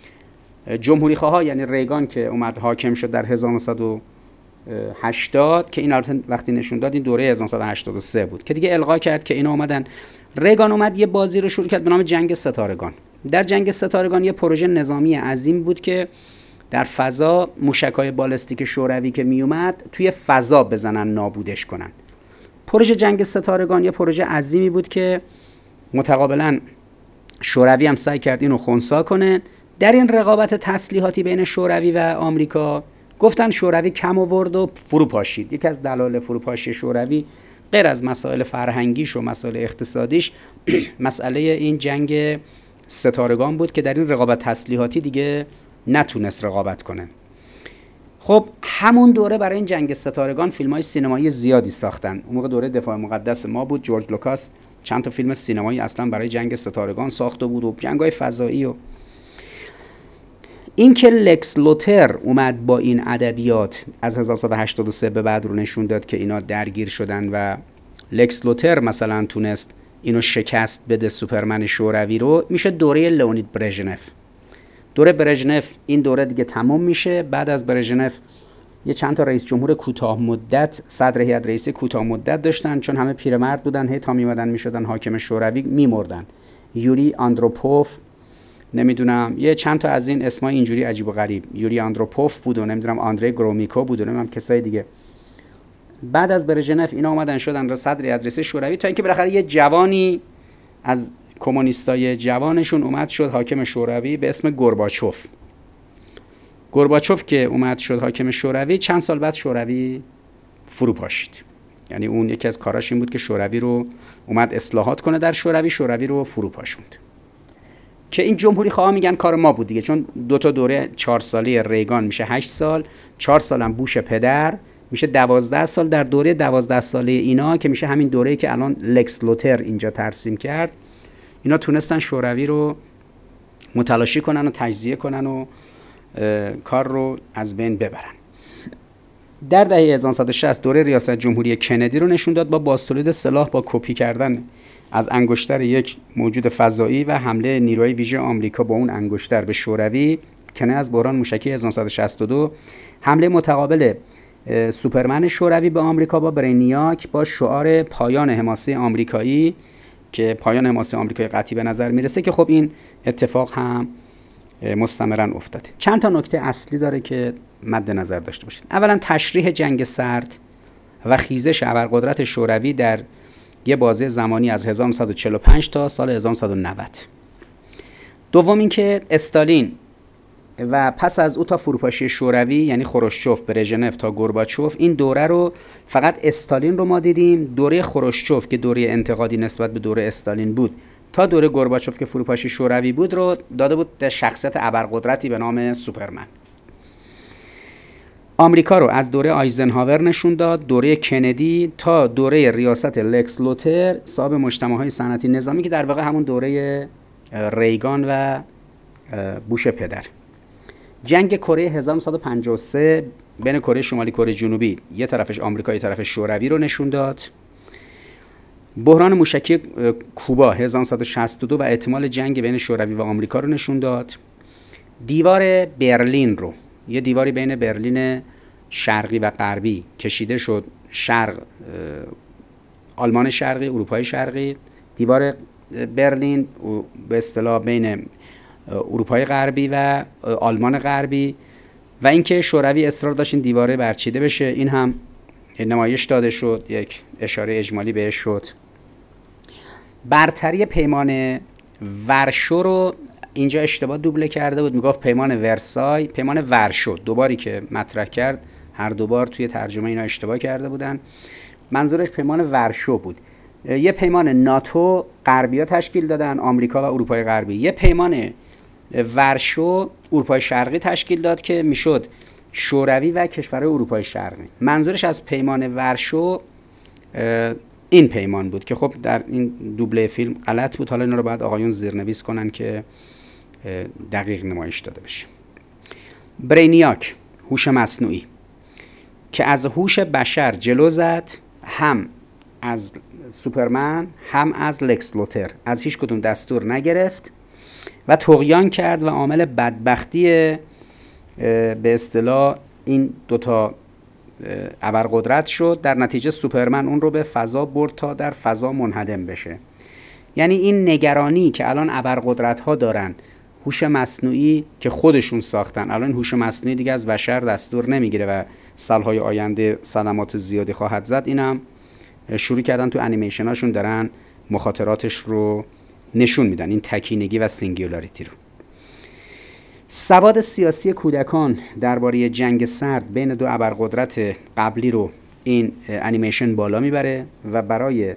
یعنی ریگان که اومد حاکم شد در 1980 که این البته وقتی نشون داد این دوره 1983 بود که دیگه الغا کرد که اینا اومدن. ریگان اومد یه بازی رو شروع کرد به نام جنگ ستارگان. در جنگ ستارگان یه پروژه نظامی عظیم بود که در فضا موشک‌های بالستیک شوروی که می اومد توی فضا بزنن نابودش کنن. پروژه جنگ ستارگان یه پروژه عظیمی بود که متقابلا شوروی هم سعی کرد اینو خنثی کنه. در این رقابت تسلیحاتی بین شوروی و آمریکا گفتن شوروی کم آورد و فروپاشید. یکی از دلایل فروپاشی شوروی غیر از مسائل فرهنگیش و مسائل اقتصادیش مسئله این جنگ ستارگان بود که در این رقابت تسلیحاتی دیگه نتونست رقابت کنه. خب همون دوره برای این جنگ ستارگان فیلم‌های سینمایی زیادی ساختن. اون موقع دوره دفاع مقدس ما بود، جورج لوکاس چند تا فیلم سینمایی اصلا برای جنگ ستارگان ساخته بود و جنگ‌های فضایی. و این که لکس لوتر اومد با این ادبیات از 1983 به بعد رو نشون داد که اینا درگیر شدن و لکس لوتر مثلا تونست اینو شکست بده سوپرمن شوروی رو، میشه دوره لئونید برژنف. دوره برژنف این دوره دیگه تموم میشه. بعد از برژنف یه چند تا رئیس جمهور کوتاه مدت، صدر هیئت رئیسه کوتاه مدت داشتن، چون همه پیرمرد بودن، هی تا میومدن میشدن حاکم شوروی میمردن. یوری آندروپوف، نمیدونم یه چند تا از این اسمای اینجوری عجیب و غریب، یوری آندروپوف بود و نمیدونم آندری گرومیکو بود و نمیدونم کسای دیگه. بعد از برژنف اینا اومدن شدن صدر اتریسی شوروی، تا اینکه بالاخره یه جوانی از کمونیستای جوانشون اومد شد حاکم شوروی به اسم گورباچوف. گورباچوف که اومد شد حاکم شوروی، چند سال بعد شوروی فرو پاشید. یعنی اون یکی از کاراش این بود که شوروی رو اومد اصلاحات کنه در شوروی رو فرو پاشوند. که این جمهوری خواه میگن کار ما بود دیگه، چون 2 تا دوره 4 ساله ریگان میشه 8 سال، 4 سالم بوش پدر میشه 12 سال. در دوره 12 ساله اینا که میشه همین دوره‌ای که الان لکس لوتر اینجا ترسیم کرد، اینا تونستن شوروی رو متلاشی کنن و تجزیه کنن و کار رو از بین ببرن. در دهه 1960 دوره ریاست جمهوری کندی رو نشون داد با بازتولید سلاح با کپی کردن از انگشتر یک موجود فضایی و حمله نیروهای ویژه آمریکا با اون انگشتر به شوروی، کنایه از بحران موشکی 1962. حمله متقابل سوپرمن شوروی به آمریکا با برینیاک با شعار پایان حماسه آمریکایی، که پایان حماسه آمریکایی قطعی به نظر میرسه که خب این اتفاق هم مستمرا افتاده. چند تا نکته اصلی داره که مد نظر داشته باشید. اولا تشریح جنگ سرد و خیزش ابرقدرت شوروی در یه بازه زمانی از 1945 تا سال 1990. دوم اینکه استالین و پس از او تا فروپاشی شوروی، یعنی خروشچوف، برژنف تا گورباچوف، این دوره رو فقط استالین رو ما دیدیم. دوره خروشچوف که دوره انتقادی نسبت به دوره استالین بود تا دوره گورباچوف که فروپاشی شوروی بود رو داده بود در شخصیت ابرقدرتی به نام سوپرمن. آمریکا رو از دوره آیزنهاور نشون داد، دوره کندی تا دوره ریاست لکس لوتر صاحب مجتمع‌های صنعتی نظامی که در واقع همون دوره ریگان و بوش پدر. جنگ کره 1953 بین کره شمالی کره جنوبی، یه طرفش آمریکا یه طرفش شوروی رو نشون داد. بحران موشکی کوبا 1962 و احتمال جنگ بین شوروی و آمریکا رو نشون داد. دیوار برلین رو، یه دیواری بین برلین شرقی و غربی کشیده شد، شرق آلمان شرقی، اروپای شرقی، دیوار برلین به اصطلاح بین اروپای غربی و آلمان غربی، و اینکه شوروی اصرار داشت این دیواره برچیده بشه. این هم نمایش داده شد، یک اشاره اجمالی بهش شد. برتری پیمان ورشو رو اینجا اشتباه دوبله کرده بود، میگفت پیمان ورسای، پیمان ورشو دوباری که مطرح کرد، هر دوبار توی ترجمه اینا اشتباه کرده بودن. منظورش پیمان ورشو بود. یه پیمان ناتو غربی‌ها تشکیل دادن، آمریکا و اروپای غربی. یه پیمان ورشو اروپای شرقی تشکیل داد که میشد شوروی و کشورهای اروپای شرقی. منظورش از پیمان ورشو این پیمان بود که خب در این دوبله فیلم غلط بود. حالا اینا رو باید آقایون زیرنویس کنن که دقیق نمایش داده بشه. برینیاک، هوش مصنوعی که از هوش بشر جلو زد، هم از سوپرمن هم از لکس لوتر، از هیچ کدوم دستور نگرفت و طغیان کرد و عامل بدبختی به اصطلاح این دوتا ابرقدرت شد. در نتیجه سوپرمن اون رو به فضا برد تا در فضا منهدم بشه. یعنی این نگرانی که الان ابرقدرت ها دارن، هوش مصنوعی که خودشون ساختن، الان هوش مصنوعی دیگه از بشر دستور نمیگیره و سالهای آینده صدمات زیادی خواهد زد، اینم شروع کردن تو انیمیشن هاشون دارن مخاطراتش رو نشون میدن، این تکینگی و سینگولاریتی رو. سواد سیاسی کودکان درباره جنگ سرد بین دو ابرقدرت قبلی رو این انیمیشن بالا میبره و برای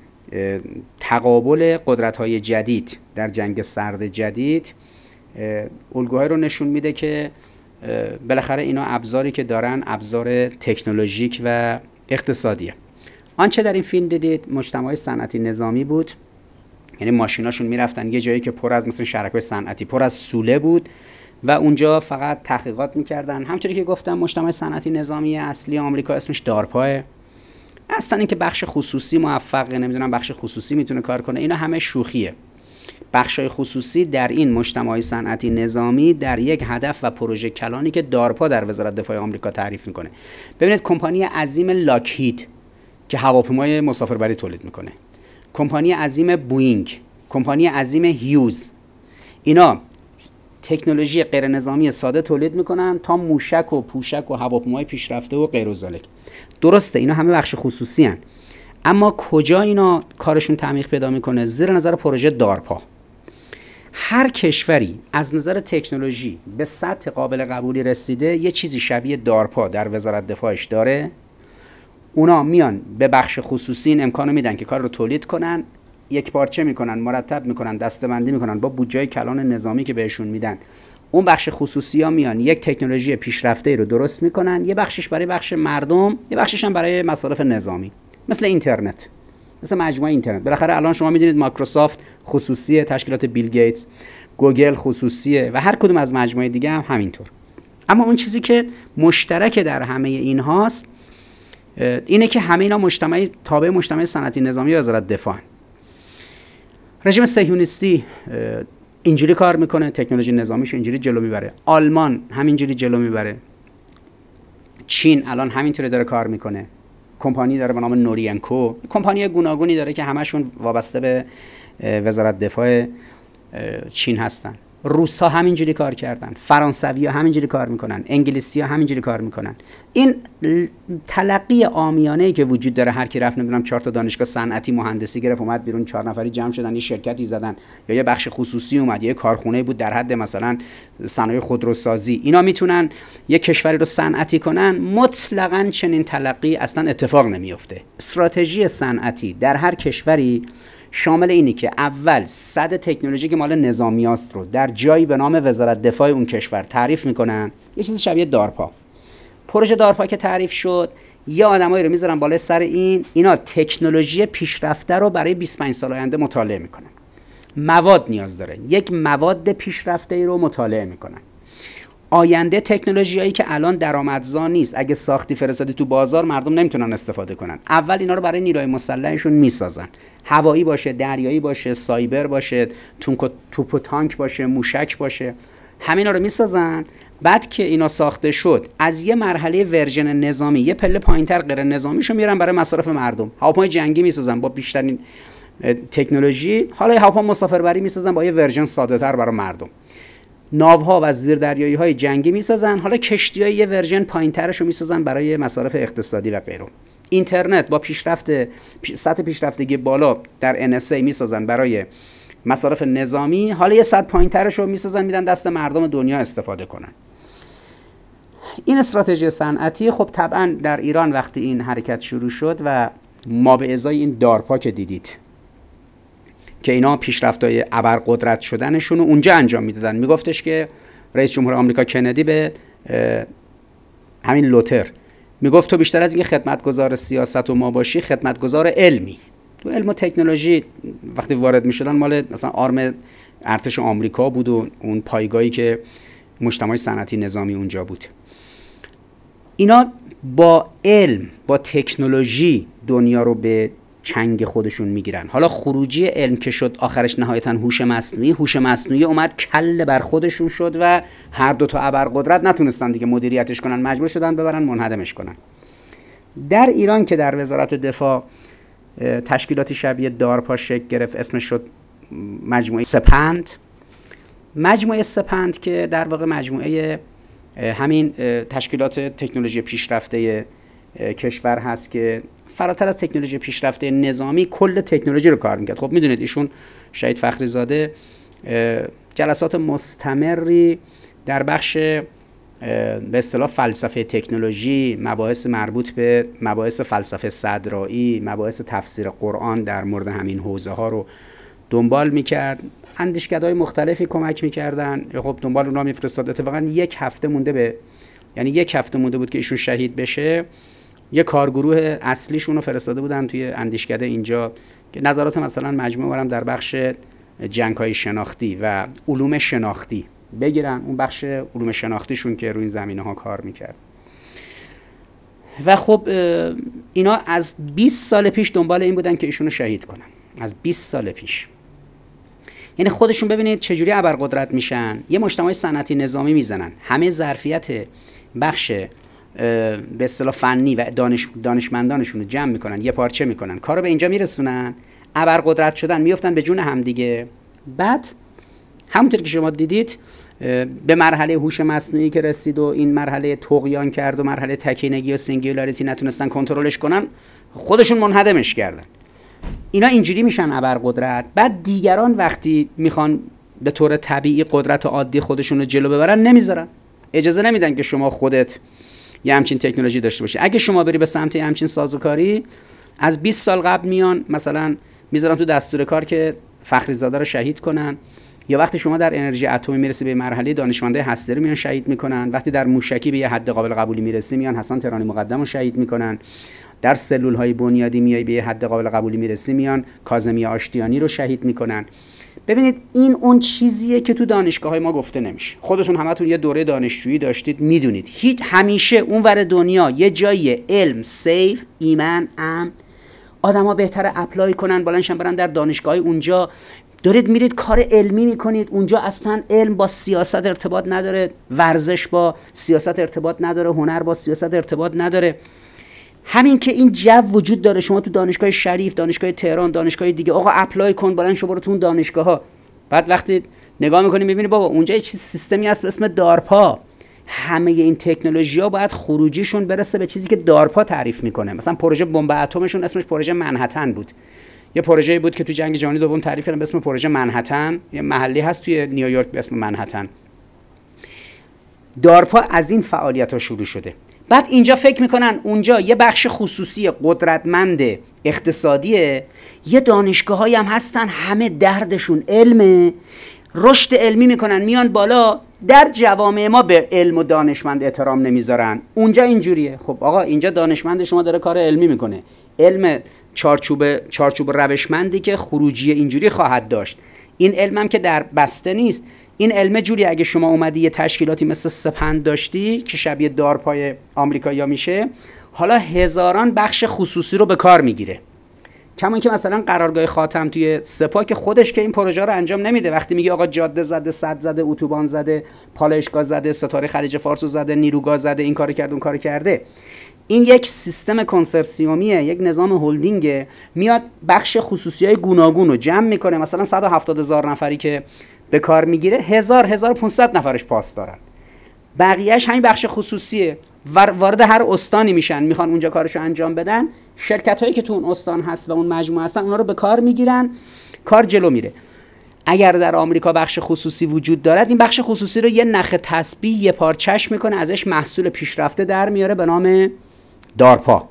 تقابل قدرت‌های جدید در جنگ سرد جدید الگوهای رو نشون میده که بالاخره اینا ابزاری که دارن ابزار تکنولوژیک و اقتصادیه. آنچه در این فیلم دیدید مجتمع صنعتی نظامی بود، یعنی ماشیناشون میرفتن یه جایی که پر از مثلا شرکای صنعتی پر از سوله بود و اونجا فقط تحقیقات میکردن. همونطوری که گفتم مجتمع صنعتی نظامی اصلی آمریکا اسمش دارپاه. اصلا اینکه بخش خصوصی موفقه، نمیدونم بخش خصوصی میتونه کار کنه، اینا همه شوخیه. بخشای خصوصی در این مجتمع صنعتی نظامی در یک هدف و پروژه کلانی که دارپا در وزارت دفاع آمریکا تعریف میکنه. ببینید کمپانی عظیم لاکهید که هواپیمای مسافربری تولید میکنه، کمپانی عظیم بوئینگ کمپانی عظیم هیوز، اینا تکنولوژی غیر نظامی ساده تولید میکنن تا موشک و پوشک و هواپیمای پیشرفته و غیر و ذالک. درسته اینا همه بخش خصوصی هن. اما کجا اینا کارشون تعمیق پیدا میکنه؟ زیر نظر پروژه دارپا. هر کشوری از نظر تکنولوژی به سطح قابل قبولی رسیده یه چیزی شبیه دارپا در وزارت دفاعش داره. اونا میان به بخش خصوصی این امکانو میدن که کار رو تولید کنن، یک پارچه میکنن، مرتب میکنن، دسته‌بندی میکنن با بودجه کلان نظامی که بهشون میدن. اون بخش خصوصی ها میان یک تکنولوژی پیشرفته رو درست میکنن، یه بخشش برای بخش مردم، یه بخشش هم برای مصارف نظامی، مثل اینترنت، مثل مجموعه اینترنت. بالاخره الان شما میدونید مایکروسافت خصوصیه، تشکیلات بیل گیتس، گوگل خصوصیه و هر کدوم از مجموعه دیگه هم همینطور. اما اون چیزی که مشترک در همه اینهاست اینه که همه اینا تابع مجتمع صنعتی نظامی وزارت دفاع. رژیم صهیونیستی اینجوری کار میکنه، تکنولوژی نظامیش اینجوری جلو میبره. آلمان همینجوری جلو میبره. چین الان همینطوری داره کار میکنه. کمپانی داره به نام نورینکو، کمپانی گوناگونی داره که همشون وابسته به وزارت دفاع چین هستن. روس‌ها همینجوری کار کردن، فرانسوی‌ها همینجوری کار میکنن، انگلیسی‌ها همینجوری کار میکنن. این تلقی عامیانه‌ای که وجود داره، هر کی رفت نمیدونم 4 تا دانشگاه صنعتی مهندسی گرفت اومد بیرون، 4 نفری جمع شدن یه شرکتی زدن، یا یه بخش خصوصی اومد، یه کارخونه بود در حد مثلا صنایع خودروسازی، اینا میتونن یه کشوری رو صنعتی کنن. مطلقاً چنین تلقی اصلا اتفاق نمیفته. استراتژی صنعتی در هر کشوری شامل اینی که اول صد تکنولوژی که مال نظامیاست رو در جایی به نام وزارت دفاع اون کشور تعریف میکنن. یه چیزی شبیه دارپا. پروژه دارپا که تعریف شد، یه آدمایی رو میذارن بالای سر اینا تکنولوژی پیشرفته رو برای 25 سال آینده مطالعه میکنن. مواد نیاز داره، یک مواد پیشرفته رو مطالعه میکنن. آینده تکنولوژیایی که الان درآمدزا نیست، اگه ساختی فرستادی تو بازار مردم نمیتونن استفاده کنن، اول اینا رو برای نیروی مسلحشون میسازن. هوایی باشه، دریایی باشه، سایبر باشه، توپ و تانک باشه، موشک باشه، همینا رو میسازن. بعد که اینا ساخته شد، از یه مرحله ورژن نظامی یه پله پایینتر غیر نظامیشو میارن برای مصارف مردم. هواپیمای جنگی میسازن با بیشترین تکنولوژی، حالا هواپیما مسافربری میسازن با یه ورژن ساده‌تر برای مردم. ناوها و زیردریایی‌های جنگی میسازن، حالا کشتی‌های یه ورژن پایینترشو میسازن برای مصارف اقتصادی و غیره. اینترنت با سطح پیشرفتگی بالا در NSA میسازن برای مصارف نظامی، حالا یه سطح پایینترشو میسازن میدن دست مردم دنیا استفاده کنن. این استراتژی صنعتی خب طبعا در ایران وقتی این حرکت شروع شد و ما به ازای این دارپا که دیدید که اینا پیشرفت‌های ابرقدرت شدنشون رو اونجا انجام میدادن. میگفتش که رئیس جمهور آمریکا کندی به همین لوتر میگفت تو بیشتر از اینکه خدمتگزار سیاست و ما باشی، خدمتگزار علمی. تو علم و تکنولوژی وقتی وارد میشدن مال مثلا آرم ارتش آمریکا بود و اون پایگاهی که مجتمع صنعتی نظامی اونجا بود. اینا با علم، با تکنولوژی دنیا رو به چنگ خودشون میگیرن. حالا خروجی علم که شد آخرش نهایتا هوش مصنوعی اومد کله بر خودشون شد و هر دو تا ابرقدرت نتونستن دیگه مدیریتش کنن، مجبور شدن ببرن منهدمش کنن. در ایران که در وزارت دفاع تشکیلاتی شبیه دارپا شکل گرفت، اسمش شد مجموعه سپند. مجموعه سپند که در واقع مجموعه همین تشکیلات تکنولوژی پیشرفته کشور هست که فراتر از تکنولوژی پیشرفته نظامی کل تکنولوژی رو کار میکرد. خب میدونید ایشون شهید فخری زاده جلسات مستمری در بخش به اصطلاح فلسفه تکنولوژی، مباحث مربوط به مباحث فلسفه صدرایی، مباحث تفسیر قرآن در مورد همین حوزه ها رو دنبال میکرد. اندیشکدهای مختلفی کمک میکردن. خب دنبال اونها میفرستاد. اتفاقا یک هفته مونده بود که ایشون شهید بشه. یه کارگروه اصلیشون رو فرستاده بودن توی اندیشکده اینجا که نظرات مثلا مجموعه برام در بخش جنگ‌های شناختی و علوم شناختی بگیرن. اون بخش علوم شناختیشون که روی این زمینه‌ها کار میکرد. و خب اینا از 20 سال پیش دنبال این بودن که ایشونو شهید کنن. از 20 سال پیش. یعنی خودشون ببینید چجوری ابرقدرت میشن، یه مجتمع صنعتی نظامی میزنن، همه ظرفیت بخش به اصطلاح فنی و دانشمندانشون رو جمع میکنن، یه پارچه میکنن، کارو به اینجا میرسونن. ابرقدرت شدن میافتن به جون همدیگه. بعد همونطور که شما دیدید به مرحله هوش مصنوعی که رسید و این مرحله طغیان کرد و مرحله تکینگی و سینگولاریتی نتونستن کنترلش کنن، خودشون منهدمش کردن. اینا اینجوری میشن ابرقدرت. بعد دیگران وقتی میخوان به طور طبیعی قدرت عادی خودشون رو جلو ببرن، نمیذارن، اجازه نمیدن که شما خودت یه همچین تکنولوژی داشته باشی. اگه شما بری به سمت همچین سازوکاری، از 20 سال قبل میان مثلا میذارن تو دستور کار که فخری زاده رو شهید کنن، یا وقتی شما در انرژی اتمی میرسی به مرحله دانشمندای هسته رو میان شهید میکنن، وقتی در موشکی به یه حد قابل قبولی میرسی میان حسن تهرانی مقدم رو شهید میکنن، در سلول های بنیادی میای به یه حد قابل قبولی میرسی میان کاظمی آشتیانی رو شهید میکنن. ببینید این اون چیزیه که تو دانشگاه های ما گفته نمیشه. خودتون همتون یه دوره دانشجویی داشتید، میدونید همیشه اونور دنیا یه جای علم سیف، ایمن، امن، آدما بهتره اپلای کنن، بلندشن برن در دانشگاه اونجا دارید میرید کار علمی میکنید. اونجا اصلا علم با سیاست ارتباط نداره، ورزش با سیاست ارتباط نداره، هنر با سیاست ارتباط نداره. همین که این جو وجود داره، شما تو دانشگاه شریف، دانشگاه تهران، دانشگاه دیگه آقا اپلای کن، بلند شو برو تو اون دانشگاه ها. بعد وقتی نگاه میکنی میبینی بابا اونجا یه چیز سیستمی هست به اسم دارپا. همه این تکنولوژی‌ها باید خروجیشون برسه به چیزی که دارپا تعریف میکنه. مثلا پروژه بمب اتمشون اسمش پروژه منهتن بود. یه پروژه‌ای بود که تو جنگ جهانی دوم تعریف کردن به اسم پروژه منهتن. یه محلی هست توی نیویورک به اسم منهتن. دارپا از این فعالیت‌ها شروع شده. بعد اینجا فکر میکنن اونجا یه بخش خصوصی قدرتمند اقتصادیه، یه دانشگاه‌هایی هم هستن همه دردشون علمه، رشد علمی میکنن میان بالا. در جوامع ما به علم و دانشمند احترام نمیذارن. اونجا اینجوریه. خب آقا اینجا دانشمند شما داره کار علمی میکنه، علم چارچوب روشمندی که خروجی اینجوری خواهد داشت. این علمم که در بسته نیست. این علم جوری اگه شما اومدی یه تشکیلاتی مثل سپند داشتی که شبیه دارپای آمریکایی‌ها میشه، حالا هزاران بخش خصوصی رو به کار میگیره. کما اینکه مثلا قرارگاه خاتم توی سپاه که خودش که این پروژه رو انجام نمیده، وقتی میگه آقا جاده زده، سد زده، اتوبان زده، پالایشگاه زده، ستاره خلیج فارس زده، نیروگاه زده، این کارو کرده، اون کارو کرده. این یک سیستم کنسرسیومیه، یک نظام هلدینگه، میاد بخش خصوصی‌های گوناگون رو جمع میکنه. مثلا 170,000 نفری که به کار میگیره، 1500 نفرش پاس دارن، بقیهش همین بخش خصوصیه. وارد هر استانی میشن، میخوان اونجا کارشو انجام بدن. شرکت هایی که تو اون استان هست و اون مجموعه هستن اونا رو به کار میگیرن، کار جلو میره. اگر در آمریکا بخش خصوصی وجود دارد، این بخش خصوصی رو یه نخ تسبیح یه پارچش میکنه، ازش محصول پیشرفته در میاره به نام دارپا.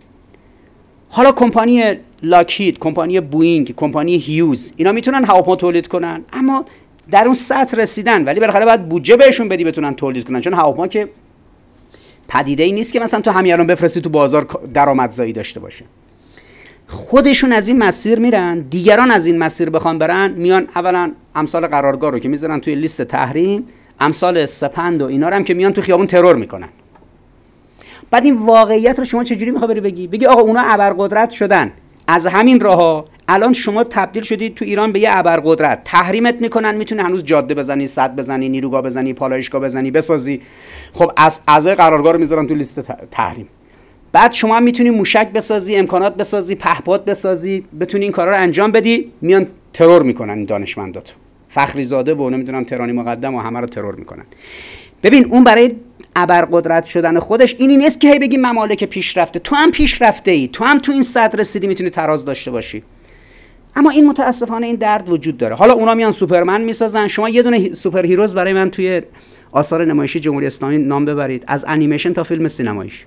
حالا کمپانی لاکهید، کمپانی بوئینگ، کمپانی هیوز، اینا میتونن هواپیما تولید کنن، اما در اون سطح رسیدن، ولی بالاخره باید بودجه بهشون بدی بتونن تولید کنن، چون هواپیما که پدیده ای نیست که مثلا تو همین الان بفرستی تو بازار درآمدزایی داشته باشه. خودشون از این مسیر میرن، دیگران از این مسیر بخوان برن، میان اولا امثال قرارگاه رو که میذارن توی لیست تحریم، امثال سپند و اینا رو هم که میان تو خیابون ترور میکنن. بعد این واقعیت رو شما چجوری میخوای بگی آقا اونا ابرقدرت شدن، از همین راهها الان شما تبدیل شدید تو ایران به یه ابرقدرت، تحریمت میکنن، میتونی هنوز جاده بزنی، سد بزنی، نیروگاه بزنی، پالایشگاه بزنی، بسازی. خب از اعضای قرارگاه رو میذارن تو لیست تحریم. بعد شما هم میتونی موشک بسازی، امکانات بسازی، پهپاد بسازی، بتونی این کارا رو انجام بدی، میان ترور میکنن این دانشمنداتو. فخری زاده و نمیدونم تهرانی مقدم و همه رو ترور میکنن. ببین اون برای ابرقدرت شدن خودش اینی نیست که هی بگی ممالک پیشرفته، تو هم پیشرفته ای، تو هم تو این سطح رسیدی، میتونی تراز داشته باشی. اما این متاسفانه این درد وجود داره. حالا اونا میان سوپرمن میسازن. شما یه دونه سوپر هیروز برای من توی آثار نمایشی جمهوری اسلامی نام ببرید، از انیمیشن تا فیلم سینماییش.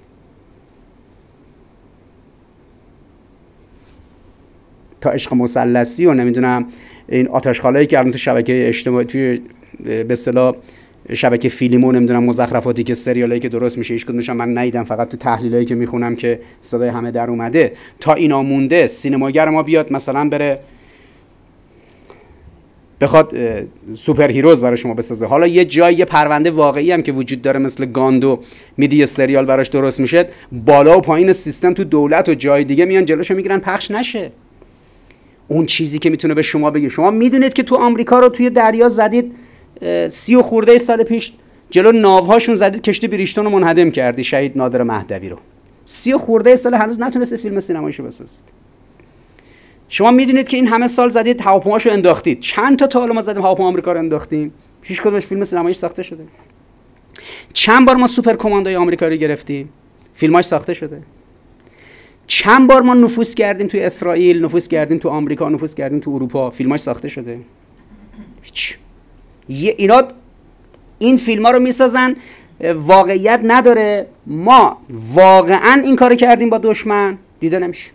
تا عشق مثلثی و نمیدونم این آتشخالایی که الان تو شبکه اجتماعی، توی به اصطلاح شبکه فیلمو، نمیدونم مزخرفاتی که سریالایی که درست میشه، هیچ کدومش من ندیدم، فقط تو تحلیلایی که میخونم که صدای همه در اومده. تا اینا مونده، سینماگر ما بیاد مثلا بره بخواد سوپر هیروز برای شما بسازه. حالا یه جای یه پرونده واقعی هم که وجود داره مثل گاندو، میدی یه سریال براش درست میشه، بالا و پایین سیستم تو دولت و جای دیگه میان جلوشو میگیرن پخش نشه. اون چیزی که میتونه به شما بگه، شما میدونید که تو آمریکا رو توی دریا زدید، 30 و خورده سال پیش جلو ناوهاشون زدید، کشتی بریشتون رو منهدم کردی، شهید نادر مهدوی رو. 30 و خورده سال هنوز نتونستید فیلم سینماییشو بسازید. شما میدونید که این همه سال زدید هواپیماشو انداختید. چند تا حالا ما زدیم هواپیما آمریکا رو انداختیم؟ هیچ کدومش فیلم سینمایی ساخته شده. چند بار ما سوپر کماندوی آمریکا رو گرفتیم، فیلماش ساخته شده. چند بار ما نفوذ کردیم توی اسرائیل، نفوذ کردیم تو آمریکا، نفوذ کردیم تو اروپا، فیلماش ساخته شده. هیچ. اینا این فیلم‌ها رو میسازن، واقعیت نداره. ما واقعا این کارو کردیم با دشمن، دیده نمیشه.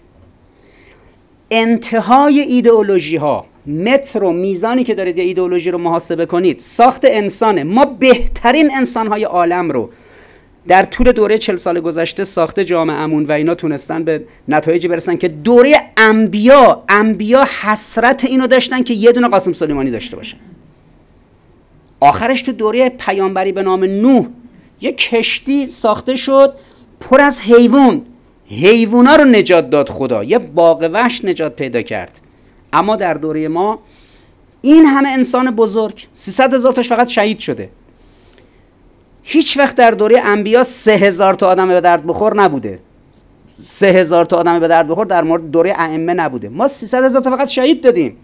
انتهای ایدئولوژی ها، متر و میزانی که دارید یه ایدئولوژی رو محاسبه کنید، ساخت انسانه. ما بهترین انسان‌های عالم رو در طول دوره 40 سال گذشته ساخته جامعه‌مون و اینا تونستن به نتایجی برسن که دوره انبیا حسرت اینو داشتن که یه دونه قاسم سلیمانی داشته باشن. آخرش تو دوره پیامبری به نام نوح یه کشتی ساخته شد پر از حیوونا رو نجات داد خدا، یه باغ وحش نجات پیدا کرد. اما در دوره ما این همه انسان بزرگ، 300,000 تاش فقط شهید شده. هیچ وقت در دوره انبیا 3,000 تا آدم به درد بخور نبوده. 3,000 تا آدم به درد بخور در مورد دوره ائمه نبوده. ما 300,000 تا فقط شهید دادیم.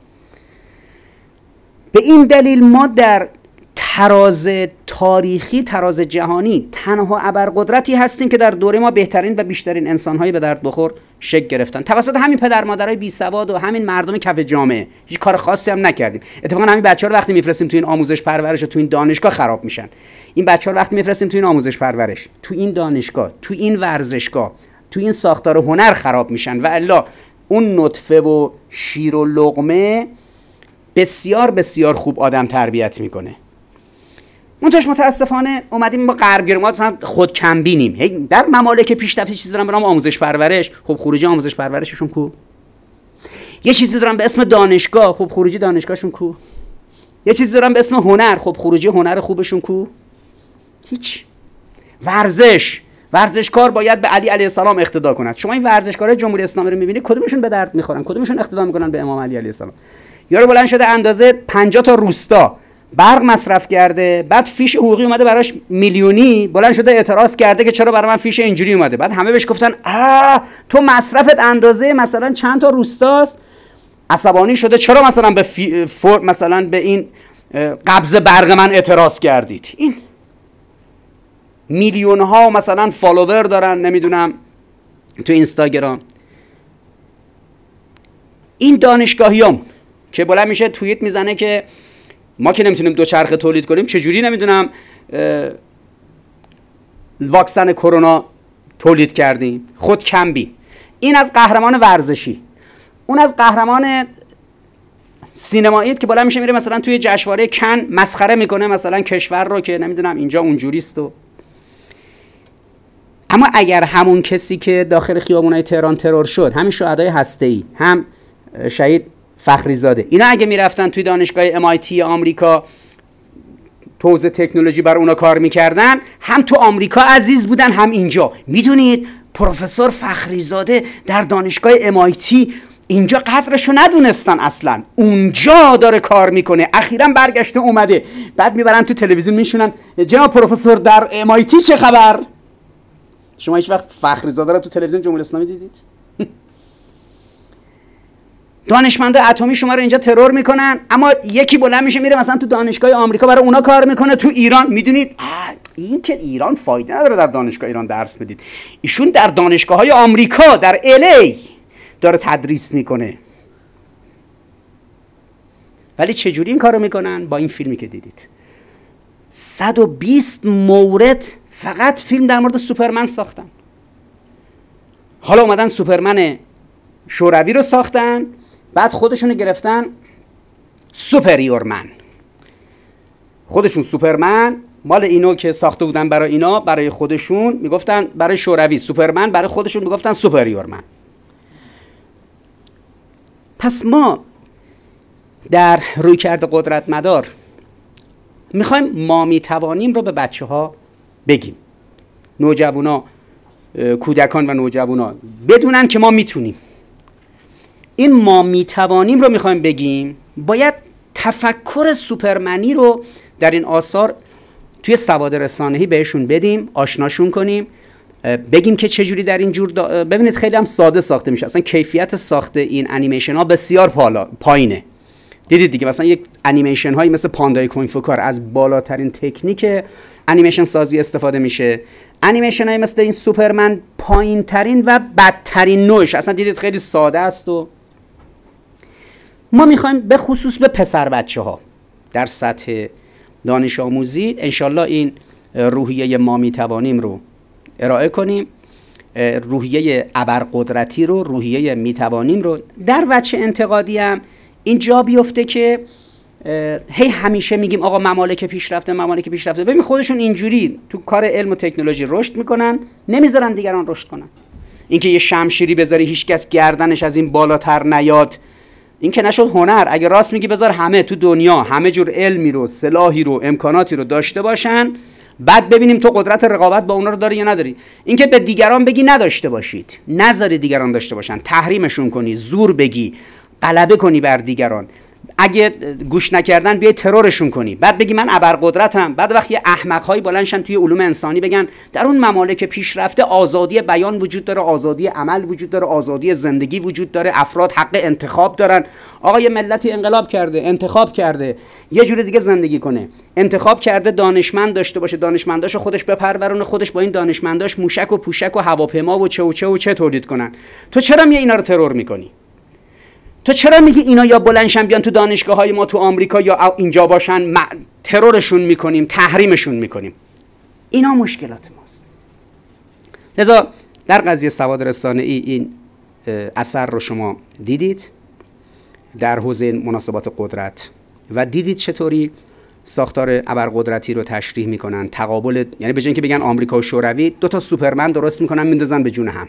به این دلیل ما در تراز تاریخی، تراز جهانی تنها ابرقدرتی هستیم که در دوره ما بهترین و بیشترین انسان‌های به درد بخور شکل گرفتن توسط همین پدر مادرای بی سواد و همین مردم کف جامعه. هیچ کار خاصی هم نکردیم. اتفاقا همین بچه‌ها رو وقتی میفرستیم تو این آموزش پرورش و تو این دانشگاه خراب میشن. این بچه‌ها رو وقتی میفرستیم تو این آموزش پرورش، تو این دانشگاه، تو این ورزشگاه، تو این ساختار هنر خراب میشن و الا اون نطفه و شیر و لقمه بسیار بسیار خوب آدم تربیت میکنه. منتهاش متاسفانه اومدیم با غربگرا مثلا خود کم بینیم. در ممالک پیشرفته چیزی دارن به نام آموزش پرورش، خب خروجی آموزش پرورششون کو؟ یه چیزی دارن به اسم دانشگاه، خب خروجی دانشگاهشون کو؟ یه چیزی دارن به اسم هنر، خب خروجی هنر خوبشون کو؟ هیچ. ورزشکار باید به علی علیه السلام اقتدا کند. شما این ورزشکارای جمهوری اسلامی رو می‌بینید، کدومشون به درد می‌خورن؟ کدومشون اقتدا می‌کنن به امام علی علیه السلام؟ یارو بلند شده اندازه 50 تا روستا برق مصرف کرده، بعد فیش حقوقی اومده براش میلیونی، بلند شده اعتراض کرده که چرا برای من فیش اینجوری اومده. بعد همه بهش گفتن تو مصرفت اندازه مثلا چند تا روستاست. عصبانی شده چرا مثلا به مثلا به این قبض برق من اعتراض کردید. این میلیون ها مثلا فالوور دارن، نمیدونم تو اینستاگرام. این دانشگاهیام که بلند میشه توییت میزنه که ما که نمیتونیم دوچرخه تولید کنیم، چجوری نمیدونم واکسن کرونا تولید کردیم. خود کم بین. این از قهرمان ورزشی، اون از قهرمان سینمایی که بلند میشه میره مثلا توی جشنواره کن مسخره میکنه مثلا کشور رو که نمیدونم اینجا اونجوریست. و اما اگر همون کسی که داخل خیابونای تهران ترور شد، همین شهدای هسته‌ای، هم شهید فخریزاده، اینا اگه میرفتن توی دانشگاه MIT آمریکا توزیع تکنولوژی بر اونا کار میکردن، هم تو آمریکا عزیز بودن هم اینجا. میدونید پروفسور فخریزاده در دانشگاه MIT اینجا قدرشو ندونستن اصلا، اونجا داره کار میکنه، اخیراً برگشته اومده. بعد میبرن تو تلویزیون میشونن جناب پروفسور در MIT چه خبر؟ شما هیچ وقت فخریزاده رو تو تلویزیون جمهوری اسلامی دیدید؟ دانشمنده اتمی شما رو اینجا ترور میکنن، اما یکی بلند میشه میره مثلا تو دانشگاه آمریکا برای اونا کار میکنه. تو ایران میدونید این که ایران فایده نداره در دانشگاه ایران درس بدید، ایشون در دانشگاه‌های آمریکا در LA داره تدریس میکنه. ولی چجوری این کارو میکنن؟ با این فیلمی که دیدید 120 مورد فقط فیلم در مورد سوپرمن ساختن. حالا اومدن سوپرمن شوروی رو ساختن، بعد خودشونو گرفتن سوپریورمن. خودشون سوپرمن مال اینو که ساخته بودن برای اینا، برای خودشون میگفتن برای شوروی سوپرمن، برای خودشون میگفتن سوپریورمن. پس ما در رویکرد قدرت مدار میخوایم ما میتوانیم رو به بچه ها بگیم، نوجوانا، کودکان و نوجوانا بدونن که ما میتونیم. این ما میتوانیم رو میخوایم بگیم، باید تفکر سوپرمنی رو در این آثار توی سواد رسانه‌ای بهشون بدیم، آشناشون کنیم. بگیم که چجوری در این جور ببینید خیلی هم ساده ساخته میشه. اصلا کیفیت ساخت این انیمیشن ها بسیار پایینه. دیدید دیگه مثلا یک انیمیشن هایی مثل پاندای کوینفوکار از بالاترین تکنیک انیمیشن سازی استفاده میشه. انیمیشن های مثل این سوپرمن پایین ترین و بدترین نوعش. اصلا دیدید خیلی ساده است. و ما میخوایم به خصوص به پسر بچه ها در سطح دانش آموزی انشالله این روحیه ما میتوانیم رو ارائه کنیم، روحیه ابرقدرتی رو، روحیه میتوانیم رو. در وجه انتقادی هم این جا بیفته که همیشه میگیم آقا ممالک پیشرفته، ممالک پیشرفته. ببین خودشون اینجوری تو کار علم و تکنولوژی رشد میکنن، نمیذارن دیگران رشد کنن. اینکه یه شمشیری بذاری هیچکس گردنش از این بالاتر نیاد، این که نشد هنر. اگه راست میگی بذار همه تو دنیا همه جور علمی رو، سلاحی رو، امکاناتی رو داشته باشن، بعد ببینیم تو قدرت رقابت با اونا رو داری یا نداری. اینکه به دیگران بگی نداشته باشید، نذاری دیگران داشته باشن، تحریمشون کنی، زور بگی، غلبه کنی بر دیگران، اگه گوش نکردن بیای ترورشون کنی، بعد بگی من ابرقدرتم. بعد وقتی احمق‌هایی بلندشن توی علوم انسانی بگن در اون ممالک پیشرفته آزادی بیان وجود داره، آزادی عمل وجود داره، آزادی زندگی وجود داره، افراد حق انتخاب دارن. آقا یه ملتی انقلاب کرده، انتخاب کرده یه جور دیگه زندگی کنه، انتخاب کرده دانشمند داشته باشه، دانشمنداشو خودش بپرورونه، خودش با این دانشمنداش موشک و پوشک و هواپیما و چه تولید کنن. تو چرا میای اینا رو ترور میکنی؟ تو چرا میگی اینا یا بلندشن بیان تو دانشگاه‌های ما تو آمریکا یا اینجا باشن، ترورشون میکنیم، تحریمشون میکنیم؟ اینا مشکلات ماست. لذا در قضیه سواد رسانه‌ای این اثر رو شما دیدید در حوزه مناسبات قدرت و دیدید چطوری ساختار ابرقدرتی رو تشریح میکنن، تقابل، یعنی به جای اینکه بگن آمریکا و شوروی، دو تا سوپرمن درست میکنن میندازن به جون هم،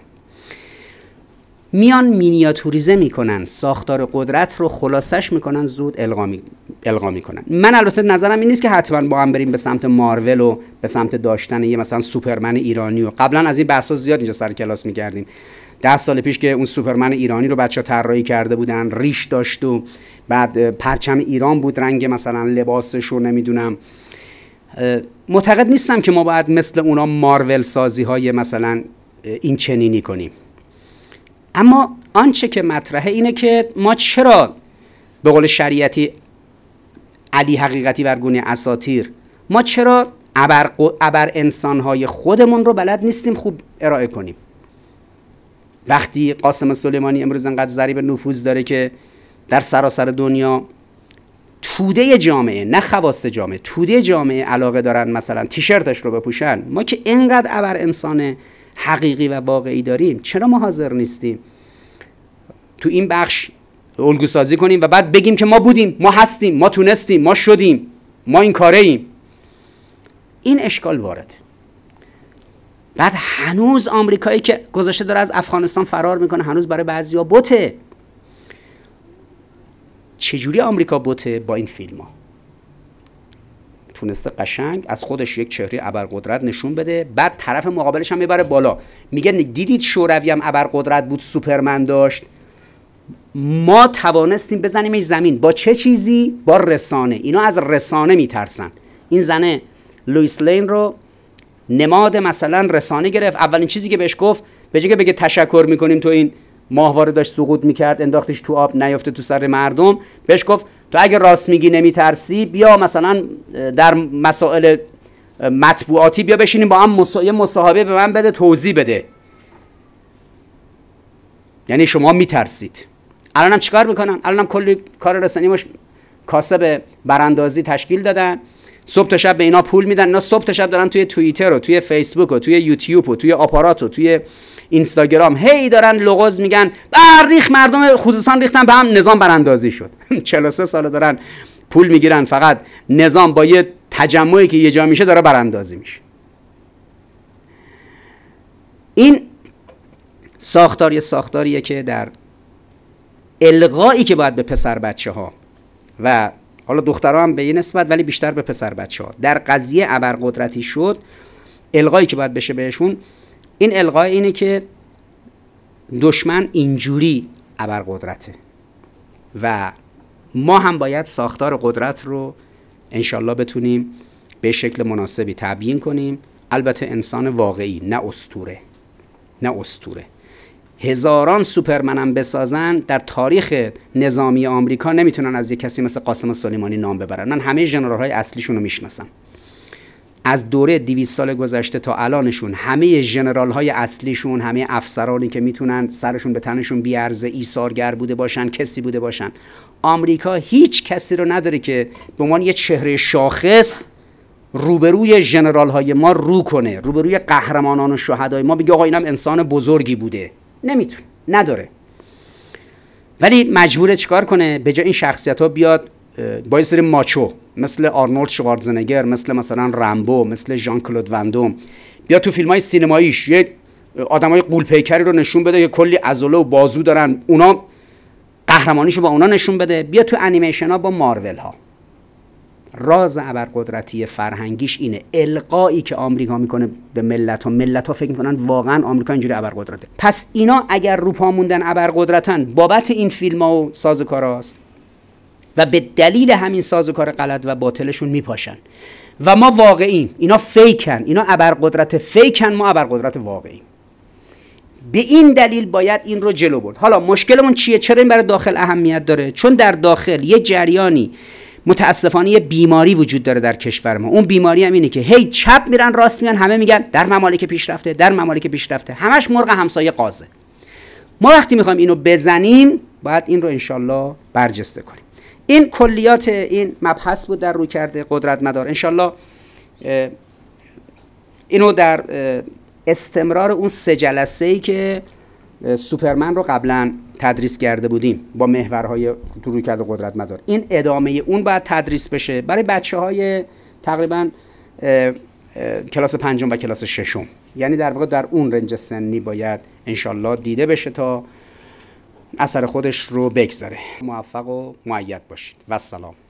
میان مینیاتوریزه میکنن، ساختار قدرت رو خلاصش میکنن، زود القا میکنن. من البته نظرم این نیست که حتما با هم بریم به سمت مارول و به سمت داشتن یه مثلا سوپرمن ایرانی. و قبلا از این بحثا زیاد اینجا سر کلاس میکردیم. 10 سال پیش که اون سوپرمن ایرانی رو بچه‌ها طراحی کرده بودن، ریش داشت و بعد پرچم ایران بود رنگ مثلا لباسش رو، نمیدونم. معتقد نیستم که ما باید مثل اونا مارول سازی های مثلا این چنینی کنیم. اما آنچه که مطرحه اینه که ما چرا به قول شریعتی علی حقیقتی برگونه اساطیر، ما چرا ابر انسانهای خودمون رو بلد نیستیم خوب ارائه کنیم؟ وقتی قاسم سلیمانی امروز انقدر ضریب نفوذ داره که در سراسر دنیا توده جامعه، نه خواص جامعه، توده جامعه علاقه دارن مثلا تیشرتش رو بپوشن، ما که اینقدر ابر انسان حقیقی و واقعی داریم، چرا ما حاضر نیستیم تو این بخش الگو سازی کنیم و بعد بگیم که ما بودیم، ما هستیم، ما تونستیم، ما شدیم، ما این کاره ایم؟ این اشکال وارد. بعد هنوز آمریکایی که گذاشته داره از افغانستان فرار میکنه، هنوز برای بعضیا بوته. چجوری آمریکا بوته؟ با این فیلم ها تونسته قشنگ از خودش یک چهره ابرقدرت نشون بده، بعد طرف مقابلش هم میبره بالا، میگه دیدید شوروی هم ابرقدرت بود، سوپرمن داشت، ما توانستیم بزنیمش زمین. با چه چیزی؟ با رسانه. اینا از رسانه میترسن. این زنه لوئیس لین رو نماد مثلا رسانه گرفت. اولین چیزی که بهش گفت، به جای که بگه تشکر میکنیم تو این ماهواره داشت سقوط میکرد انداختیش تو آب نیافته تو سر مردم، بهش گفت تو اگه راست میگی نمیترسی، بیا مثلا در مسائل مطبوعاتی بیا بشینیم با هم یه مصاحبه به من بده، توضیح بده. یعنی شما میترسید. الانم چیکار میکنن؟ الانم کلی کار رسانه‌ای کاسب براندازی تشکیل دادن، صبح تا شب به اینا پول میدن. اینا صبح تا شب دارن توی توییتر و توی فیسبوک و توی یوتیوب و توی آپارات و توی اینستاگرام هی دارن لغز میگن، ریخ مردم خوزستان ریختن به هم، نظام براندازی شد. 43 سال دارن پول میگیرن، فقط نظام با یه تجمعی که یه جا میشه داره براندازی میشه. این ساختار یه ساختاریه که در القایی که باید به پسر بچه ها و حالا دخترها هم به این نسبت ولی بیشتر به پسر بچه ها در قضیه ابرقدرتی شد، القایی که باید بشه بهشون، این القای اینه که دشمن اینجوری ابرقدرته و ما هم باید ساختار قدرت رو انشالله بتونیم به شکل مناسبی تبیین کنیم. البته انسان واقعی، نه اسطوره، نه اسطوره. هزاران سوپرمنم بسازن در تاریخ نظامی آمریکا نمیتونن از یک کسی مثل قاسم سلیمانی نام ببرن. من همه ژنرال‌های اصلیشون رو میشناسم، از دوره 200 سال گذشته تا الانشون. همه ژنرال‌های اصلیشون، همه افسرانی که میتونن سرشون به تنشون بیارزه، ایثارگر بوده باشن، کسی بوده باشن. آمریکا هیچ کسی رو نداره که به عنوان یه چهره شاخص روبروی ژنرال‌های ما رو کنه، روبروی قهرمانان و شهدای ما بگه آقا اینم انسان بزرگی بوده. نمیتونه، نداره. ولی مجبوره چیکار کنه؟ به جای این شخصیت‌ها بیاد با یه سری ماچو مثل آرنولد شوارزنگر، مثلا رامبو، مثل ژان کلود وندوم، بیاد تو فیلم‌های سینماییش یه آدمای غول‌پیکری رو نشون بده که کلی عضله و بازو دارن، اونا قهرمانیشو با اونا نشون بده. بیاد تو انیمیشن‌ها با مارول ها. راز ابرقدرتی فرهنگیش اینه، القایی که آمریکا میکنه به ملت ها فکر میکنن واقعا آمریکا اینجوری ابرقدرته. پس اینا اگر رو پا موندن ابرقدرتن بابت این فیلم‌ها و سازوکاراست و به دلیل همین سازوکار غلط و باطلشون میپاشن و ما واقعیم. اینا فیکن، اینا ابرقدرت فیکن، ما ابرقدرت واقعیم. به این دلیل باید این رو جلو برد. حالا مشکلمون چیه؟ چرا این برای داخل اهمیت داره؟ چون در داخل یه جریانی متاسفانه یه بیماری وجود داره در کشور ما. اون بیماری هم اینه که هی چپ میرن راست میان، همه میگن در ممالک پیشرفته، در ممالک پیشرفته، همش مرغ همسایه قازه. ما وقتی میخوایم اینو بزنیم باید این رو انشالله برجسته کنیم. این کلیات این مبحث بود در رویکرد قدرتمدار. انشالله اینو در استمرار اون 3 جلسه‌ای که سوپرمن رو قبلا تدریس کرده بودیم با محورهای تو رویکرد قدرتمدار، این ادامه اون باید تدریس بشه برای بچه‌های تقریبا کلاس 5 و کلاس 6. یعنی در واقع در اون رنج سنی باید انشالله دیده بشه تا اثر خودش رو بگذاره. موفق و مؤید باشید و السلام.